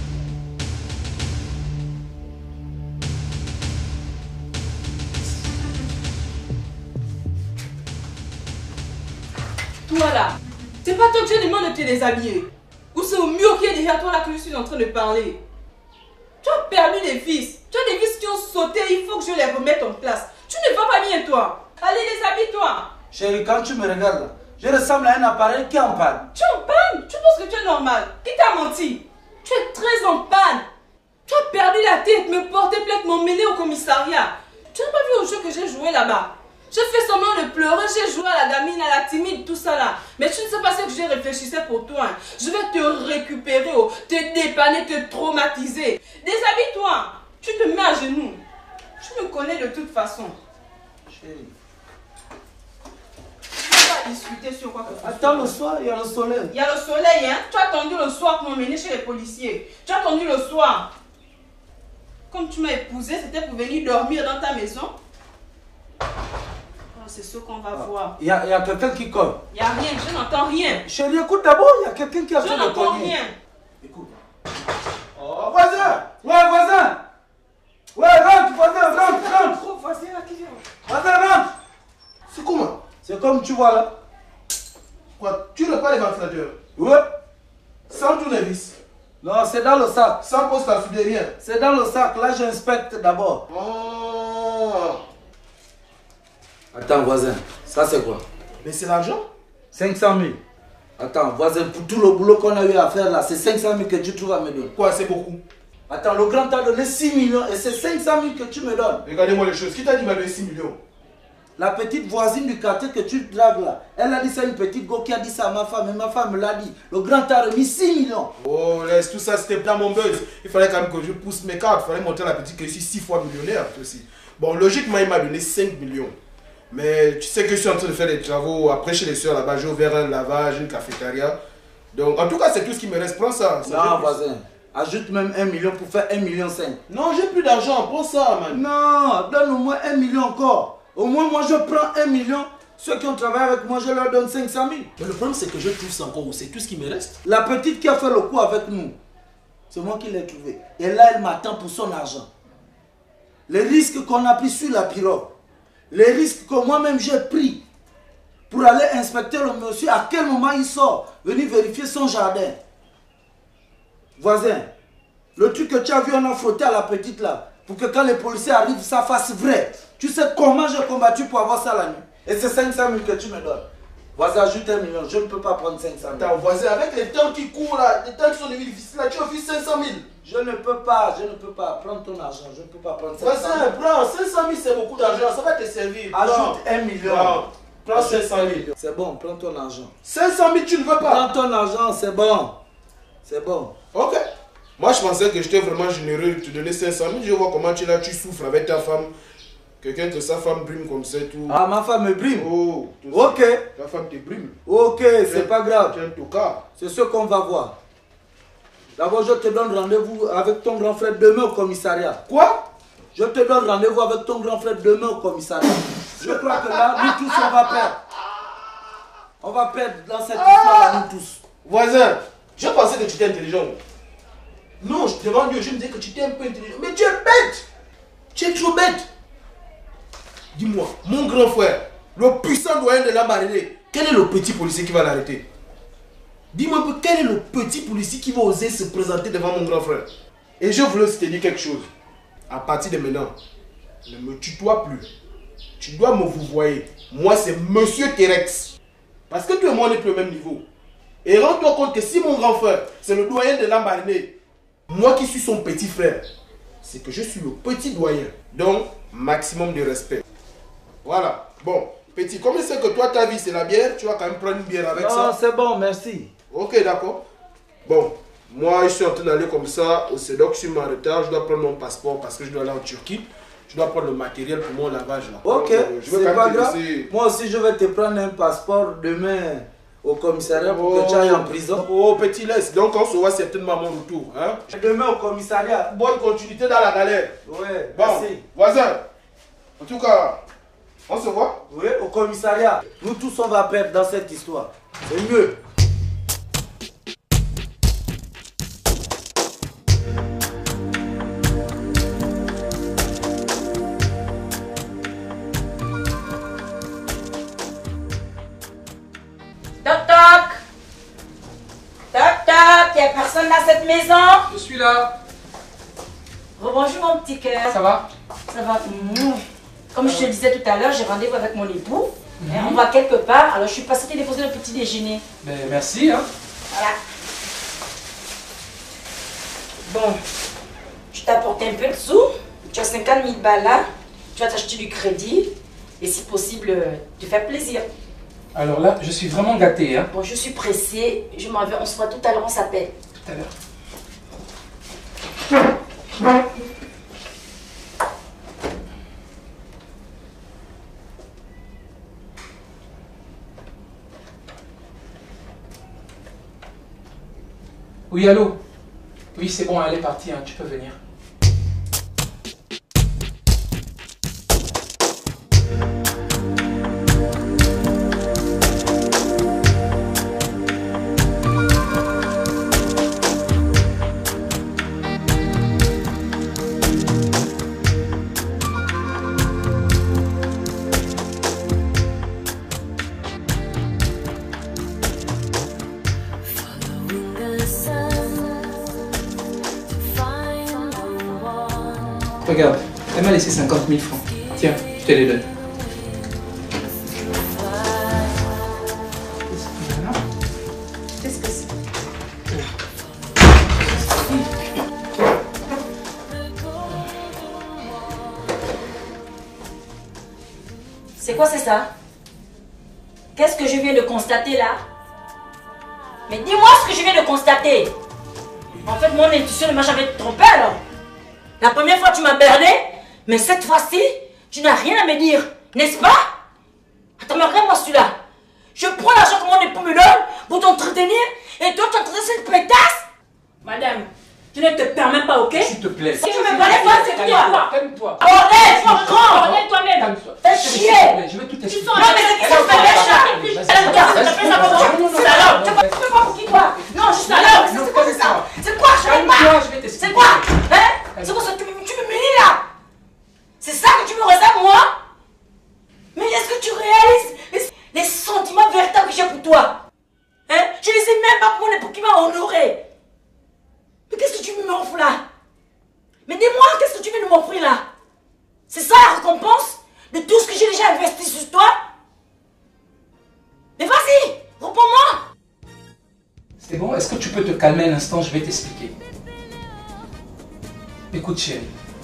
Toi là, c'est pas toi que je demande de te déshabiller. Ou c'est au mur qui est derrière toi là que je suis en train de parler. Tu as perdu des vis. Tu as des vis qui ont sauté, il faut que je les remette en place. Tu ne vas pas bien toi. Allez, déshabille-toi. Chérie, quand tu me regardes là, je ressemble à un appareil qui est en panne. Tu es en panne? Tu penses que tu es normal? Qui t'a menti? Tu es très en panne. Tu as perdu la tête, me porter plainte, m'emmener au commissariat. Tu n'as pas vu au jeu que j'ai joué là-bas? J'ai fait semblant de pleurer, j'ai joué à la gamine, à la timide, tout ça là. Mais tu ne sais pas ce que j'ai réfléchissé pour toi. Hein. Je vais te récupérer, oh, te dépanner, te traumatiser. Déshabille-toi. Tu te mets à genoux. Tu me connais de toute façon. Chérie. Discuter sur quoi que ce soit. Attends, le soir, il y a le soleil. Il y a le soleil, hein. Tu as attendu le soir pour m'emmener chez les policiers. Tu as attendu le soir. Comme tu m'as épousé, c'était pour venir dormir dans ta maison. Oh, c'est ce qu'on va ah. voir. Il y a, y a quelqu'un qui colle. Il n'y a rien, je n'entends rien. Chérie, écoute d'abord, il y a quelqu'un qui a fait le Je n'entends rien. Écoute. Oh, voisin. Ouais, voisin. Ouais, rentre, voisin, rentre, rentre. Voisin, là, qui vient? Voisin, rentre. C'est comment? C'est comme tu vois là. Quoi? Tu n'as pas les ventilateurs? Ouais. Sans tournevis? Non, c'est dans le sac. Sans poste à souder, rien? C'est dans le sac. Là, j'inspecte d'abord. Oh. Attends, voisin. Ça, c'est quoi? Mais c'est l'argent? cinq cent mille. Attends, voisin, pour tout le boulot qu'on a eu à faire là, c'est cinq cent mille que tu trouves à me donner. Quoi, c'est beaucoup? Attends, le grand t'a donné six millions et c'est cinq cent mille que tu me donnes. Regardez-moi les choses. Qui t'a dit qu'il m'a donné six millions? La petite voisine du quartier que tu dragues là, elle a dit ça à une petite go qui a dit ça à ma femme et ma femme me l'a dit. Le grand t'a remis six millions. Oh, laisse tout ça, c'était dans mon buzz. Il fallait quand même que je pousse mes cartes. Il fallait montrer à la petite que je suis six fois millionnaire aussi. Bon, logiquement, il m'a donné cinq millions. Mais tu sais que je suis en train de faire des travaux. Après, chez les soeurs là-bas, j'ai ouvert un lavage, une cafétéria. Donc, en tout cas, c'est tout ce qui me reste. Prends ça. ça non, voisin. Ajoute même un million pour faire un million cinq. Non, j'ai plus d'argent. Prends ça, man. Non, donne au moins un million encore. Au moins, moi, je prends un million. Ceux qui ont travaillé avec moi, je leur donne cinq cent mille. Mais le problème, c'est que je trouve ça encore. C'est tout ce qui me reste. La petite qui a fait le coup avec nous, c'est moi qui l'ai trouvé. Et là, elle m'attend pour son argent. Les risques qu'on a pris sur la pirogue, les risques que moi-même j'ai pris pour aller inspecter le monsieur, à quel moment il sort, venir vérifier son jardin. Voisin, le truc que tu as vu, on a frotté à la petite là, pour que quand les policiers arrivent, ça fasse vrai. Tu sais comment j'ai combattu pour avoir ça la nuit. Et c'est cinq cent mille que tu me donnes. Voisin, ajoute un million. Je ne peux pas prendre cinq cent mille. Attends, voisin, avec les temps qui courent là, les temps qui sont devenus difficiles là, tu offres cinq cent mille. Je ne peux pas, je ne peux pas. Prends ton argent, je ne peux pas prendre cinq cent mille. Voisin, prends, cinq cent mille c'est beaucoup d'argent, ça va te servir. Ajoute un million. Prends, prends cinq cent mille. C'est bon, prends ton argent. cinq cent mille, tu ne veux pas? Prends ton argent, c'est bon. C'est bon. Ok. Moi, je pensais que j'étais vraiment généreux de te donner cinq cent mille. Je vois comment tu es là, tu souffres avec ta femme. Quelqu'un que sa femme brime comme ça et tout. Ah, ma femme me brime. Oh, ok. Ta femme te brime. Ok, c'est pas grave. Tu as c'est ce qu'on va voir. D'abord, je te donne rendez-vous avec ton grand frère demain au commissariat. Quoi? Je te donne rendez-vous avec ton grand frère demain au commissariat. Je crois que là, nous tous, on va perdre. On va perdre dans cette histoire, nous tous. Voisin, je pensais que tu étais intelligent. Non, je te demande Dieu, je me disais que tu étais un peu intelligent. Mais tu es bête. Tu es trop bête. Dis-moi, mon grand frère, le puissant doyen de la marinée, quel est le petit policier qui va l'arrêter? Dis-moi un peu, quel est le petit policier qui va oser se présenter devant mon grand frère? Et je voulais te dire quelque chose. À partir de maintenant, ne me tutoie plus. Tu dois me vouvoyer. Moi, c'est Monsieur Terex. Parce que toi et moi, on n'est plus au même niveau. Et rends-toi compte que si mon grand frère, c'est le doyen de la marinée, moi qui suis son petit frère, c'est que je suis le petit doyen. Donc, maximum de respect. Voilà. Bon, petit, comme je sais que toi, ta vie, c'est la bière, tu vas quand même prendre une bière avec non, ça. Non, c'est bon, merci. Ok, d'accord. Bon, moi, je suis en train d'aller comme ça au C E D O C, je suis en retard, je dois prendre mon passeport parce que je dois aller en Turquie. Je dois prendre le matériel pour mon lavage là. Ok, euh, c'est pas grave. Laisser... Moi aussi, je vais te prendre un passeport demain au commissariat pour oh, que tu ailles en prison. Oh, petit laisse. Donc, on se voit certainement à mon retour. Hein? Demain au commissariat. Bonne continuité dans la galère. Ouais, bon, merci. Voisin, en tout cas, on se voit? Oui, au commissariat. Nous tous, on va perdre dans cette histoire. C'est mieux. Toc toc. Toc toc, y'a personne dans cette maison? Je suis là. Rebonjour mon petit cœur. Ça va? Ça va. Mmh. Comme je te disais tout à l'heure, j'ai rendez-vous avec mon époux. Mmh. On va quelque part, alors je suis passée te déposer le petit déjeuner. Ben, merci. Hein. Voilà. Bon, je t'ai apporté un peu de sous. Tu as cinquante mille balles là. Tu vas t'acheter du crédit. Et si possible, te faire plaisir. Alors là, je suis vraiment gâtée. Hein. Bon, je suis pressée. Je m'en vais. On se voit tout à l'heure. On s'appelle. Tout à l'heure. Oui, allô? Oui, c'est bon, elle est partie. Hein. Tu peux venir. Regarde, elle m'a laissé cinquante mille francs. Tiens, je te les donne. Qu'est-ce que c'est? C'est quoi c'est ça? Qu'est-ce que je viens de constater là? Mais dis-moi ce que je viens de constater. En fait, mon intuition ne m'a jamais trompé alors. La première fois, tu m'as berné, mais cette fois-ci, tu n'as rien à me dire, n'est-ce pas? Attends, mais regarde-moi celui-là. Je prends l'argent que mon époux me donne pour t'entretenir, et toi, tu entretiens cette pétasse? Madame, tu ne te permets pas, ok? S'il te plaît. Si tu me parlais pas, c'est toi. Calme-toi. Bordel, sois grand. Bordel toi-même. Fais chier. Je vais tout Tu expliquer. sens, non, mais c'est qui ça fait lèche là? Elle regarde, ça fait ça pour toi. Salope. Tu peux pas pour qui toi? Non, juste salope. C'est quoi ça? C'est quoi? Je sais pas. C'est quoi? Hein? C'est quoi ça? Tu me munis là? C'est ça que tu me réserves moi? Mais est-ce que tu réalises les, les sentiments véritables que j'ai pour toi? Hein? Je les ai même pas pour mon époux qui m'a honoré. Mais qu'est-ce que tu m'offres là? Mais dis-moi, qu'est-ce que tu viens de m'offrir là? C'est ça la récompense de tout ce que j'ai déjà investi sur toi? Mais vas-y, réponds-moi. C'est bon, est-ce que tu peux te calmer un instant? Je vais t'expliquer. Écoute chérie,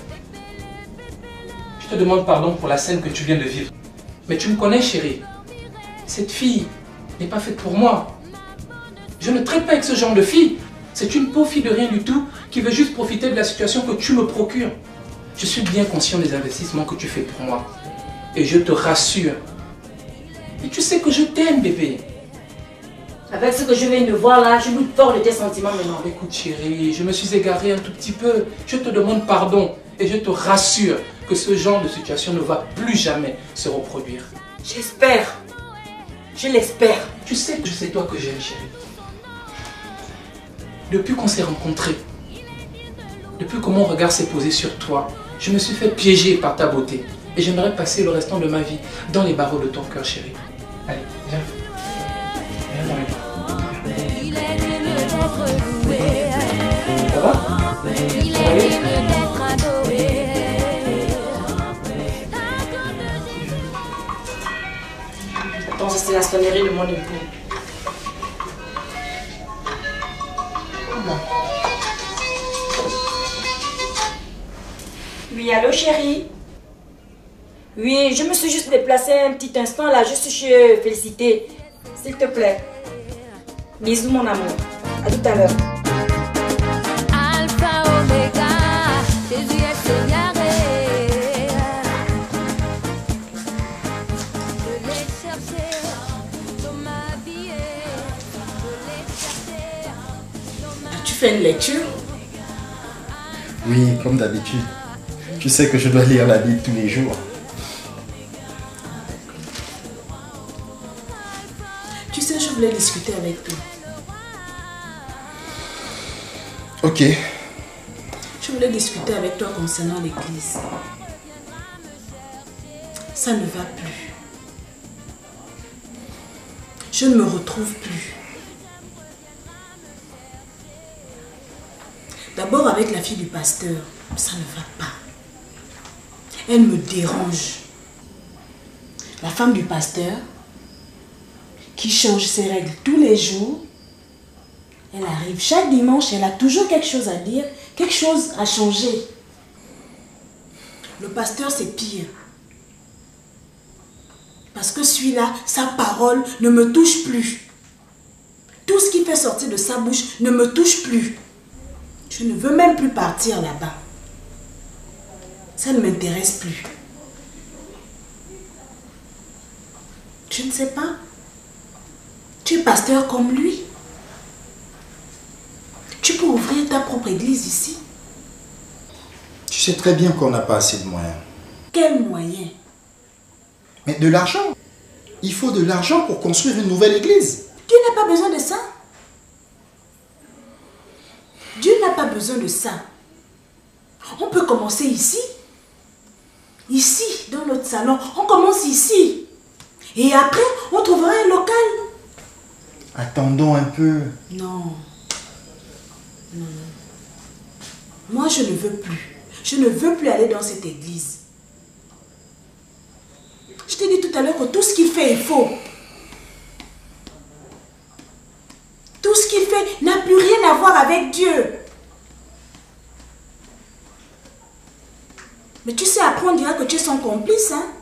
je te demande pardon pour la scène que tu viens de vivre. Mais tu me connais chérie, cette fille n'est pas faite pour moi. Je ne traite pas avec ce genre de fille. C'est une pauvre fille de rien du tout qui veut juste profiter de la situation que tu me procures. Je suis bien conscient des investissements que tu fais pour moi. Et je te rassure. Et tu sais que je t'aime bébé. Avec ce que je viens de voir là, je doute fort de tes sentiments maintenant. Écoute chérie, je me suis égaré un tout petit peu. Je te demande pardon et je te rassure que ce genre de situation ne va plus jamais se reproduire. J'espère. Je l'espère. Tu sais que c'est toi que j'aime, chérie. Depuis qu'on s'est rencontrés, depuis que mon regard s'est posé sur toi, je me suis fait piéger par ta beauté. Et j'aimerais passer le restant de ma vie dans les barreaux de ton cœur, chérie. Allez, viens. Viens dans les bras. Ça va? Ça va aller? Attends, ça c'est la sonnerie de mon époux. Oui, allô chérie? Oui, je me suis juste déplacée un petit instant là, juste chez Félicité. S'il te plaît. Bisous mon amour. À tout à l'heure. Alpha, Omega, Jésus est Seigneur. Je l'ai cherché dans ma vie. Je l'ai cherché dans ma vie. Tu fais une lecture? Oui, comme d'habitude. Tu sais que je dois lire la Bible tous les jours. Tu sais, je voulais discuter avec toi. Ok. Je voulais discuter avec toi concernant l'église. Ça ne va plus. Je ne me retrouve plus. D'abord avec la fille du pasteur, ça ne va pas. Elle me dérange. La femme du pasteur, qui change ses règles tous les jours, elle arrive chaque dimanche, elle a toujours quelque chose à dire, quelque chose à changer. Le pasteur, c'est pire. Parce que celui-là, sa parole ne me touche plus. Tout ce qui fait sortir de sa bouche ne me touche plus. Je ne veux même plus partir là-bas. Ça ne m'intéresse plus. Je ne sais pas. Tu es pasteur comme lui. Tu peux ouvrir ta propre église ici. Tu sais très bien qu'on n'a pas assez de moyens. Quels moyens? Mais de l'argent. Il faut de l'argent pour construire une nouvelle église. Dieu n'a pas besoin de ça. Dieu n'a pas besoin de ça. On peut commencer ici. Ici, dans notre salon. On commence ici. Et après, on trouvera un local. Attendons un peu. Non. Non. Moi, je ne veux plus. Je ne veux plus aller dans cette église. Je t'ai dit tout à l'heure que tout ce qu'il fait est faux. Tout ce qu'il fait n'a plus rien à voir avec Dieu. Mais tu sais, après on dira que tu es son complice, hein?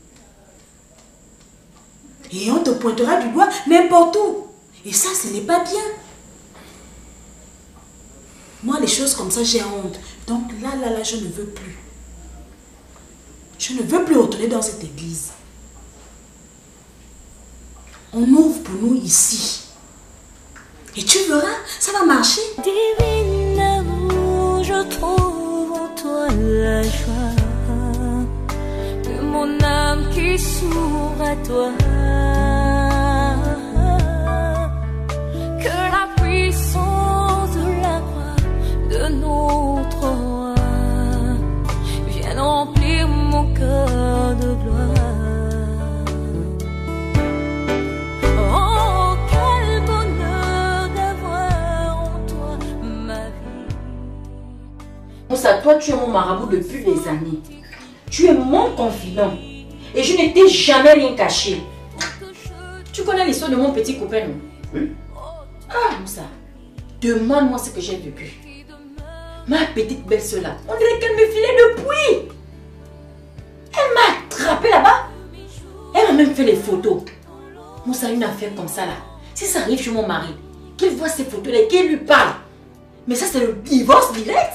Et on te pointera du doigt n'importe où. Et ça, ce n'est pas bien. Moi, les choses comme ça, j'ai honte. Donc là, là, là, je ne veux plus. Je ne veux plus retourner dans cette église. On ouvre pour nous ici. Et tu verras, ça va marcher. Divine amour, je trouve en toi la joie de mon âme qui s'ouvre à toi. Que la puissance de la croix de notre roi vienne remplir mon cœur de gloire. Moussa, toi tu es mon marabout depuis des années. Tu es mon confident. Et je ne t'ai jamais rien caché. Tu connais l'histoire de mon petit copain, non? Oui. Ah, Moussa, demande-moi ce que j'ai vécu. Ma petite belle-sœur là, on dirait qu'elle me filait depuis. Elle m'a attrapé là-bas. Elle m'a même fait les photos. Moussa, une affaire comme ça là, si ça arrive chez mon mari, qu'il voit ces photos là et qu'il lui parle, mais ça c'est le divorce direct.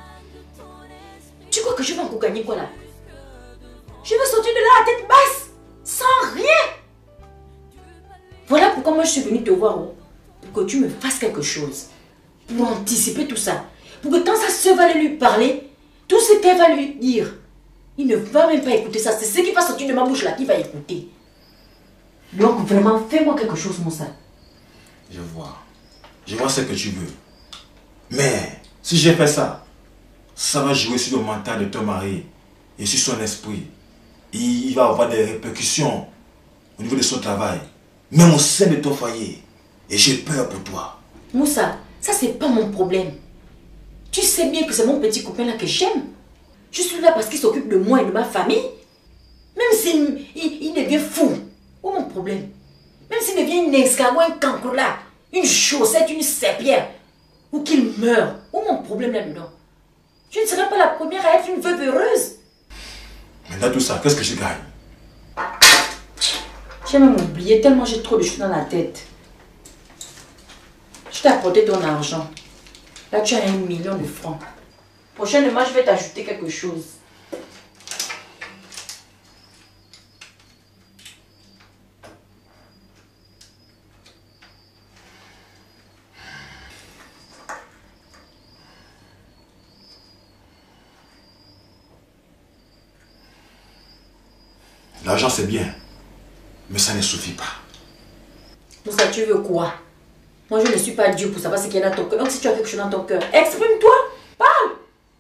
Tu crois que je vais encore gagner quoi là? Je vais sortir de là à tête basse, sans rien. Voilà pourquoi moi je suis venue te voir, oh, pour que tu me fasses quelque chose. Pour anticiper tout ça. Pour que quand sa soeur va lui parler, tout ce qu'elle va lui dire, Il ne va même pas écouter ça. C'est ce qui va sortir de ma bouche là qui va écouter. Donc vraiment, fais-moi quelque chose, Moussa. Je vois. Je vois ce que tu veux. Mais si j'ai fait ça, ça va jouer sur le mental de ton mari et sur son esprit. Il va avoir des répercussions au niveau de son travail, même au sein de ton foyer. Et j'ai peur pour toi. Moussa, ça c'est pas mon problème. Tu sais bien que c'est mon petit copain là que j'aime. Je suis là parce qu'il s'occupe de moi et de ma famille. Même s'il il, il devient fou, où mon problème? Même s'il devient une escargot, un cancrola, une chaussette, une serpillère, ou qu'il meurt, où mon problème là-dedans? Je ne serai pas la première à être une veuve heureuse. Maintenant tout ça, qu'est-ce que je gagne? J'ai même oublié tellement j'ai trop de choses dans la tête. Je t'ai apporté ton argent. Là tu as un million de francs. Prochainement je vais t'ajouter quelque chose. L'argent c'est bien, mais ça ne suffit pas. Moussa, tu veux quoi? Moi je ne suis pas Dieu pour savoir ce qu'il y a dans ton cœur. Donc si tu as quelque chose dans ton cœur, exprime-toi, parle.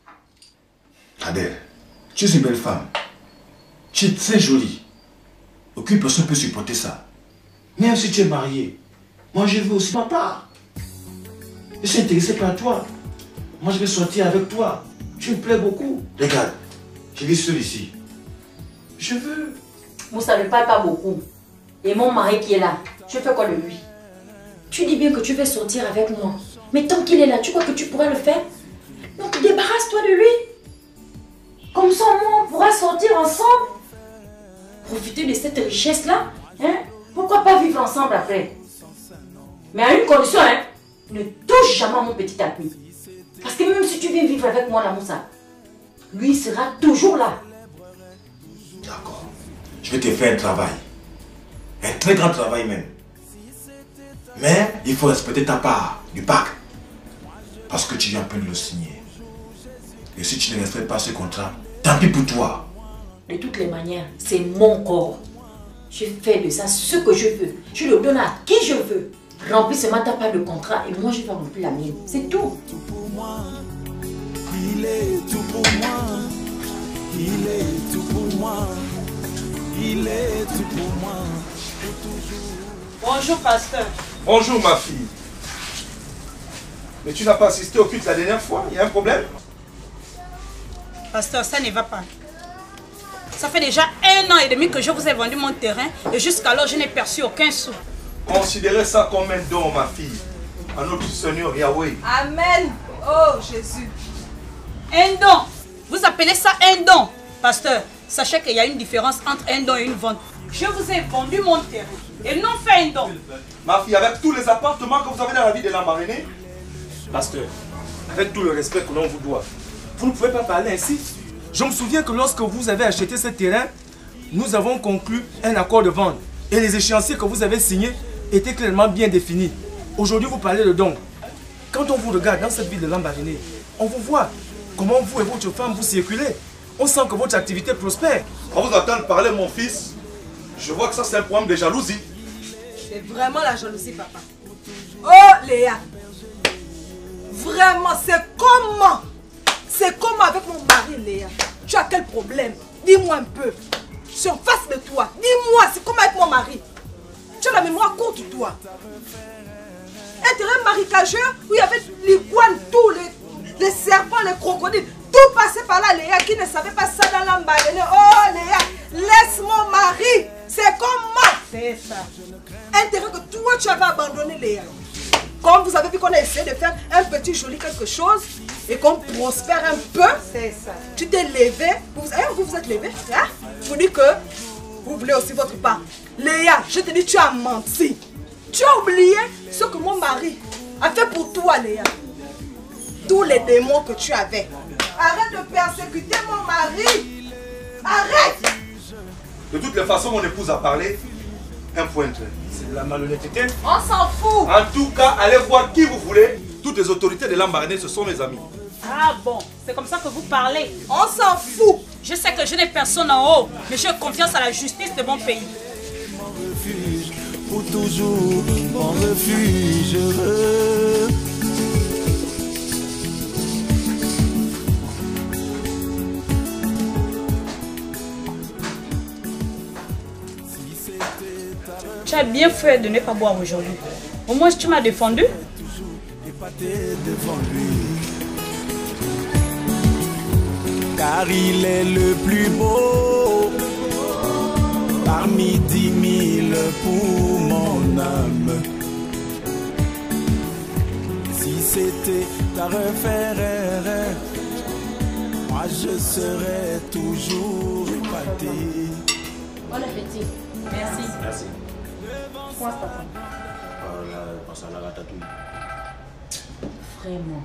Adèle, tu es une belle femme. Tu es très jolie. Aucune personne ne peut supporter ça. Même si tu es mariée, moi je veux aussi ma part. Je suis intéressé par toi. Moi je vais sortir avec toi. Tu me plais beaucoup. Regarde, je vis seul ici. Je veux. Moussa ne parle pas beaucoup. Et mon mari qui est là, je fais quoi de lui? Tu dis bien que tu veux sortir avec moi. Mais tant qu'il est là, tu crois que tu pourras le faire? Donc débarrasse-toi de lui. Comme ça, moi, on pourra sortir ensemble. Profiter de cette richesse-là. Hein? Pourquoi pas vivre ensemble après? Mais à une condition, hein? Ne touche jamais à mon petit ami. Parce que même si tu viens vivre avec moi là, Moussa, lui sera toujours là. D'accord. Je vais te faire un travail. Un très grand travail même. Mais il faut respecter ta part du pacte. Parce que tu viens un peu de le signer. Et si tu ne respectes pas ce contrat, tant pis pour toi. De toutes les manières, c'est mon corps. Je fais de ça ce que je veux. Je le donne à qui je veux. Remplis seulement ta part de contrat et moi je vais remplir la mienne. C'est tout. Tout pour moi. Il est tout pour moi. Il est tout pour moi. Il est tout pour moi. Bonjour, pasteur. Bonjour, ma fille. Mais tu n'as pas assisté au culte la dernière fois? Il y a un problème? Pasteur, ça ne va pas. Ça fait déjà un an et demi que je vous ai vendu mon terrain et jusqu'alors je n'ai perçu aucun sou. Considérez ça comme un don, ma fille, à notre Seigneur Yahweh. Amen. Oh, Jésus. Un don. Vous appelez ça un don? Pasteur, sachez qu'il y a une différence entre un don et une vente. Je vous ai vendu mon terrain et non fait un don. Ma fille, avec tous les appartements que vous avez dans la vie de Lambaréné, pasteur, avec tout le respect que l'on vous doit, vous ne pouvez pas parler ainsi. Je me souviens que lorsque vous avez acheté ce terrain, nous avons conclu un accord de vente. Et les échéanciers que vous avez signés étaient clairement bien définis. Aujourd'hui, vous parlez de don. Quand on vous regarde dans cette ville de Lambaréné, on vous voit comment vous et votre femme vous circulez. On sent que votre activité prospère. On vous entend parler, mon fils. Je vois que ça, c'est un problème de jalousie. C'est vraiment la jalousie, papa. Oh, Léa. Vraiment, c'est comment? C'est comment avec mon mari, Léa? Tu as quel problème? Dis-moi un peu. Je suis en face de toi. Dis-moi, c'est comment avec mon mari? Tu as la mémoire courte, toi. Un terrain marécageux où il y avait l'iguane, tous les, les serpents, les crocodiles. Tout passait par là, Léa, qui ne savait pas ça dans l'Ambaréné. Oh, Léa, laisse mon mari. C'est comment? C'est ça. Un terrain que toi, tu avais abandonné, Léa. Comme vous avez vu qu'on a essayé de faire un petit joli quelque chose et qu'on prospère un peu, c'est ça. Tu t'es levé, vous hein, vous, vous êtes levé, hein? Vous dites que vous voulez aussi votre part. Léa, je te dis, tu as menti. Tu as oublié ce que mon mari a fait pour toi, Léa. Tous les démons que tu avais. Arrête de persécuter mon mari. Arrête. De toutes les façons, mon épouse a parlé. Un point très. C'est de la malhonnêteté. On s'en fout. En tout cas, allez voir qui vous voulez. Toutes les autorités de Lambaréné, ce sont mes amis. Ah bon, c'est comme ça que vous parlez. On s'en fout. Je sais que je n'ai personne en haut, mais j'ai confiance à la justice de mon pays. Mon refuge, pour toujours, mon refuge heureux. Tu as bien fait de ne pas boire aujourd'hui. Au moins tu m'as défendu. Devant lui, car il est le plus beau parmi dix mille pour mon âme. Si c'était à refaire, moi je serais toujours épaté. Bon appétit. Merci. Merci. Quoi, papa? Oh, là, pense à la ratatouille. Vraiment.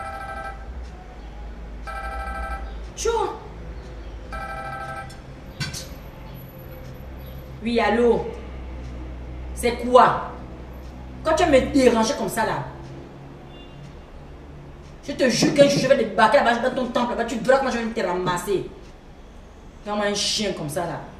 Tu vois? Oui, allô? C'est quoi? Quand tu vas me déranger comme ça là, je te jure qu'un jour je vais débarquer là-bas dans ton temple, là-bas, tu verras comment je vais te ramasser. Comme un chien comme ça là.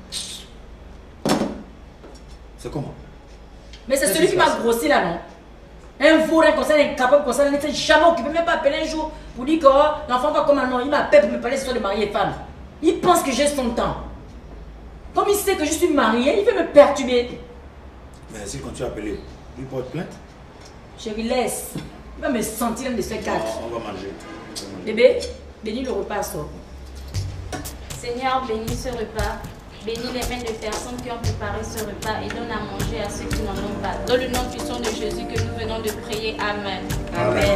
C'est comment? Mais c'est celui qui m'a grossi là, non? Un vaurien comme ça, un incapable comme ça, il ne s'est jamais occupé, même pas appelé un jour pour dire que oh, l'enfant va comme un nom. Il m'appelle pour me parler sur de mari et femme. Il pense que j'ai son temps. Comme il sait que je suis mariée, il veut me perturber. Mais si quand tu as appelé, lui porte plainte? Chérie, laisse. Il va me sentir l'un de ces quatre. On, on va manger. Bébé, bénis le repas, sort. Seigneur, bénis ce repas. Bénis les mains des personnes qui ont préparé ce repas et donne à manger à ceux qui n'en ont pas. Dans le nom puissant de Jésus que nous venons de prier. Amen. Amen.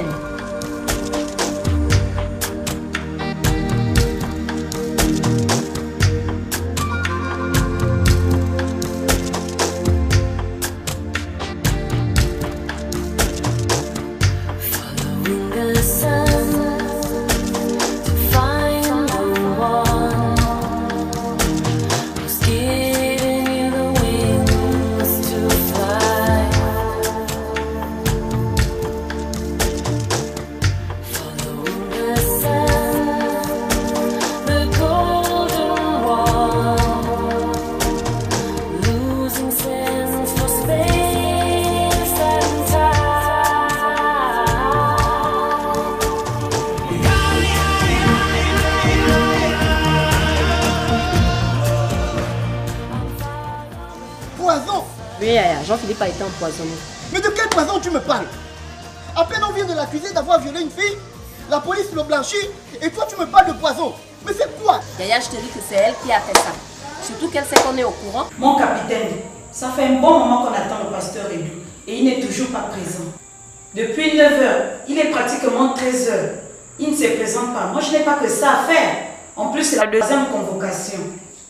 Jean-Philippe a été empoisonné. Mais de quel poison tu me parles? À peine on vient de l'accuser d'avoir violé une fille, la police le blanchit, et toi tu me parles de poison. Mais c'est quoi? Yaya, je te dis que c'est elle qui a fait ça. Surtout qu'elle sait qu'on est au courant. Mon capitaine, ça fait un bon moment qu'on attend le pasteur élu. Et il n'est toujours pas présent. Depuis neuf heures, il est pratiquement treize heures. Il ne se présente pas. Moi, je n'ai pas que ça à faire. En plus, c'est la deuxième convocation.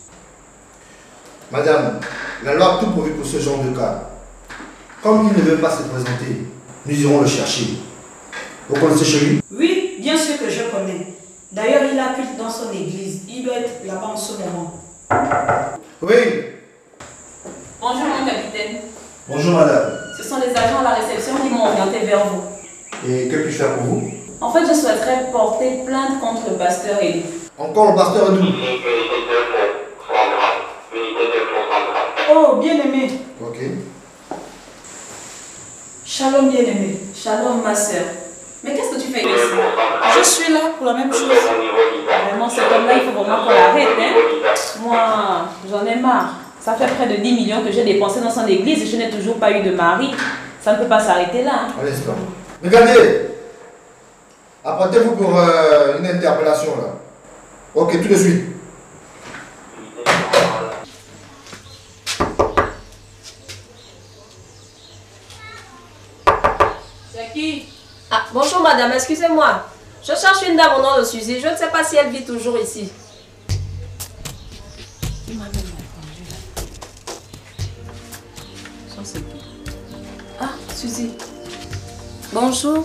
Madame, la loi a tout prévu pour ce genre de cas. Comme il ne veut pas se présenter, nous irons le chercher. Vous connaissez chez lui? Oui, bien sûr que je connais. D'ailleurs, il a culte dans son église. Il doit être là-bas en ce moment. Oui. Bonjour mon capitaine. Bonjour madame. Ce sont les agents à la réception qui m'ont orienté vers vous. Et que puis-je faire pour vous? En fait, je souhaiterais porter plainte contre le pasteur Élie. Encore le pasteur Élie? Oh, bien-aimé. Ok. Shalom, bien-aimé. Shalom, ma soeur. Mais qu'est-ce que tu fais ici? Je suis là pour la même chose. Vraiment, cet homme-là, il faut vraiment qu'on l'arrête. Hein? Moi, j'en ai marre. Ça fait près de dix millions que j'ai dépensé dans son église et je n'ai toujours pas eu de mari. Ça ne peut pas s'arrêter là. Hein? Un instant. Regardez. Apprêtez-vous pour euh, une interpellation là. Ok, tout de suite. C'est qui? Ah, bonjour madame, excusez-moi. Je cherche une dame au nom de Suzy. Je ne sais pas si elle vit toujours ici. Ah, Suzy. Bonjour.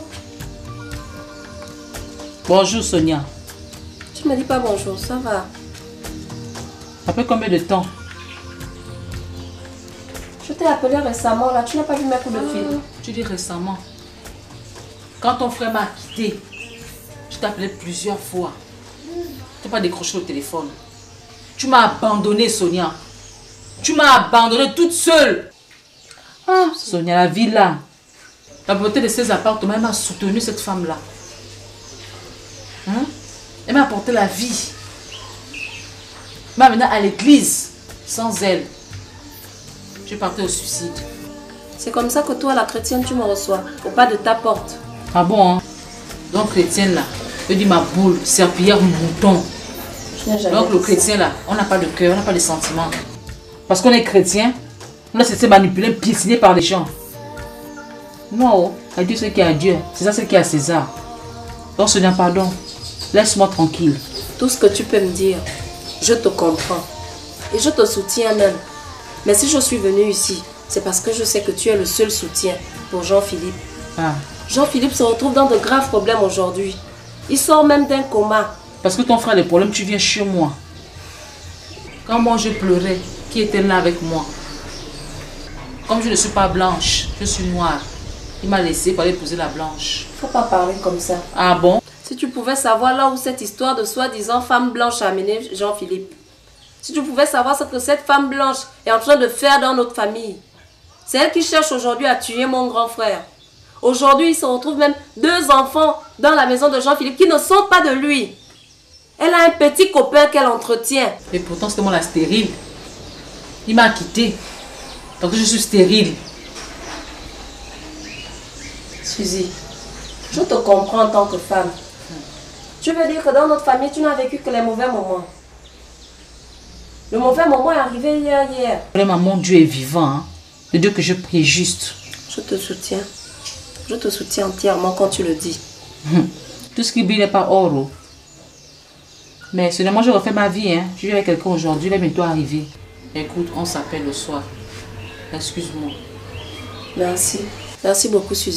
Bonjour Sonia. Tu me dis pas bonjour, ça va? Après combien de temps? Je t'ai appelé récemment, là. Tu n'as pas vu mes coups de fil. Ah, tu dis récemment. Quand ton frère m'a quitté, je t'ai appelé plusieurs fois. Tu pas décroché le téléphone. Tu m'as abandonné, Sonia. Tu m'as abandonné toute seule. Ah, Sonia, la vie là. La beauté de ces appartements, elle m'a soutenu cette femme-là. Hein? Elle m'a apporté la vie. Elle m'a amené à l'église. Sans elle, je partais au suicide. C'est comme ça que toi, la chrétienne, tu me reçois. Au pas de ta porte. Ah bon, hein? Donc, chrétienne là, je dis ma boule, serpillière, mouton. Donc, le chrétien là, on n'a pas de cœur, on n'a pas de sentiments. Parce qu'on est chrétien, on a cessé manipuler, piétiner par des gens. Non, à Dieu ce qui est à Dieu, c'est ça ce qui est à César. Donc, Sonia, pardon, laisse-moi tranquille. Tout ce que tu peux me dire, je te comprends. Et je te soutiens même. Mais si je suis venue ici, c'est parce que je sais que tu es le seul soutien pour Jean-Philippe. Ah. Jean-Philippe se retrouve dans de graves problèmes aujourd'hui. Il sort même d'un coma. Parce que ton frère a des problèmes, tu viens chez moi. Quand moi je pleurais, qui était là avec moi? Comme je ne suis pas blanche, je suis noire. Il m'a laissé pour aller épouser la blanche. Faut pas parler comme ça. Ah bon? Si tu pouvais savoir là où cette histoire de soi-disant femme blanche a amené Jean-Philippe. Si tu pouvais savoir ce que cette femme blanche est en train de faire dans notre famille. C'est elle qui cherche aujourd'hui à tuer mon grand frère. Aujourd'hui, il se retrouve même deux enfants dans la maison de Jean-Philippe qui ne sont pas de lui. Elle a un petit copain qu'elle entretient. Et pourtant, c'était moi la stérile. Il m'a quitté. Donc je suis stérile. Suzy, je te comprends en tant que femme. Tu veux dire que dans notre famille, tu n'as vécu que les mauvais moments. Le mauvais moment est arrivé hier, hier. Vraiment, mon Dieu est vivant. Hein? Le Dieu que je prie est juste. Je te soutiens. Je te soutiens entièrement quand tu le dis. Hum. Tout ce qui brille n'est pas or. Mais seulement, je refais ma vie. Hein? Je suis avec quelqu'un aujourd'hui, il est bientôt arrivé. Écoute, on s'appelle le soir. Excuse-moi. Merci. Merci beaucoup, Suzy.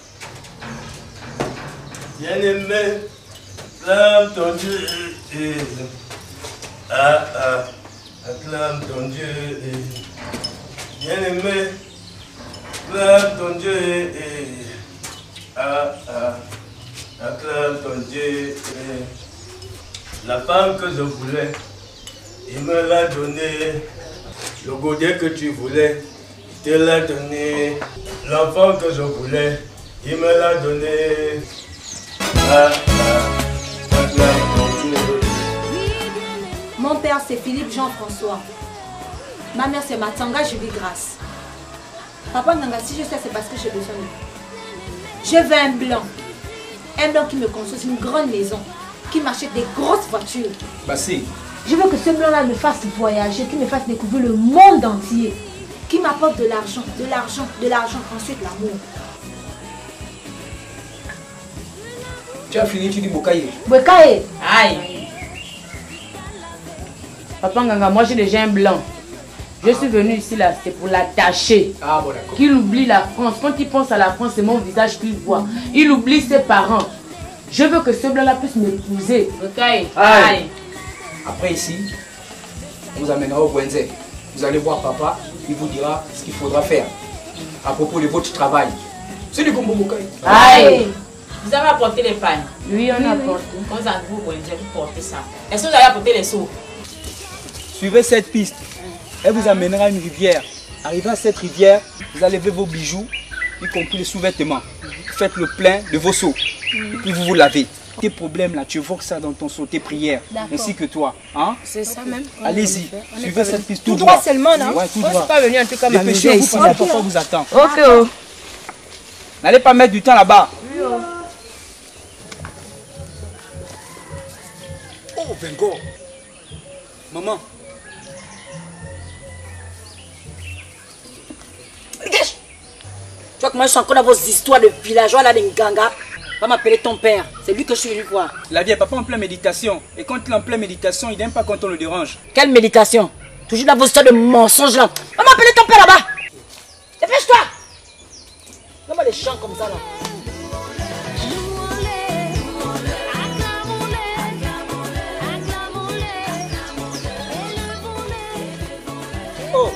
Bien-aimé, acclame ton Dieu. Et... Ah, ah. Acclame ton Dieu, et... bien-aimé, acclame ton Dieu, et... ah, ah, acclame ton Dieu, et... la femme que je voulais, il me l'a donné, le godet que tu voulais, il te l'a donné, l'enfant que je voulais, il me l'a donné, ah, ah, acclame ton Dieu. Mon père, c'est Philippe Jean-François. Ma mère, c'est Matanga Julie Grâce. Papa Nanga, si je sais, c'est parce que j'ai besoin de lui. Je veux un blanc. Un blanc qui me construise une grande maison, qui m'achète des grosses voitures. Bah si. Je veux que ce blanc-là me fasse voyager, qu'il me fasse découvrir le monde entier. Qui m'apporte de l'argent, de l'argent, de l'argent, ensuite l'amour. Tu as fini, tu dis Bokaye. Bokaye. Aïe. Papa Nganga, moi j'ai déjà un blanc. Je suis venu ici là, c'est pour l'attacher. Ah bon d'accord. Qu'il oublie la France. Quand il pense à la France, c'est mon visage qu'il voit. Il oublie ses parents. Je veux que ce blanc là puisse m'épouser. Ok. Aïe. Après ici, on vous amènera au Wenze. Vous allez voir papa, il vous dira ce qu'il faudra faire. À propos de votre travail. C'est du Gombo Bokaye. Aïe. Vous avez apporté les pagnes? Oui, on a apporté. Quand vous avez vous portez ça. Est-ce que vous avez apporté les seaux? Suivez cette piste. Elle vous amènera à une rivière. Arrivé à cette rivière, vous allez lever vos bijoux, y compris les sous-vêtements. Vous faites le plein de vos seaux. Et puis vous vous lavez. Tes problèmes là, tu évoques ça dans ton seau, tes prières, ainsi que toi. Hein? C'est ça même. Allez-y, suivez cette piste tout droit. seulement, non? Ouais, tout Moi, droit. je suis pas venu en tout cas m'amuser Dépêchez-vous ici. parce que papa vous attend. Ok. Oh. N'allez pas mettre du temps là-bas. Oh, Bengo. Maman. Dégage. Tu vois que moi je suis encore dans vos histoires de villageois là, d'Nganga. Va m'appeler ton père, c'est lui que je suis venu voir. La vie est papa en pleine méditation. Et quand il est en pleine méditation, il n'aime pas quand on le dérange. Quelle méditation? Toujours dans vos histoires de mensonges là. Va m'appeler ton père là-bas. Dépêche-toi. Donne-moi des chants comme ça là. Oh.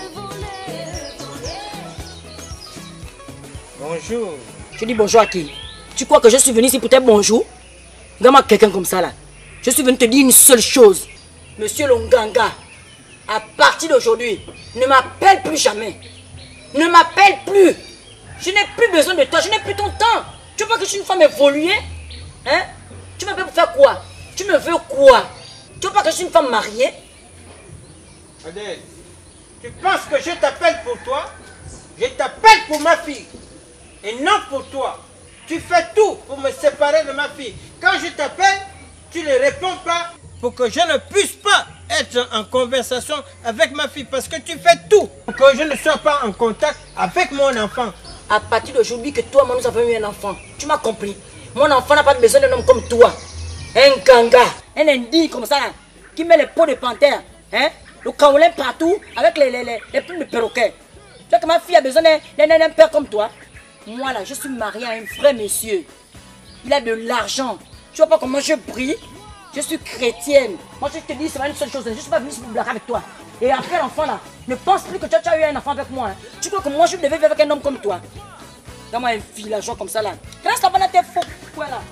Bonjour. Je dis bonjour à qui? Tu crois que je suis venu ici pour te bonjour? Regarde-moi quelqu'un comme ça là. Je suis venu te dire une seule chose. Monsieur Longanga, à partir d'aujourd'hui, ne m'appelle plus jamais. Ne m'appelle plus. Je n'ai plus besoin de toi, je n'ai plus ton temps. Tu vois que je suis une femme évoluée? Hein? Tu m'appelles pour faire quoi? Tu me veux quoi? Tu vois pas que je suis une femme mariée? Adèle, tu penses que je t'appelle pour toi? Je t'appelle pour ma fille. Et non pour toi. Tu fais tout pour me séparer de ma fille. Quand je t'appelle, tu ne réponds pas pour que je ne puisse pas être en conversation avec ma fille. Parce que tu fais tout pour que je ne sois pas en contact avec mon enfant. À partir d'aujourd'hui que toi, moi, nous avons eu un enfant. Tu m'as compris? Mon enfant n'a pas besoin d'un homme comme toi. Un ganga, un indigne comme ça, qui met les peaux de panthère, hein? Le kaolin partout, avec les, les, les, les plumes de perroquet. Tu vois que ma fille a besoin d'un père comme toi? Moi là, je suis mariée à un vrai monsieur. Il a de l'argent. Tu vois pas comment je brille? Je suis chrétienne. Moi je te dis, c'est une seule chose. Je ne suis pas venue pour blaguer avec toi. Et après l'enfant là, ne pense plus que tu as, tu as eu un enfant avec moi. Hein. Tu crois que moi je devais vivre avec un homme comme toi? Comment un villageois comme ça là? Reste là-bas dans tes faux. Quoi là?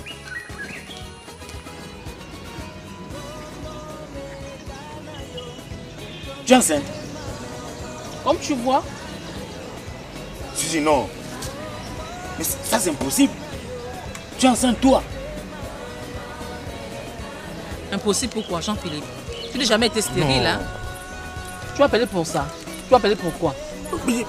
Tu es enceinte? Comme tu vois. Suzy, non. Mais ça c'est impossible. Tu es enceinte toi? Impossible pourquoi, Jean-Philippe? Tu n'as jamais été stérile, non. Hein? Tu vas appeler pour ça. Tu vas appeler pourquoi? Mais...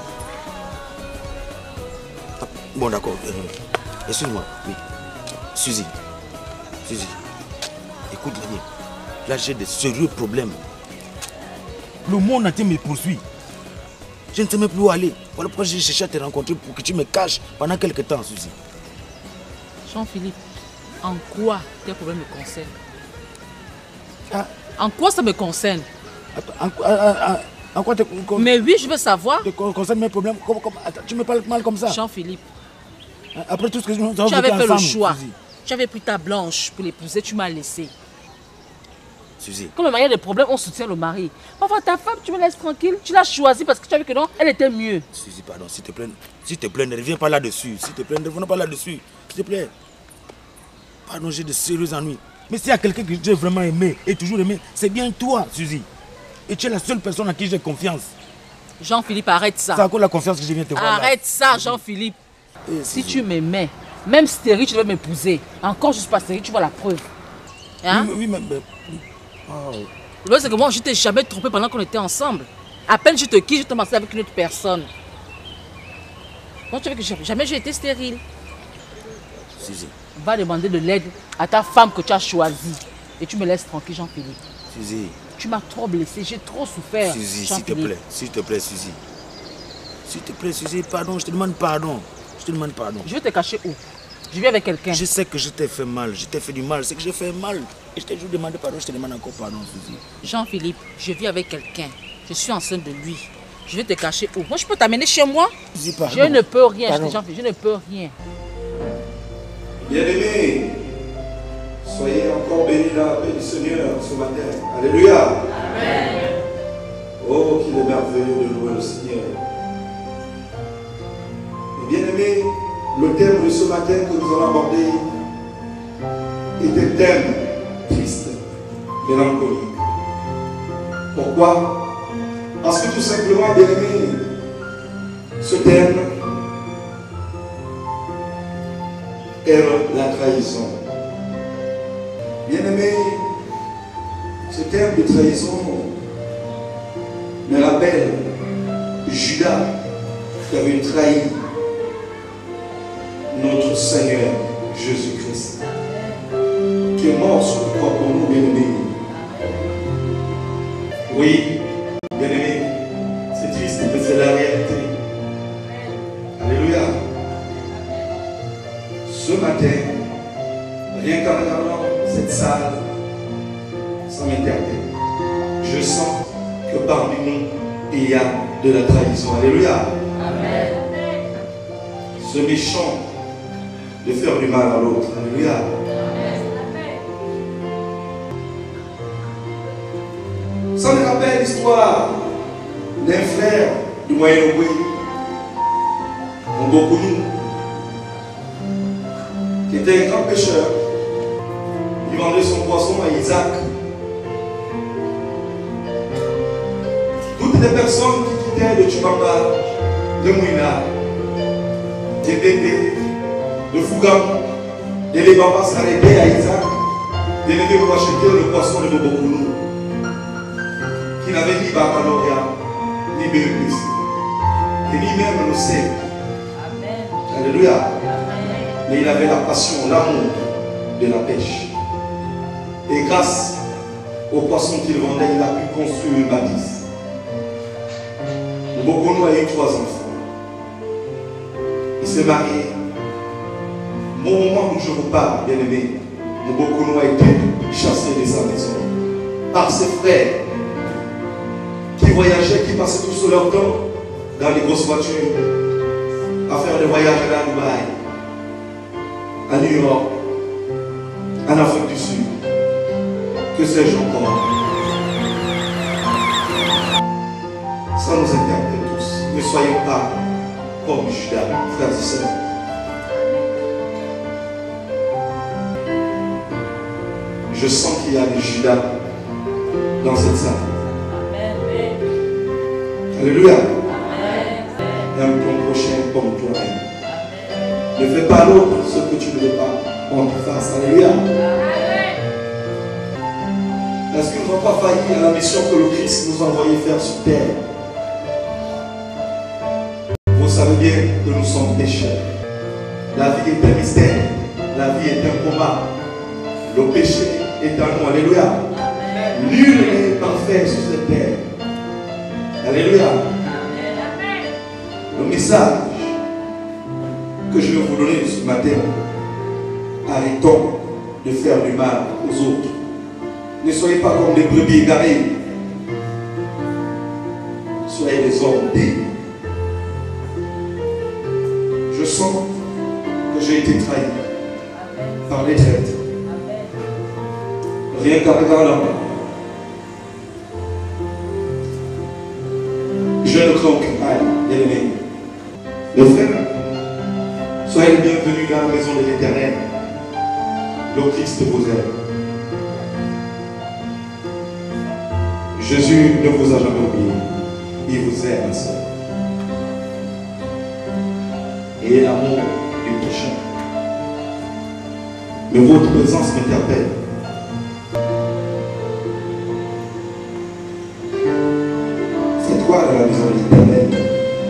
Bon d'accord. Euh, Excuse-moi. Oui. Suzy. Suzy. Écoute Daniel. Là j'ai des sérieux problèmes. Le monde entier me poursuit. Je ne sais même plus où aller. Voilà pourquoi j'ai cherché à te rencontrer pour que tu me caches pendant quelques temps, Suzy. Jean-Philippe, en quoi tes problèmes me concernent? Ah. En quoi ça me concerne? En, en, en, en quoi te concerne? Mais oui, je veux savoir. Te concerne mes problèmes? Comme, comme, attends, tu me parles mal comme ça? Jean-Philippe. Après tout ce que nous avons Tu avais fait ensemble, le choix. Suzy. Tu avais pris ta blanche pour l'épouser, tu m'as laissé. Suzy. Comme le mari a des problèmes, on soutient le mari. Enfin, ta femme, tu me laisses tranquille. Tu l'as choisie parce que tu as vu que non, elle était mieux. Suzy, pardon, s'il te plaît. S'il te plaît, ne reviens pas là-dessus. S'il te plaît, ne reviens pas là-dessus. S'il te plaît. Pardon, j'ai de sérieux ennuis. Mais s'il y a quelqu'un que j'ai vraiment aimé et toujours aimé, c'est bien toi, Suzy. Et tu es la seule personne à qui j'ai confiance. Jean-Philippe, arrête ça. C'est encore la confiance que je viens te voir. Arrête là. ça, Jean-Philippe. Si tu m'aimais, même stérile, tu devais m'épouser. Encore, je ne suis pas stérile, tu vois la preuve. Hein? Oui, mais... mais... Oh. Le problème, c'est que moi, je ne t'ai jamais trompé pendant qu'on était ensemble. À peine je te quitte, je te masse avec une autre personne. Moi, tu veux que jamais j'ai été stérile. Suzy. Va demander de l'aide à ta femme que tu as choisie. Et tu me laisses tranquille, Jean-Philippe. Suzy. Tu m'as trop blessé, j'ai trop souffert. Suzy, s'il te plaît, s'il te plaît, Suzy. S'il te plaît, Suzy, pardon, je te demande pardon. Je te demande pardon. Je vais te cacher où? Je viens avec quelqu'un. Je sais que je t'ai fait mal, je t'ai fait du mal, c'est que j'ai fait mal. Et je t'ai toujours demandé pardon, je te demande encore pardon, Suzy. Jean-Philippe, je vis avec quelqu'un. Je suis enceinte de lui. Je vais te cacher où? Moi, je peux t'amener chez moi? Suzy, pardon. Je ne peux rien, Jean-Philippe, je ne peux rien. Bien-aimés, soyez encore bénis dans la paix du Seigneur ce matin. Alléluia. Amen. Oh, qu'il est merveilleux de louer le Seigneur. Bien-aimés, le thème de ce matin que nous allons aborder est un thème triste, mélancolique. Pourquoi? Parce que tout simplement, bien-aimés, ce thème est la trahison. Bien-aimés, ce thème de trahison me rappelle Judas qui avait trahi notre Seigneur Jésus-Christ, qui est mort sur le corps pour nous, bien-aimés. Oui, bien-aimés, c'est triste, mais c'est la réalité. Alléluia. Ce matin, rien qu'en regardant cette salle, ça m'interpelle. Je sens que parmi nous, il y a de la trahison. Alléluia. Amen. Ce méchant de faire du mal à l'autre. Alléluia. Ça me rappelle l'histoire d'un frère du Moyen-Orient, Mbokounou, qui était un grand pécheur. Il vendait son poisson à Isaac. Toutes les personnes qui quittaient de Tchibamba, de Mouina, de Bébé, de Fougam, et les Bambas s'arrêtaient à Isaac, de venir pour acheter le poisson de Bobokounou, qui n'avait ni baccalauréat, ni B E P C, et ni même le C. Alléluia. Mais il avait la passion, l'amour de la pêche. Et grâce aux poissons qu'il vendait, il a pu construire une bâtisse. Bobokounou a eu trois enfants. Il s'est marié. Au moment où je vous parle, bien aimé, Bobokounou a été chassé de sa maison par ses frères qui voyageaient, qui passaient tout leur temps dans les grosses voitures à faire des voyages à Dubaï, à New York, en Afrique du Sud. Que sais-je encore? Ça nous interpelle tous. Ne soyons pas comme Judas, frères et sœurs. Je sens qu'il y a des Judas dans cette salle. Alléluia. Aime ton prochain comme toi-même. Ne fais pas à l'autre ce que tu ne veux pas qu'on te fasse. Alléluia. Est-ce que nous n'avons pas failli à la mission que le Christ nous a envoyé faire sur terre? Vous savez bien que nous sommes pécheurs. La vie est un mystère. La vie est un combat. Le péché est en nous. Alléluia. Nul n'est parfait sur cette terre. Alléluia. Le message que je vais vous donner ce matin, arrêtons de faire du mal aux autres. Ne soyez pas comme des brebis égarées. Soyez des hommes dignes. Je sens que j'ai été trahi par les traîtres. Rien qu'à regarder. Je ne crains aucun mal, bien-aimé. Les frères, soyez les bienvenus dans la maison de l'Éternel. Le Christ vous aime. Jésus ne vous a jamais oublié. Il vous aime, ma soeur. Et l'amour du prochain. Mais votre présence m'interpelle. C'est quoi dans la maison de l'Éternel?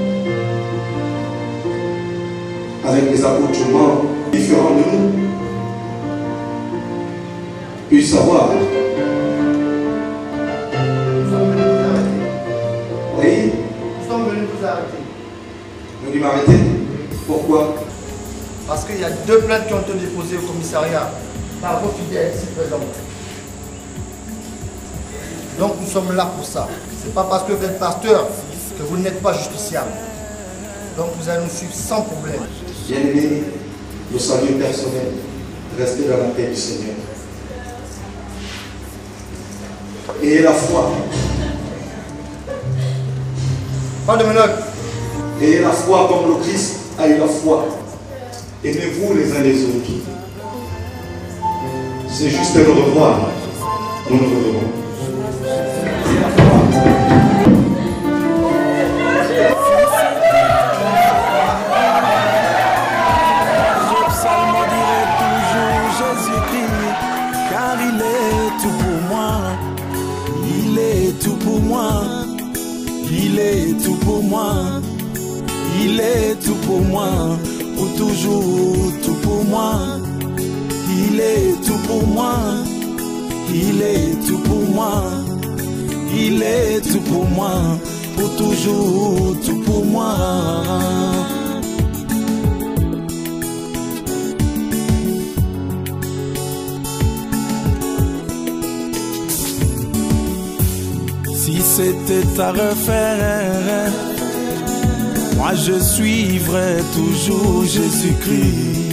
Avec des accoutrements différents de nous. Puis savoir. Oui. Nous sommes venus vous arrêter. Venus m'arrêter? Pourquoi? Parce qu'il y a deux plaintes qui ont été déposées au commissariat par vos fidèles ici présents. Donc nous sommes là pour ça. Ce n'est pas parce que vous êtes pasteur que vous n'êtes pas justiciable. Donc vous allez nous suivre sans problème. Bien-aimés, le salut personnel, restez dans la paix du Seigneur. Et la foi. Pas de menottes. Et la foi comme le Christ a eu la foi. Aimez-vous les uns les autres. C'est juste un au revoir. Nous nous reverrons. Il est tout pour moi, il est tout pour moi, pour toujours tout pour moi. Il est tout pour moi, il est tout pour moi, il est tout pour moi, pour toujours tout pour moi. Si c'était à refaire, moi je suivrais toujours Jésus-Christ.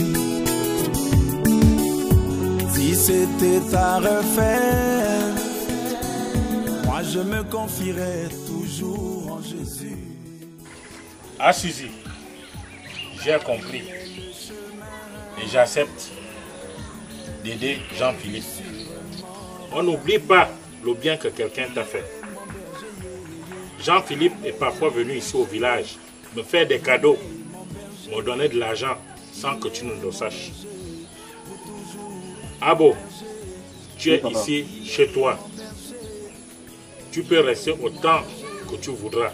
Si c'était à refaire, moi je me confierais toujours en Jésus. Ah Suzy, j'ai compris et j'accepte d'aider Jean-Philippe. On n'oublie pas le bien que quelqu'un t'a fait. Jean-Philippe est parfois venu ici au village me faire des cadeaux, me donner de l'argent sans que tu ne le saches. Abo, tu es Oui, papa. ici chez toi. Tu peux rester autant que tu voudras.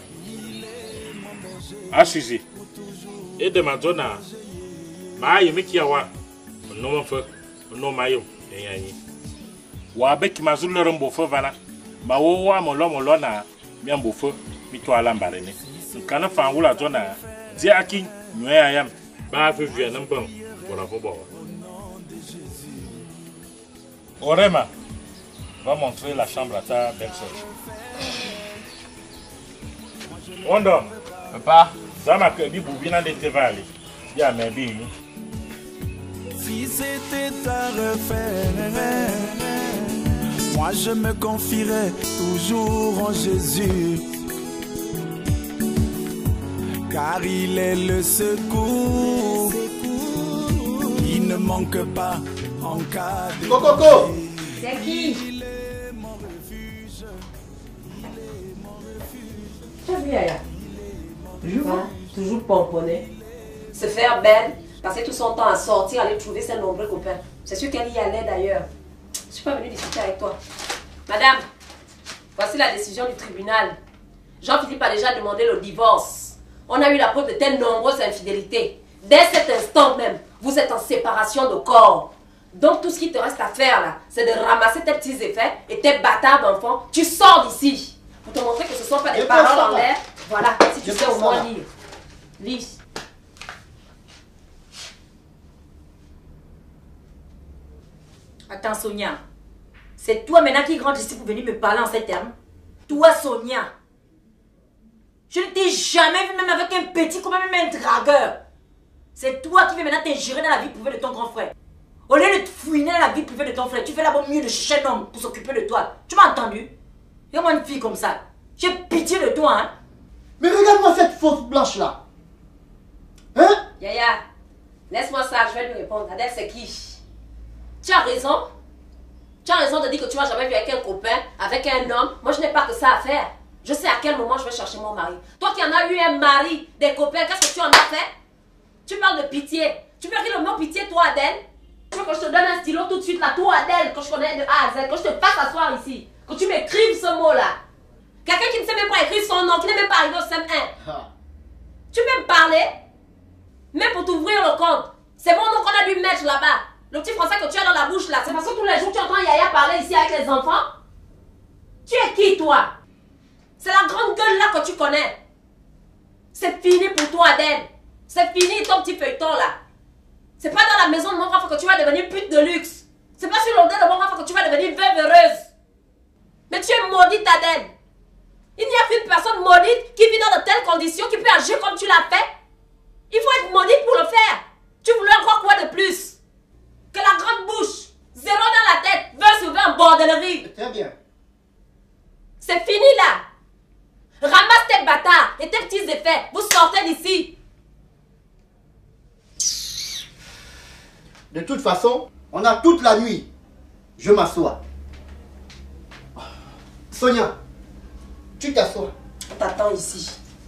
Ashizi, et de ma zone, ma yemi kiawa, no ma fe, no ma yom, yanyi. Wa be ki mazul le rombo fe vana, ma wo wa mo lo mo lo na mi ambo fe, mi to ala mbarene. Nkana fa wula zona, di aki nyoe ayam, ba fe vie nan bon, pour fo bo. Orema, va montrer la chambre à ta belle-sœur. On dort. Papa. Zama que bi boubina de te va aller. Ya mais bi. Si c'était à refaire, moi je me confierais toujours en Jésus, car il est le secours, il ne manque pas en cas de... Coco! C'est qui? Tu as vu Yaya? Toujours, toujours pomponner. Se faire belle, passer tout son temps à sortir, aller trouver ses nombreux copains. C'est sûr qu'elle y allait d'ailleurs. Je ne suis pas venue discuter avec toi. Madame, voici la décision du tribunal. Jean-Philippe a déjà demandé le divorce. On a eu la preuve de telles nombreuses infidélités. Dès cet instant même, vous êtes en séparation de corps. Donc tout ce qui te reste à faire là, c'est de ramasser tes petits effets et tes bâtards d'enfants. Tu sors d'ici pour te montrer que ce ne sont pas des Je paroles pense en ça. l'air. Voilà, si tu Je sais pense au moins ça. lire. Lis. Attends, Sonia. C'est toi maintenant qui rentre ici pour venir me parler en ces termes. Toi, Sonia. Je ne t'ai jamais vu même avec un petit comme même un dragueur. C'est toi qui veux maintenant t'ingérer dans la vie privée de ton grand frère. Au lieu de te fouiner dans la vie privée de ton frère, tu fais d'abord mieux de chercher un homme pour s'occuper de toi. Tu m'as entendu? Regarde-moi une fille comme ça. J'ai pitié de toi, hein. Mais regarde-moi cette fausse blanche là. Hein? Yaya, laisse-moi ça, je vais lui répondre. Adèle, c'est qui? Tu as raison. Tu as raison de dire que tu m'as jamais vu avec un copain, avec un homme. Moi, je n'ai pas que ça à faire. Je sais à quel moment je vais chercher mon mari. Toi qui en as eu un mari, des copains, qu'est-ce que tu en as fait? Tu parles de pitié. Tu peux dire le mot pitié, toi, Adèle? Tu veux que je te donne un stylo tout de suite, là, toi, Adèle, que je connais de A à Z, que je te fasse asseoir ici, que tu m'écrives ce mot-là. Quelqu'un qui ne sait même pas écrire son nom, qui n'est même pas arrivé au C M un. Tu peux me parler? Même pour t'ouvrir le compte. C'est mon nom qu'on a dû mettre là-bas. Le petit français que tu as dans la bouche là. C'est parce que tous les jours tu entends Yaya parler ici avec les enfants. Tu es qui toi? C'est la grande gueule là que tu connais. C'est fini pour toi, Adèle. C'est fini ton petit feuilleton là. C'est pas dans la maison de mon grand frère que tu vas devenir pute de luxe. C'est pas sur l'odeur de mon grand frère que tu vas devenir veuve heureuse. Mais tu es maudite, Adèle. Il n'y a qu'une personne maudite qui vit dans de telles conditions, qui peut agir comme tu l'as fait. Il faut être maudite pour le faire. Tu voulais encore quoi de plus? Que la grande bouche, zéro dans la tête, veut sauver en bordellerie. Très bien. C'est fini là. Ramasse tes bâtards et tes petits effets. Vous sortez d'ici. De toute façon, on a toute la nuit. Je m'assois. Sonia, tu t'assois. On t'attend ici.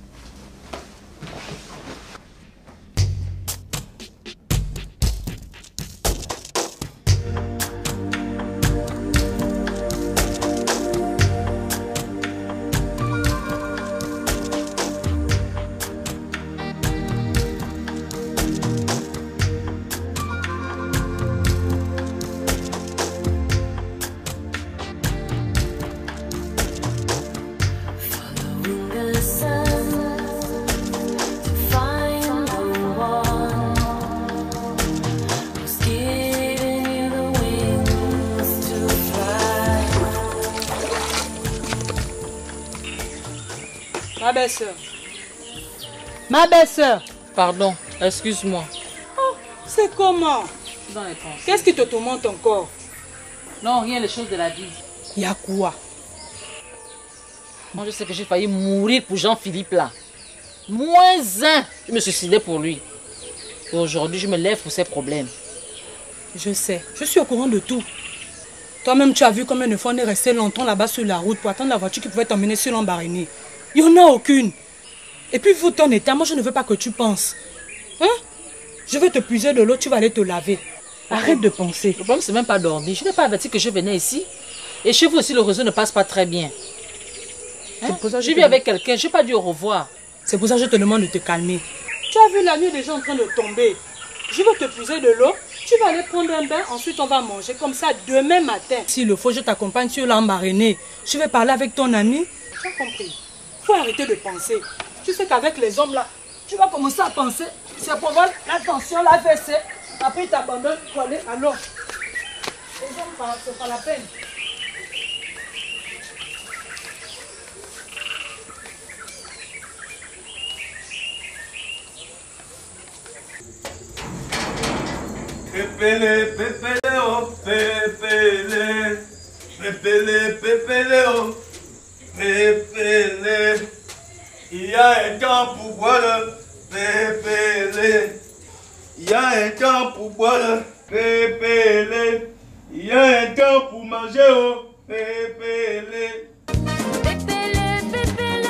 Ma belle-sœur. Ma belle-sœur. Pardon, excuse-moi. Oh, c'est comment? Dans les pensées. Qu'est-ce qui te tourmente encore? Non, rien, les choses de la vie. Il y a quoi? Moi, je sais que j'ai failli mourir pour Jean-Philippe là. Moins un. Je me suicidais pour lui. Et aujourd'hui, je me lève pour ses problèmes. Je sais, je suis au courant de tout. Toi-même, tu as vu combien de fois on est resté longtemps là-bas sur la route pour attendre la voiture qui pouvait t'emmener sur l'Ambaréné. Il n'y en a aucune. Et puis, vu ton état, moi, je ne veux pas que tu penses. Hein? Je vais te puiser de l'eau, tu vas aller te laver. Arrête de penser. Le problème, c'est même pas dormir. Je n'ai pas averti que je venais ici. Et chez vous aussi, le réseau ne passe pas très bien. Hein? Je vis avec quelqu'un, je n'ai pas dit au revoir. C'est pour ça que je te demande de te calmer. Tu as vu la nuit déjà en train de tomber. Je vais te puiser de l'eau. Tu vas aller prendre un bain, ensuite on va manger. Comme ça, demain matin, s'il le faut, je t'accompagne sur l'Ambaréné. Je vais parler avec ton ami. Tu as compris? Il faut arrêter de penser. Tu sais qu'avec les hommes là, tu vas commencer à penser. C'est pour voir la tension, la V C. Après, tu t'abandonnes pour aller à l'eau. Les hommes, c'est pas la peine. Pépélé, pépélé, oh, pépélé, pépélé, pépélé, oh, pépélé. Il y a un temps pour boire, pépélé. Il y a un temps pour boire, pépélé. Il y a un temps pour manger, oh, pépélé. Pépélé, pépélé,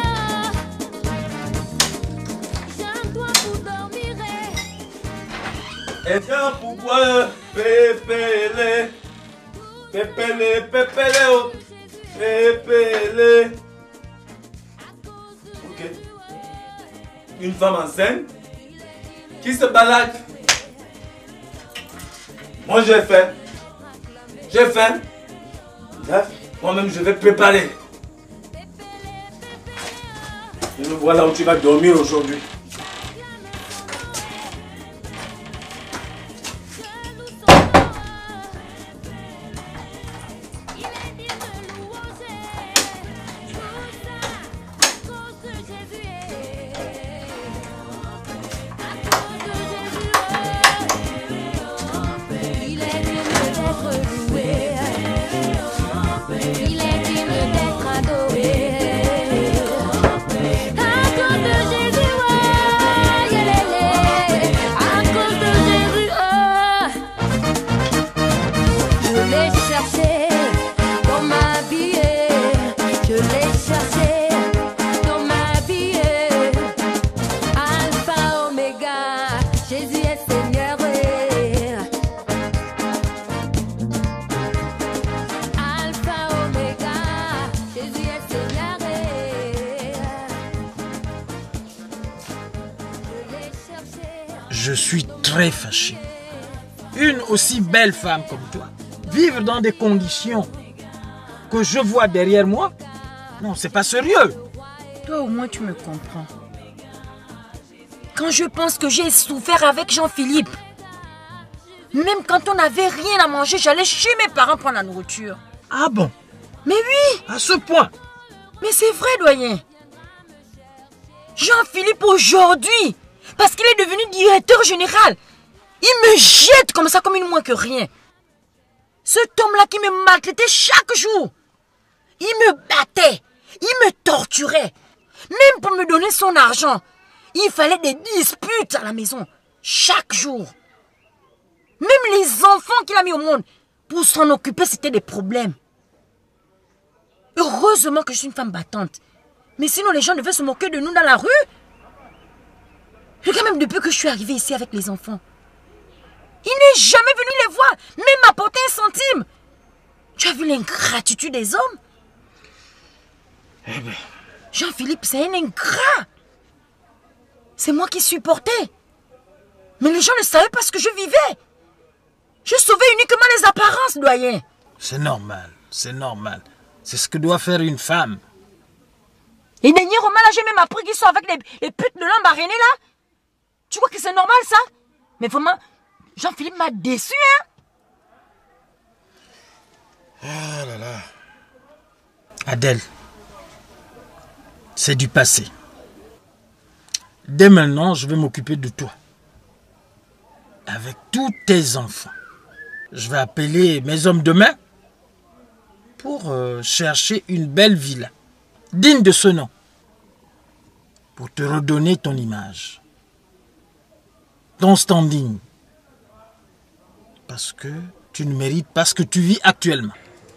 j'aime-toi pour dormir. Un temps pour boire, pépélé. Pépélé, pépélé, oh, pépélé. Ok. Une femme enceinte qui se balade. Moi j'ai faim. J'ai faim. Bref, moi-même je vais préparer. Je me vois là où tu vas dormir aujourd'hui. Je suis très fâché. Une aussi belle femme comme toi, vivre dans des conditions que je vois derrière moi, non, c'est pas sérieux. Toi au moins tu me comprends. Quand je pense que j'ai souffert avec Jean-Philippe, même quand on n'avait rien à manger, j'allais chez mes parents prendre la nourriture. Ah bon? Mais oui! À ce point? Mais c'est vrai, doyen. Jean-Philippe aujourd'hui, parce qu'il est devenu directeur général, il me jette comme ça, comme une moins que rien. Cet homme-là qui me maltraitait chaque jour, il me battait, il me torturait. Même pour me donner son argent, il fallait des disputes à la maison, chaque jour. Même les enfants qu'il a mis au monde, pour s'en occuper, c'était des problèmes. Heureusement que je suis une femme battante. Mais sinon, les gens devaient se moquer de nous dans la rue. Regarde, même depuis que je suis arrivée ici avec les enfants, il n'est jamais venu les voir, même m'apporter un centime. Tu as vu l'ingratitude des hommes? Eh bien... Jean-Philippe, c'est un ingrat. C'est moi qui supportais. Mais les gens ne savaient pas ce que je vivais. Je sauvais uniquement les apparences, doyen. C'est normal, c'est normal. C'est ce que doit faire une femme. Et dernièrement, là, j'ai même appris qu'ils sont avec les, les putes de l'Ambaréné, là. Tu crois que c'est normal, ça? Mais vraiment, Jean-Philippe m'a déçu, hein? Ah là là. Adèle, c'est du passé. Dès maintenant, je vais m'occuper de toi. Avec tous tes enfants. Je vais appeler mes hommes de main pour euh, chercher une belle villa, digne de ce nom, pour te redonner ton image, ton standing. Parce que tu ne mérites pas ce que tu vis actuellement.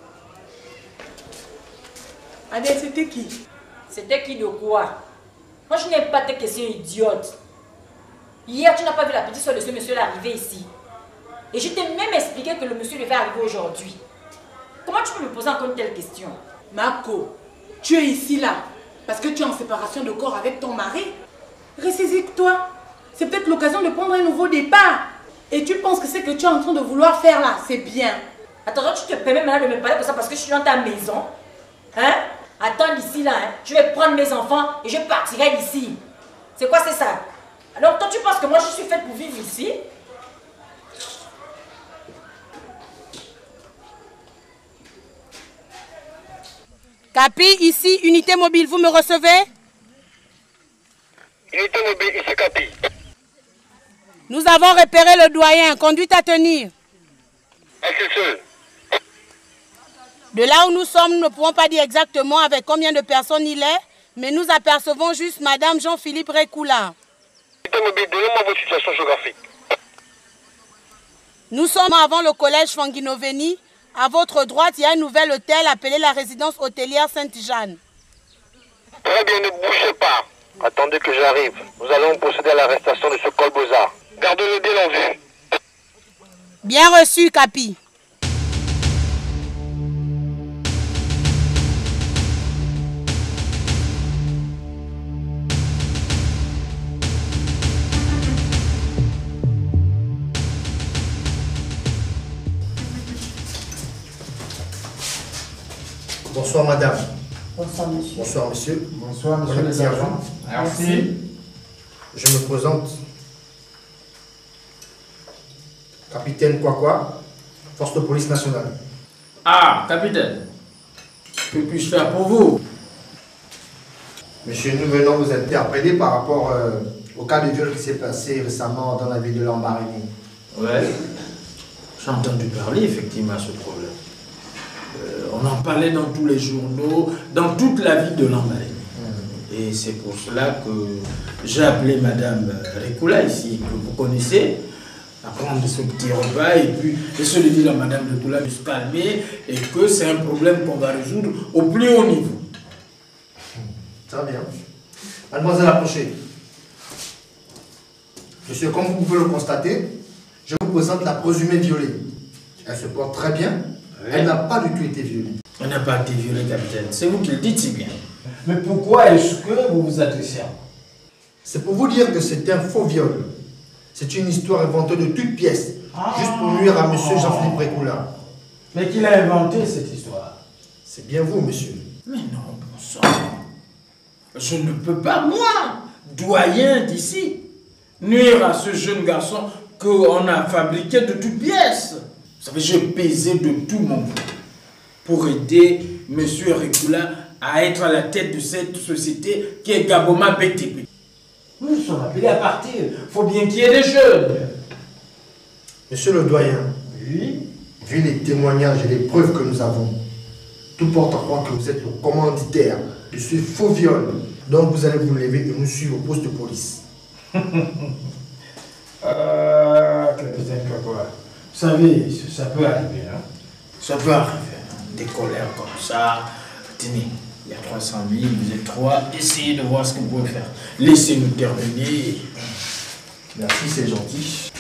Adèle, c'était qui? C'était qui de quoi? Moi, je n'aime pas tes questions idiotes. Hier, tu n'as pas vu la petite soeur de ce monsieur-là arriver ici. Et je t'ai même expliqué que le monsieur devait arriver aujourd'hui. Comment tu peux me poser encore une telle question? Marco, tu es ici là parce que tu es en séparation de corps avec ton mari. Ressaisis-toi. C'est peut-être l'occasion de prendre un nouveau départ. Et tu penses que ce que tu es en train de vouloir faire là, c'est bien. Attends, tu te permets maintenant de me parler comme ça parce que je suis dans ta maison? Hein? Attends d'ici là, hein. Je vais prendre mes enfants et je partirai d'ici. C'est quoi c'est ça? Alors toi tu penses que moi je suis faite pour vivre ici? Capi, ici, unité mobile, vous me recevez? Unité mobile, ici Capi. Nous avons repéré le doyen, conduite à tenir. Est-ce seul? De là où nous sommes, nous ne pouvons pas dire exactement avec combien de personnes il est, mais nous apercevons juste Madame Jean-Philippe Récoula. Unité mobile, donnez-moi votre situation géographique. Nous sommes avant le collège Fanguinoveni. À votre droite, il y a un nouvel hôtel appelé la résidence hôtelière Sainte-Jeanne. Très bien, ne bougez pas. Attendez que j'arrive. Nous allons procéder à l'arrestation de ce colbosard. Gardez-le bien en vue. Bien reçu, Capi. Bonsoir madame. Bonsoir monsieur. Bonsoir monsieur. Bonsoir monsieur le sergent. Merci. Je me présente. Capitaine Kwakwa, force de police nationale. Ah, capitaine. Que puis-je faire pour vous? Monsieur, nous venons vous interpeller par rapport euh, au cas de viol qui s'est passé récemment dans la ville de Lambaréné. Ouais. J'ai entendu parler effectivement à ce problème. Euh, on en parlait dans tous les journaux, dans toute la ville de Lambaréné. Mmh. Et c'est pour cela que j'ai appelé Madame Récoula ici, que vous connaissez, à prendre ce petit repas et puis essayer de dire à Madame Récoula de se calmer et que c'est un problème qu'on va résoudre au plus haut niveau. Très bien. Mademoiselle, approchez. Monsieur, comme vous pouvez le constater, je vous présente la présumée violée. Elle se porte très bien. Oui. Elle n'a pas du tout été violée. Elle n'a pas été violée, capitaine. C'est vous qui le dites si bien. Mais pourquoi est-ce que vous vous adressez à moi? C'est pour vous dire que c'est un faux viol. C'est une histoire inventée de toutes pièces, ah. juste pour nuire à monsieur Jean-Philippe Récoula. Mais qui l'a inventé cette histoire? C'est bien vous, monsieur. Mais non, bon sang. Je ne peux pas, moi, doyen d'ici, nuire à ce jeune garçon qu'on a fabriqué de toutes pièces. Vous savez, j'ai pesé de tout mon pouvoir pour aider M. Récoula à être à la tête de cette société qui est Gaboma B T P. Nous sommes appelés à partir. Il faut bien qu'il y ait des jeunes. Monsieur le doyen, oui. Vu les témoignages et les preuves que nous avons, tout porte à croire que vous êtes le commanditaire de ce faux viol. Donc vous allez vous lever et nous suivre au poste de police. euh, capitaine Kwakwa, vous savez, ça peut arriver. Hein? Ça peut arriver. Hein? Des colères comme ça. Tenez, il y a trois cent mille, vous êtes trois. Essayez de voir ce que vous pouvez faire. Laissez-nous terminer. Merci, c'est gentil.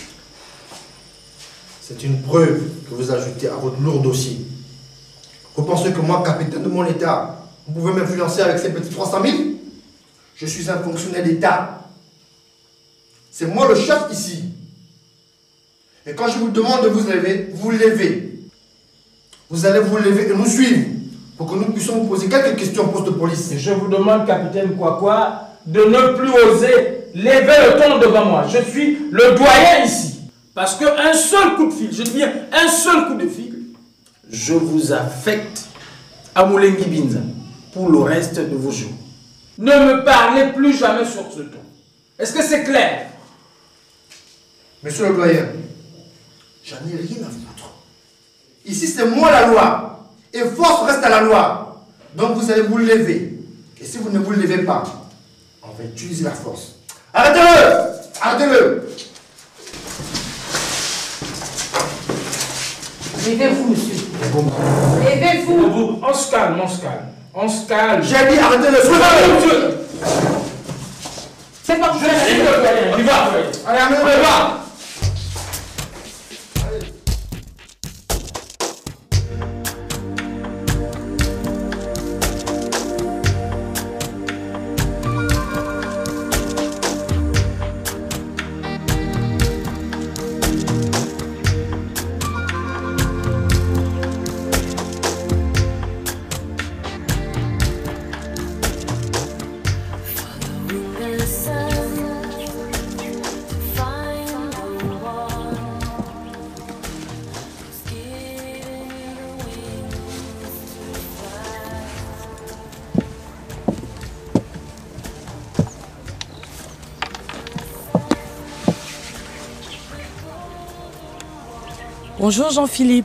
C'est une preuve que vous ajoutez à votre lourd dossier. Vous pensez que moi, capitaine de mon État, vous pouvez m'influencer avec ces petits trois cent mille? Je suis un fonctionnaire d'État. C'est moi le chef ici. Et quand je vous demande de vous lever, vous levez. Vous allez vous lever et nous suivre pour que nous puissions vous poser quelques questions au poste de police. Et je vous demande, capitaine Kwakwa, de ne plus oser lever le ton devant moi. Je suis le doyen ici. Parce qu'un seul coup de fil, je dis bien un seul coup de fil, je vous affecte à Moulengi Binza pour le reste de vos jours. Ne me parlez plus jamais sur ce ton. Est-ce que c'est clair? Monsieur le doyen, j'en ai rien à foutre. Ici, c'est moi la loi. Et force reste à la loi. Donc vous allez vous lever. Et si vous ne vous levez pas, on va utiliser la force. Arrêtez-le! Arrêtez-le! Levez-vous, monsieur. Levez-vous. On se calme, on se calme. On se calme. J'ai dit arrêtez de soulever, monsieur. C'est pas vous. On y va. Allez, on y va. Bonjour Jean-Philippe.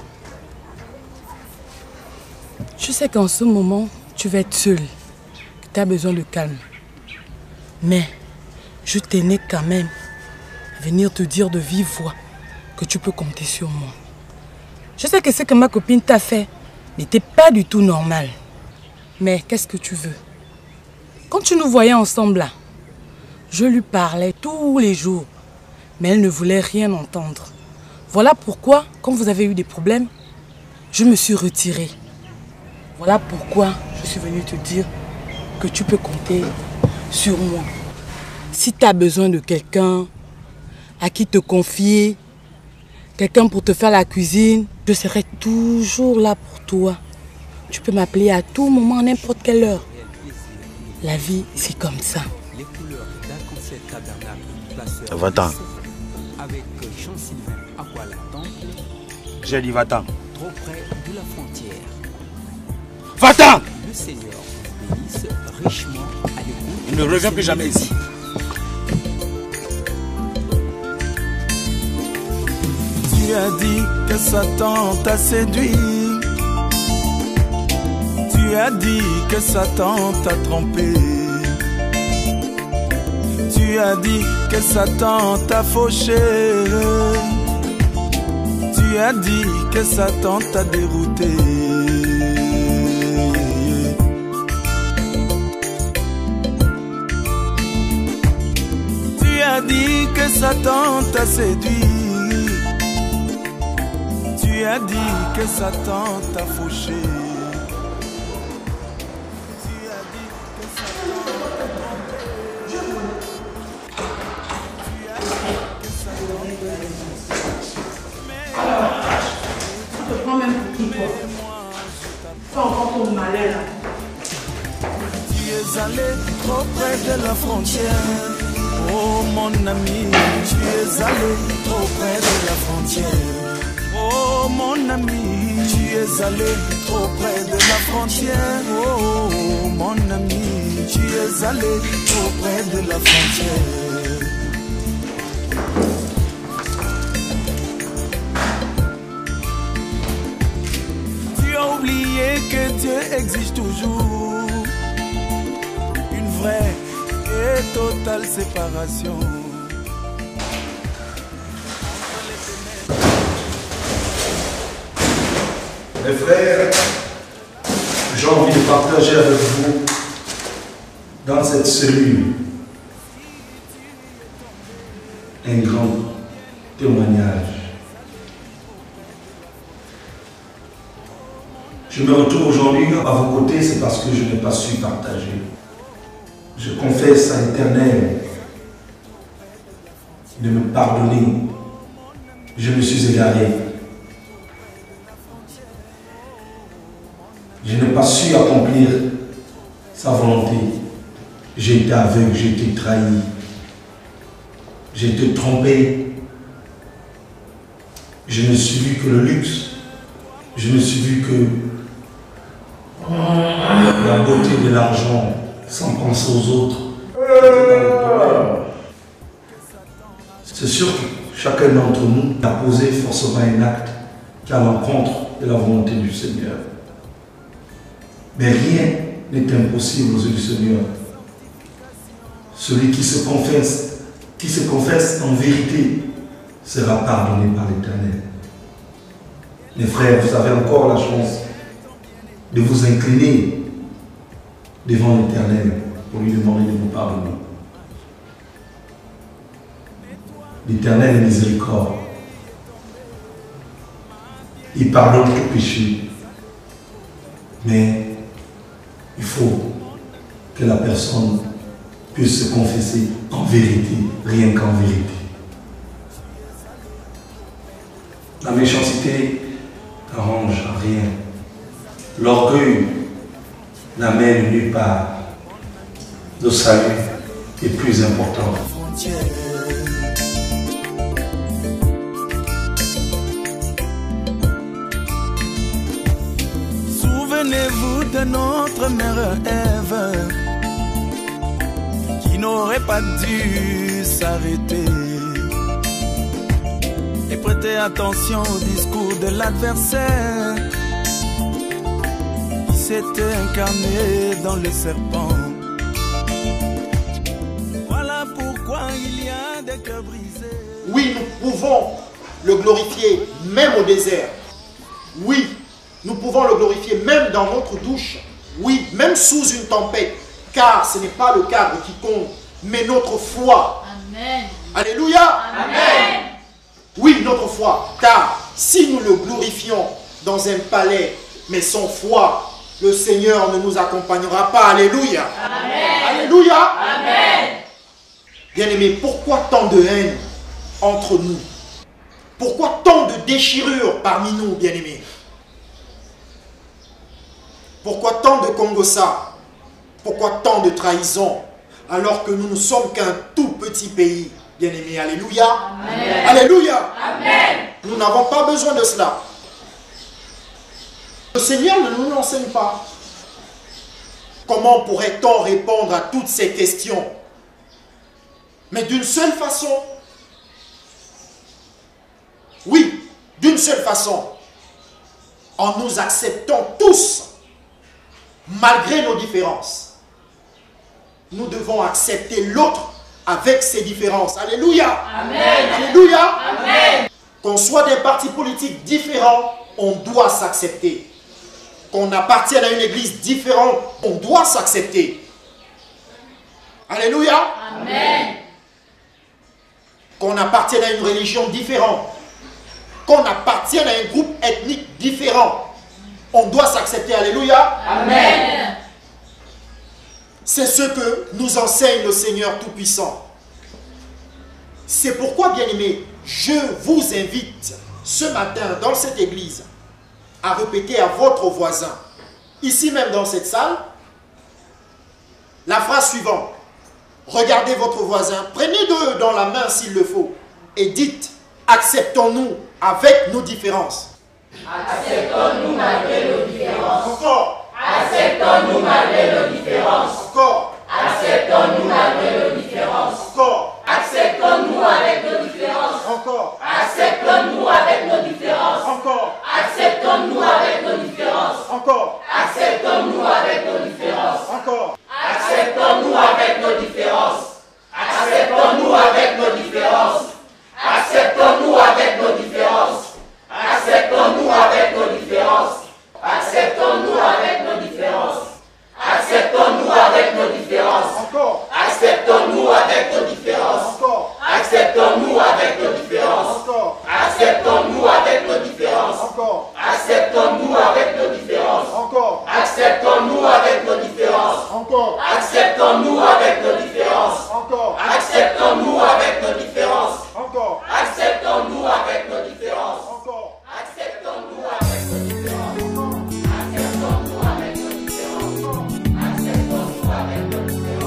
Je sais qu'en ce moment, tu vas être seul, que tu as besoin de calme. Mais je tenais quand même à venir te dire de vive voix que tu peux compter sur moi. Je sais que ce que ma copine t'a fait n'était pas du tout normal. Mais qu'est-ce que tu veux? Quand tu nous voyais ensemble là, je lui parlais tous les jours, mais elle ne voulait rien entendre. Voilà pourquoi, quand vous avez eu des problèmes, je me suis retirée. Voilà pourquoi je suis venue te dire que tu peux compter sur moi. Si tu as besoin de quelqu'un à qui te confier, quelqu'un pour te faire la cuisine, je serai toujours là pour toi. Tu peux m'appeler à tout moment, à n'importe quelle heure. La vie, c'est comme ça. Va-t'en. J'ai dit va-t'en. Trop près de la frontière. Va-t'en! Le Seigneur bénisse richement à l'écoute. Il ne revient plus jamais ici. Tu as dit que Satan t'a séduit. Tu as dit que Satan t'a trompé. Tu as dit que Satan t'a fauché. Tu as dit que Satan t'a dérouté. Tu as dit que Satan t'a séduit. Tu as dit que Satan t'a fauché. Tu es allé trop près de la frontière. Oh mon ami, tu es allé trop près de la frontière. Oh mon ami, tu es allé trop près de la frontière. Oh mon ami, tu es allé trop près de la frontière. Tu as oublié que Dieu existe toujours. Une vraie et totale séparation. Mes frères, j'ai envie de partager avec vous dans cette cellule un grand témoignage. Je me retrouve aujourd'hui à vos côtés, c'est parce que je n'ai pas su partager. Je confesse à l'Éternel de me pardonner. Je me suis égaré. Je n'ai pas su accomplir sa volonté. J'ai été aveugle, j'ai été trahi. J'ai été trompé. Je ne suis vu que le luxe. Je ne suis vu que la beauté de l'argent sans penser aux autres. C'est sûr que chacun d'entre nous a posé forcément un acte qui est à l'encontre de la volonté du Seigneur. Mais rien n'est impossible aux yeux du Seigneur. Celui qui se confesse, qui se confesse en vérité, sera pardonné par l'Éternel. Mes frères, vous avez encore la chance de vous incliner devant l'Éternel pour lui demander de vous pardonner. L'Éternel est miséricorde. Il pardonne tout péché. Mais il faut que la personne puisse se confesser en vérité, rien qu'en vérité. La méchanceté n'arrange rien. L'orgueil n'amène nulle part. Le salut est plus important. Souvenez-vous de notre mère Ève, qui n'aurait pas dû s'arrêter et prêter attention au discours de l'adversaire qui s'était incarné dans le serpent. Voilà pourquoi il y a des cœurs brisés. Oui, nous pouvons le glorifier même au désert. Oui, nous pouvons le glorifier même dans notre douche. Oui, même sous une tempête. Car ce n'est pas le cadre qui compte, mais notre foi. Amen. Alléluia. Amen. Oui, notre foi. Car si nous le glorifions dans un palais, mais sans foi, le Seigneur ne nous accompagnera pas. Alléluia. Amen. Alléluia. Amen. Bien-aimés, pourquoi tant de haine entre nous? Pourquoi tant de déchirures parmi nous, bien-aimés? Pourquoi tant de Congossa? Pourquoi tant de trahison? Alors que nous ne sommes qu'un tout petit pays, bien-aimés. Alléluia. Amen. Alléluia. Amen. Nous n'avons pas besoin de cela. Le Seigneur ne nous l'enseigne pas. Comment pourrait-on répondre à toutes ces questions? Mais d'une seule façon. Oui, d'une seule façon. En nous acceptant tous, malgré nos différences. Nous devons accepter l'autre avec ses différences. Alléluia. Amen. Alléluia. Amen. Qu'on soit des partis politiques différents, on doit s'accepter. Qu'on appartienne à une église différente, on doit s'accepter. Alléluia. Amen. Qu'on appartienne à une religion différente, qu'on appartienne à un groupe ethnique différent, on doit s'accepter. Alléluia. Amen. C'est ce que nous enseigne le Seigneur Tout-Puissant. C'est pourquoi, bien-aimés, je vous invite ce matin dans cette église à répéter à votre voisin, ici même dans cette salle, la phrase suivante. Regardez votre voisin, prenez-le dans la main s'il le faut et dites, acceptons-nous avec nos différences. Acceptons-nous malgré nos différences. Encore. Acceptons-nous malgré nos différences. Encore. Acceptons-nous malgré nos différences. Encore. Acceptons-nous avec nos différences. Encore. Acceptons-nous avec nos différences. Encore. Acceptons-nous avec nos différences. Encore. Acceptons-nous avec nos différences. Encore. Acceptons-nous avec nos différences. Acceptons-nous avec nos différences. Acceptons-nous avec nos différences. Acceptons-nous avec nos différences. Acceptons-nous avec nos différences. Acceptons-nous avec nos différences. Encore. Acceptons-nous avec nos différences. Encore. Acceptons-nous avec nos différences. Encore. Acceptons-nous avec nos différences. Encore. Acceptons-nous avec nos différences. Encore. Acceptons-nous avec nos différences. Encore. Acceptons-nous avec nos différences. Encore. Acceptons-nous avec nos différences. Encore. Acceptons-nous avec nos différences. Encore. Acceptons-nous avec nos différences. Acceptons-nous avec nos différences. Acceptons-nous avec nos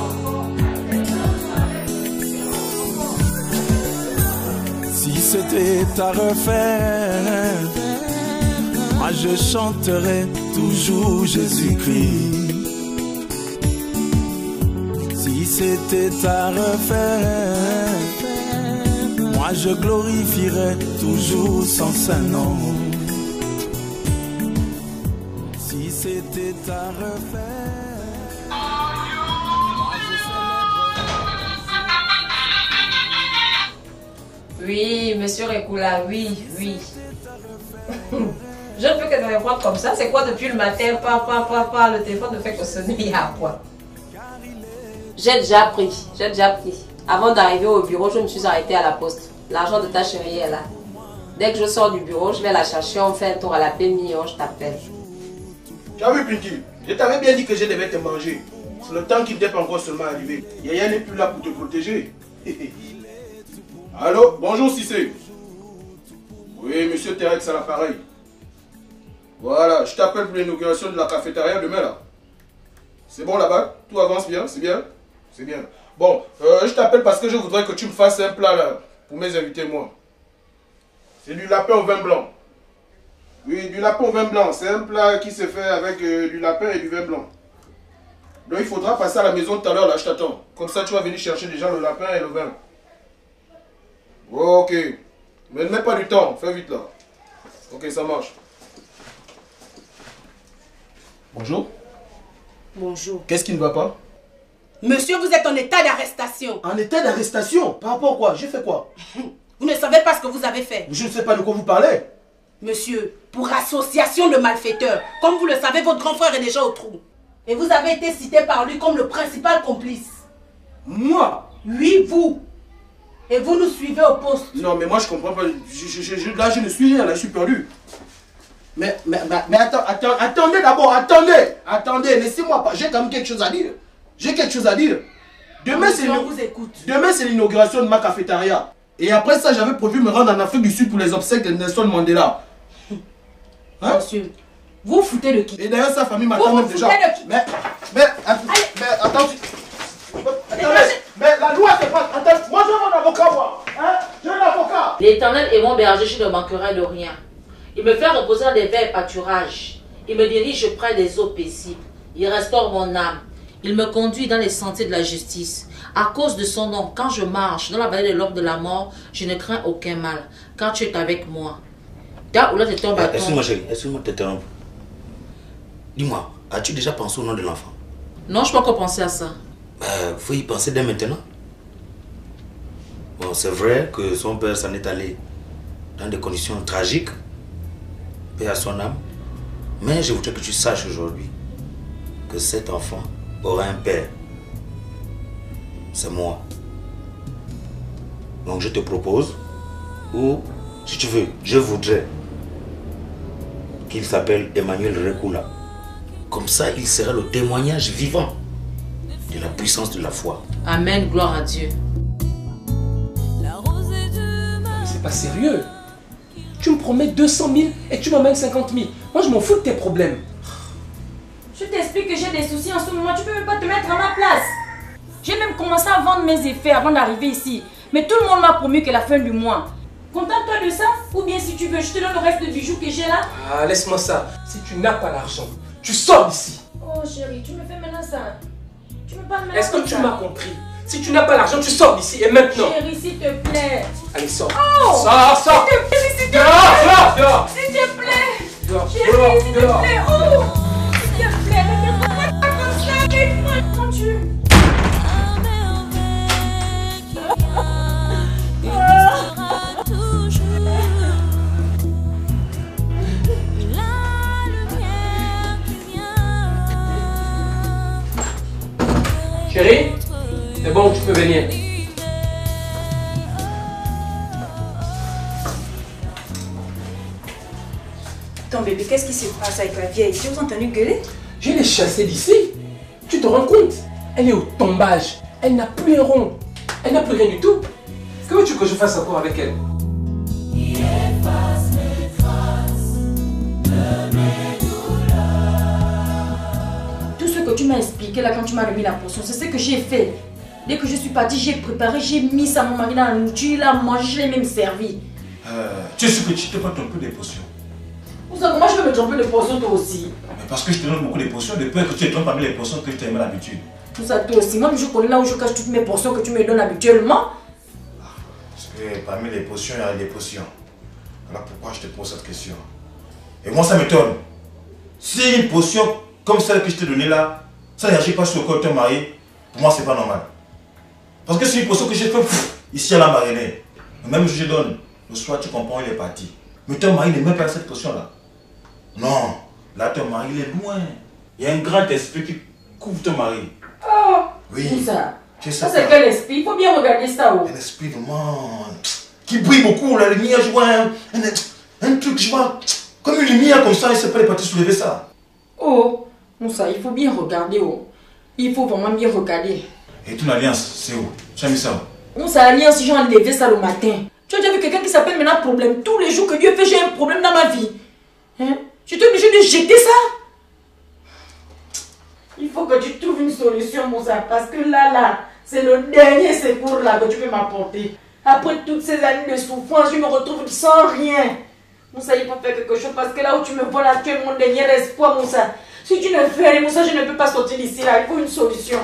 différences. Si c'était à refaire, moi je chanterais toujours Jésus-Christ. Si c'était à refaire, moi je glorifierais toujours son Saint-Nom. Si c'était à refaire, moi je célébrerais. Oui, monsieur Rekula, oui, oui. Je ne peux que te répondre comme ça. C'est quoi depuis le matin? Papa, papa, le téléphone ne fait que sonner. Il y a quoi? J'ai déjà pris, j'ai déjà pris. Avant d'arriver au bureau, je me suis arrêtée à la poste. L'argent de ta chérie est là. Dès que je sors du bureau, je vais la chercher. On fait un tour à la P M I, je t'appelle. Tu as vu, Pinky? Je t'avais bien dit que je devais te manger. C'est le temps qui t'est pas encore seulement arrivé. Yaya n'est plus là pour te protéger. Allô? Bonjour, Cissé. Oui, monsieur Terex à l'appareil. Voilà, je t'appelle pour l'inauguration de la cafétéria demain là. C'est bon là-bas? Tout avance bien? C'est bien? C'est bien. Bon, euh, je t'appelle parce que je voudrais que tu me fasses un plat là, pour mes invités, moi. C'est du lapin au vin blanc. Oui, du lapin au vin blanc. C'est un plat qui se fait avec euh, du lapin et du vin blanc. Donc il faudra passer à la maison tout à l'heure, là, je t'attends. Comme ça, tu vas venir chercher déjà le lapin et le vin. Ok. Mais ne mets pas du temps, fais vite là. Ok, ça marche. Bonjour. Bonjour. Qu'est-ce qui ne va pas? Monsieur, vous êtes en état d'arrestation. En état d'arrestation? Par rapport à quoi? J'ai fait quoi? Vous ne savez pas ce que vous avez fait. Je ne sais pas de quoi vous parlez. Monsieur, pour association de malfaiteurs, comme vous le savez, votre grand frère est déjà au trou. Et vous avez été cité par lui comme le principal complice. Moi? Oui, vous. Et vous nous suivez au poste. Non, mais moi je comprends pas. Je, je, je, là, je ne suis rien, là, je suis perdu. Mais, mais, mais, mais attends, attends, attendez d'abord, attendez. Attendez, laissez-moi pas. J'ai quand même quelque chose à dire. J'ai quelque chose à dire. Demain, c'est Demain, c'est l'inauguration de ma cafétéria. Et après ça, j'avais prévu me rendre en Afrique du Sud pour les obsèques de Nelson Mandela. Hein? Monsieur, vous vous foutez de qui? Et d'ailleurs, sa famille m'attend même déjà. Vous vous foutez de qui? Mais, mais, mais, attends, attendez, mais la loi, c'est pas... Attends, moi, je veux mon avocat, moi. Hein? Je veux l'avocat. L'Éternel est mon berger, je ne manquerai de rien. Il me fait reposer dans des verts pâturages. Il me dirige près des eaux paisibles. Il restaure mon âme. Il me conduit dans les sentiers de la justice. À cause de son nom, quand je marche dans la vallée de l'ombre de la mort, je ne crains aucun mal, car tu es avec moi. Là où là, tu tombes à ton... Excuse-moi chérie, excuse-moi de t'interrompre. Dis-moi, as-tu déjà pensé au nom de l'enfant? Non, je ne peux pas encore penser à ça. Il euh, faut y penser dès maintenant. Bon, c'est vrai que son père s'en est allé dans des conditions tragiques, paix à son âme, mais je voudrais que tu saches aujourd'hui que cet enfant aura un père. C'est moi. Donc je te propose, ou si tu veux, je voudrais qu'il s'appelle Emmanuel Rekula. Comme ça, il sera le témoignage vivant de la puissance de la foi. Amen, gloire à Dieu. Mais c'est pas sérieux. Tu me promets deux cent mille et tu m'emmènes cinquante mille. Moi, je m'en fous de tes problèmes. Je t'explique que j'ai des soucis en ce moment. Tu peux même pas te mettre à ma place. J'ai même commencé à vendre mes effets avant d'arriver ici. Mais tout le monde m'a promis que la fin du mois. Contente-toi de ça. Ou bien si tu veux, je te donne le reste de bijoux que j'ai là. Ah, laisse-moi ça. Si tu n'as pas l'argent, tu sors d'ici. Oh chérie, tu me fais maintenant ça. Tu me parles maintenant. Est-ce que tu m'as compris? Si tu n'as pas l'argent, tu sors d'ici et maintenant. Chérie, s'il te plaît. Allez, sors. Oh, sors, sors. S'il te plaît, s'il te plaît. Dehors, dehors, dehors. S'il te plaît. Dehors, Chérie, dehors, s'il te dehors. plaît. Oh, s'il te plaît, ne me fais pas comme ça. Mais quand tu... Chérie, c'est bon, tu peux venir. Ton bébé, qu'est-ce qui se passe avec la vieille? Tu vous as entendu gueuler? Je l'ai chassée d'ici. Tu te rends compte? Elle est au tombage. Elle n'a plus un rond. Elle n'a plus rien du tout. Que veux-tu que je fasse encore avec elle? Tout ce que tu m'as expliqué là quand tu m'as remis la potion, c'est ce que j'ai fait. Dès que je suis partie, j'ai préparé, j'ai mis ça à mon mari dans la nourriture, il a mangé, je l'ai même servi. Euh, tu es sûr que tu te pas trompé des potions? Vous savez, moi je vais me tromper de potion toi aussi. Mais parce que je te donne beaucoup de potions, de peur que tu te trompes parmi les potions que je t'ai aimé l'habitude. Tout ça toi aussi. Moi je connais là où je cache toutes mes potions que tu me donnes habituellement. Parce que parmi les potions, il y a des potions. Voilà pourquoi je te pose cette question. Et moi ça m'étonne. Si une potion comme celle que je t'ai donnée là, ça n'agit pas sur le corps de ton mari, pour moi c'est pas normal. Parce que c'est une potion que j'ai fait pff, ici à la marinée. Même si je donne, le soir tu comprends, il est parti. Mais ton mari n'est même pas à cette position-là. Non, là ton mari il est loin. Il y a un grand esprit qui couvre ton mari. Oh, oui. Tout ça. Tu sais Ça c'est quel esprit? Il faut bien regarder ça. Oh. Un esprit vraiment qui brille beaucoup, la lumière, je vois un, un, un truc, je vois comme une lumière comme ça, il ne sait pas les partir soulever ça. Oh, Moussa, il faut bien regarder. Oh. Il faut vraiment bien regarder. Et ton alliance, c'est où? Tu as mis ça où? Moussa, alliance, j'ai enlevé ça le matin. Tu as déjà vu quelqu'un qui s'appelle maintenant problème? Tous les jours que Dieu fait, j'ai un problème dans ma vie. Hein? Je suis obligé de jeter ça. Il faut que tu trouves une solution, Moussa, parce que là, là, c'est le dernier secours là que tu peux m'apporter. Après toutes ces années de souffrance, je me retrouve sans rien. Moussa, il faut faire quelque chose parce que là où tu me vois là, tu es mon dernier espoir, Moussa. Si tu ne fais rien, Moussa, je ne peux pas sortir d'ici là. Il faut une solution.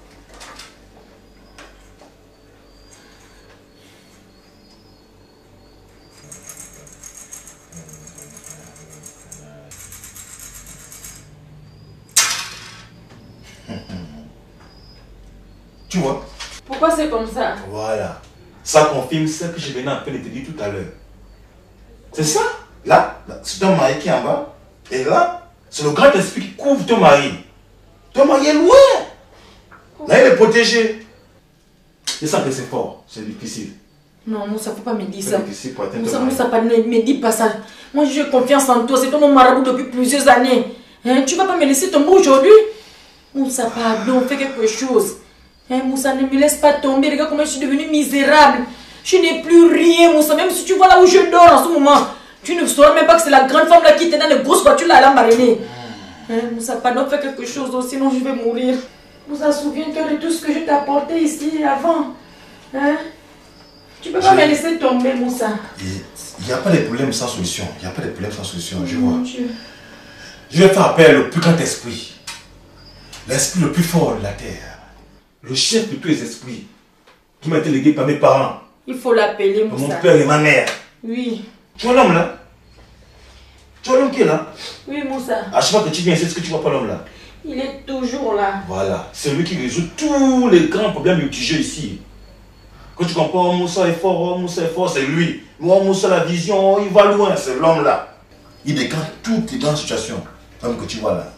Tu vois? Pourquoi c'est comme ça? Voilà. Ça confirme ce que je venais à peine de te dire tout à l'heure. C'est ça. Là, là c'est ton mari qui est en bas. Et là, c'est le grand esprit qui couvre ton mari. Ton mari est loin. Là, il est protégé. Et ça que c'est fort. C'est difficile. Non, Moussa, faut pas me dire C'est ça. difficile pour atteindre Moussa, ton mari. Moussa, pas, ne me dis pas ça. Moi, j'ai confiance en toi. C'est toi mon marabout depuis plusieurs années. Hein? Tu vas pas me laisser tomber aujourd'hui? Moussa, pardon, fais quelque chose. Hein, Moussa, ne me laisse pas tomber. Regarde comment je suis devenue misérable. Je n'ai plus rien, Moussa. Même si tu vois là où je dors en ce moment, tu ne sauras même pas que c'est la grande femme là qui était dans les grosses voitures là à la marinée. Hein, Moussa, pardon, fais quelque chose, sinon je vais mourir. Moussa, souviens-toi de tout ce que je t'ai apporté ici avant. Hein? Tu peux pas me laisser tomber, Moussa. Il n'y a pas de problème sans solution. Il n'y a pas de problème sans solution, je Mon vois. Dieu. Je vais faire appel au plus grand esprit. L'esprit le plus fort de la terre. Le chef de tous les esprits. Qui m'a été légué par mes parents. Il faut l'appeler, Par Moussa. mon père et ma mère. Oui. Tu vois l'homme là? Tu vois l'homme qui est là? Oui, Moussa. À chaque fois que tu viens ici, est-ce que tu vois pas l'homme là? Il est toujours là. Voilà. C'est lui qui résout tous les grands problèmes litigieux ici. Quand tu comprends, oh, Moussa est fort, oh, Moussa est fort, c'est lui. Moi, Moussa la vision, oh, il va loin, c'est l'homme là. Il déclenche toutes les grandes situations. Comme que tu vois là.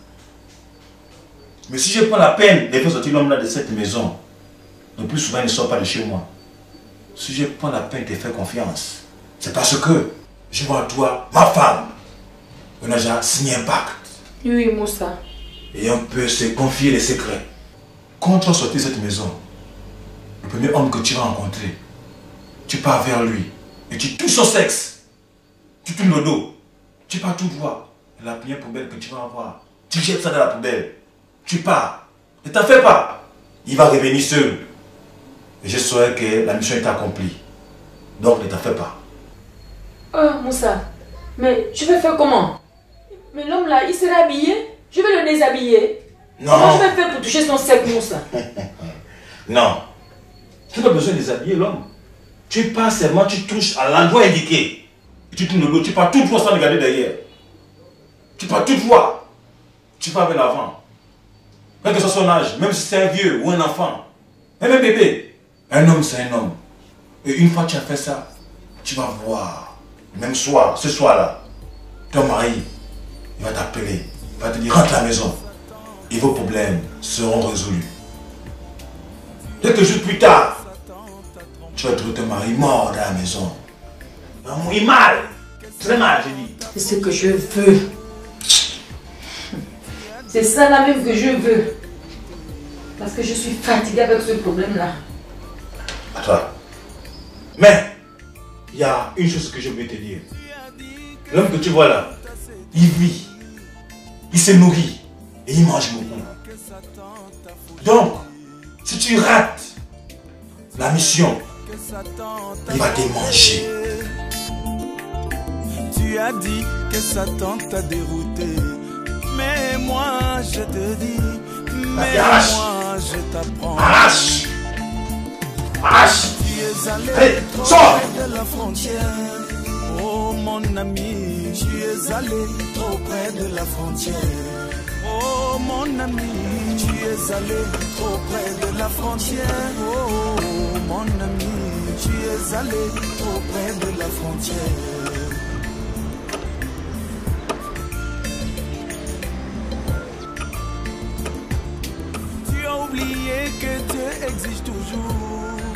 Mais si je prends la peine de faire sortir l'homme là de cette maison, le plus souvent il ne sort pas de chez moi. Si je prends la peine de te faire confiance, c'est parce que je vois en toi ma femme. On a déjà signé un pacte. Oui, Moussa. Et on peut se confier les secrets. Quand tu vas sortir de cette maison, le premier homme que tu vas rencontrer, tu pars vers lui et tu touches son sexe. Tu tournes le dos. Tu pars tout droit. La première poubelle que tu vas avoir, tu jettes ça dans la poubelle. Tu pars. Ne t'en fais pas. Il va revenir seul. Et je saurai que la mission est accomplie. Donc ne t'en fais pas. Oh, Moussa. Mais je vais faire comment? Mais l'homme là, il sera habillé. Je vais le déshabiller. Non. Comment je vais faire pour toucher son sexe, Moussa? Non. Tu n'as pas besoin de déshabiller l'homme. Tu pars seulement, tu touches à l'endroit indiqué. Et tu tournes le dos, tu pars tout droit sans regarder derrière. Tu pars tout droit. Tu pars vers l'avant. Quel que soit son âge, même si c'est un vieux ou un enfant, même un bébé, un homme c'est un homme. Et une fois que tu as fait ça, tu vas voir, même soir, ce soir-là, ton mari, il va t'appeler, il va te dire rentre à la maison. Et vos problèmes seront résolus. Quelques jours plus tard, tu vas trouver ton mari mort dans la maison. Il va mourir mal, très mal, j'ai dit. C'est ce que je veux. C'est ça là même que je veux. Parce que je suis fatiguée avec ce problème-là. À toi. Mais, il y a une chose que je veux te dire. L'homme que tu vois là, il vit, il se nourrit et il mange beaucoup. Donc, si tu rates la mission, il va te manger. Tu as dit que Satan t'a dérouté. Mais moi je te dis, mais moi je t'apprends. Arrache! Arrache! Tu es allé Allez, trop sors! près de la frontière. Oh mon ami, tu es allé trop près de la frontière. Oh mon ami, tu es allé trop près de la frontière. Oh mon ami. tu es allé trop près de la frontière. Tu as oublié que Dieu existe toujours.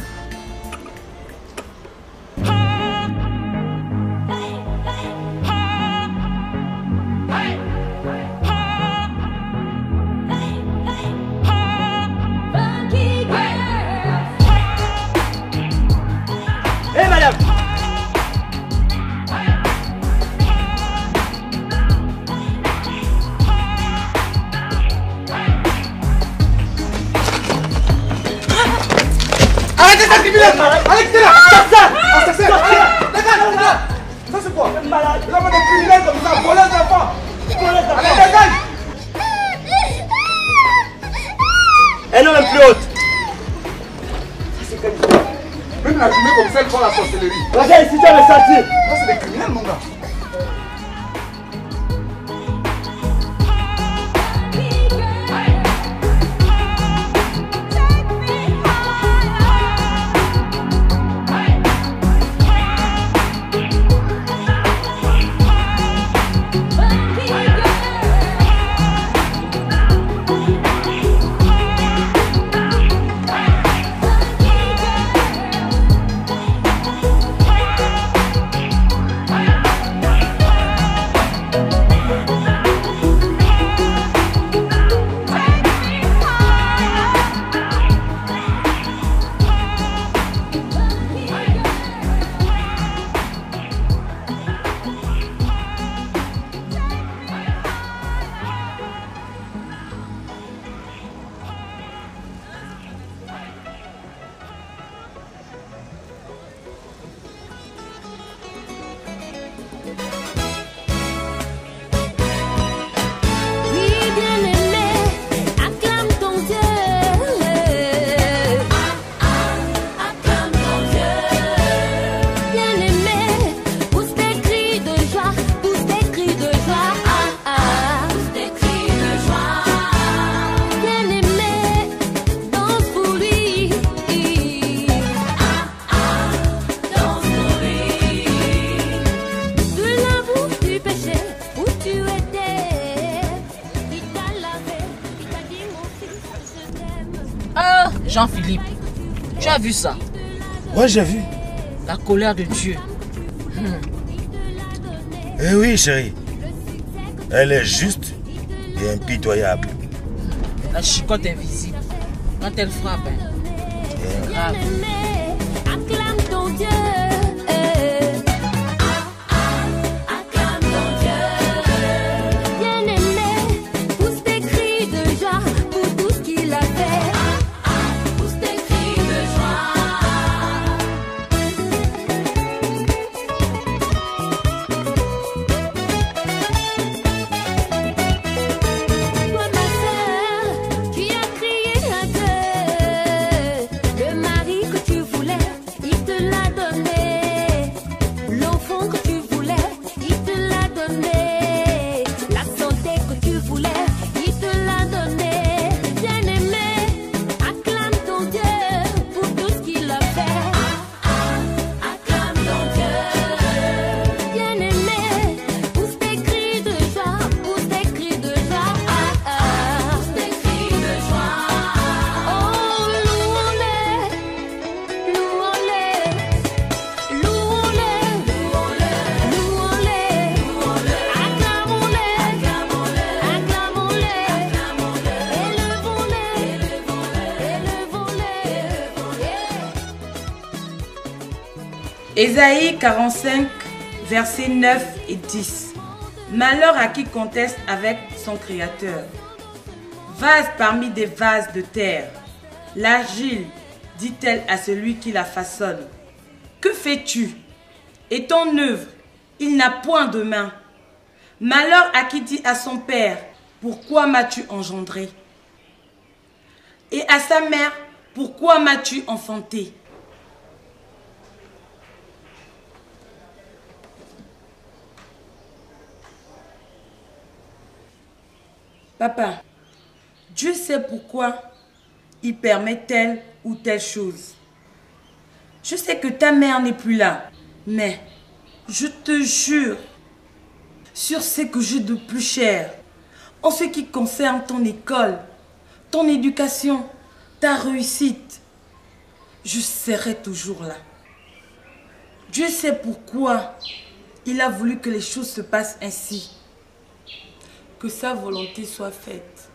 Hé madame! Arrêtez ça, criminel! Arrêtez là! Assassin! Assassin! Les gars, les gars! Ça c'est quoi? Malade! Vous avez des criminels comme ça, voleurs d'enfants! Voleurs d'enfants! Allez, dégage! Elle est même plus haute! Même la fumée comme ça, elle prend la sorcellerie. Regarde ici, tu as le sentier! Ça c'est des criminels, mon gars! Jean-Philippe, tu as vu ça? Ouais, j'ai vu. La colère de Dieu. Hmm. Eh oui, chérie. Elle est juste et impitoyable. La chicotte invisible. Quand elle frappe, hein, c'est grave. Acclame ton Dieu. Ésaïe quarante-cinq, versets neuf et dix. Malheur à qui conteste avec son Créateur. Vase parmi des vases de terre. L'argile, dit-elle à celui qui la façonne. Que fais-tu? Et ton œuvre, il n'a point de main. Malheur à qui dit à son père, pourquoi m'as-tu engendré? Et à sa mère, pourquoi m'as-tu enfanté? Papa, Dieu sait pourquoi il permet telle ou telle chose. Je sais que ta mère n'est plus là, mais je te jure sur ce que j'ai de plus cher, en ce qui concerne ton école, ton éducation, ta réussite, je serai toujours là. Dieu sait pourquoi il a voulu que les choses se passent ainsi. Que sa volonté soit faite.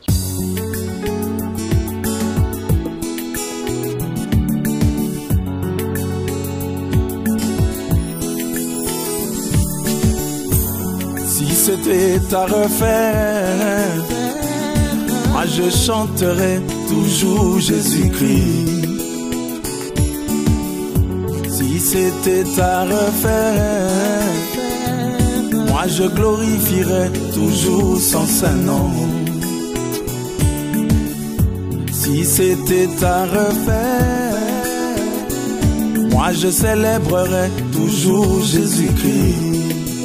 Si c'était à refaire, moi je chanterai toujours Jésus-Christ. Si c'était à refaire, moi je glorifierai toujours son Saint-Nom. Si c'était à refaire, moi je célébrerai toujours Jésus-Christ.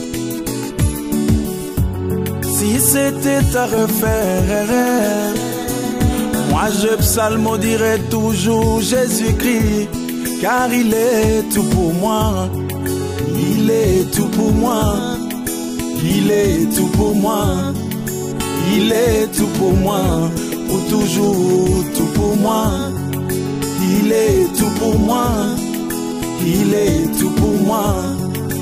Si c'était à refaire, moi je psalmodierai toujours Jésus-Christ, car il est tout pour moi, il est tout pour moi, il est tout pour moi, il est tout pour moi, pour toujours tout pour moi, il est tout pour moi, il est tout pour moi,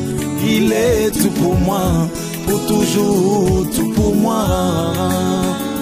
il est tout pour moi, pour toujours tout pour moi.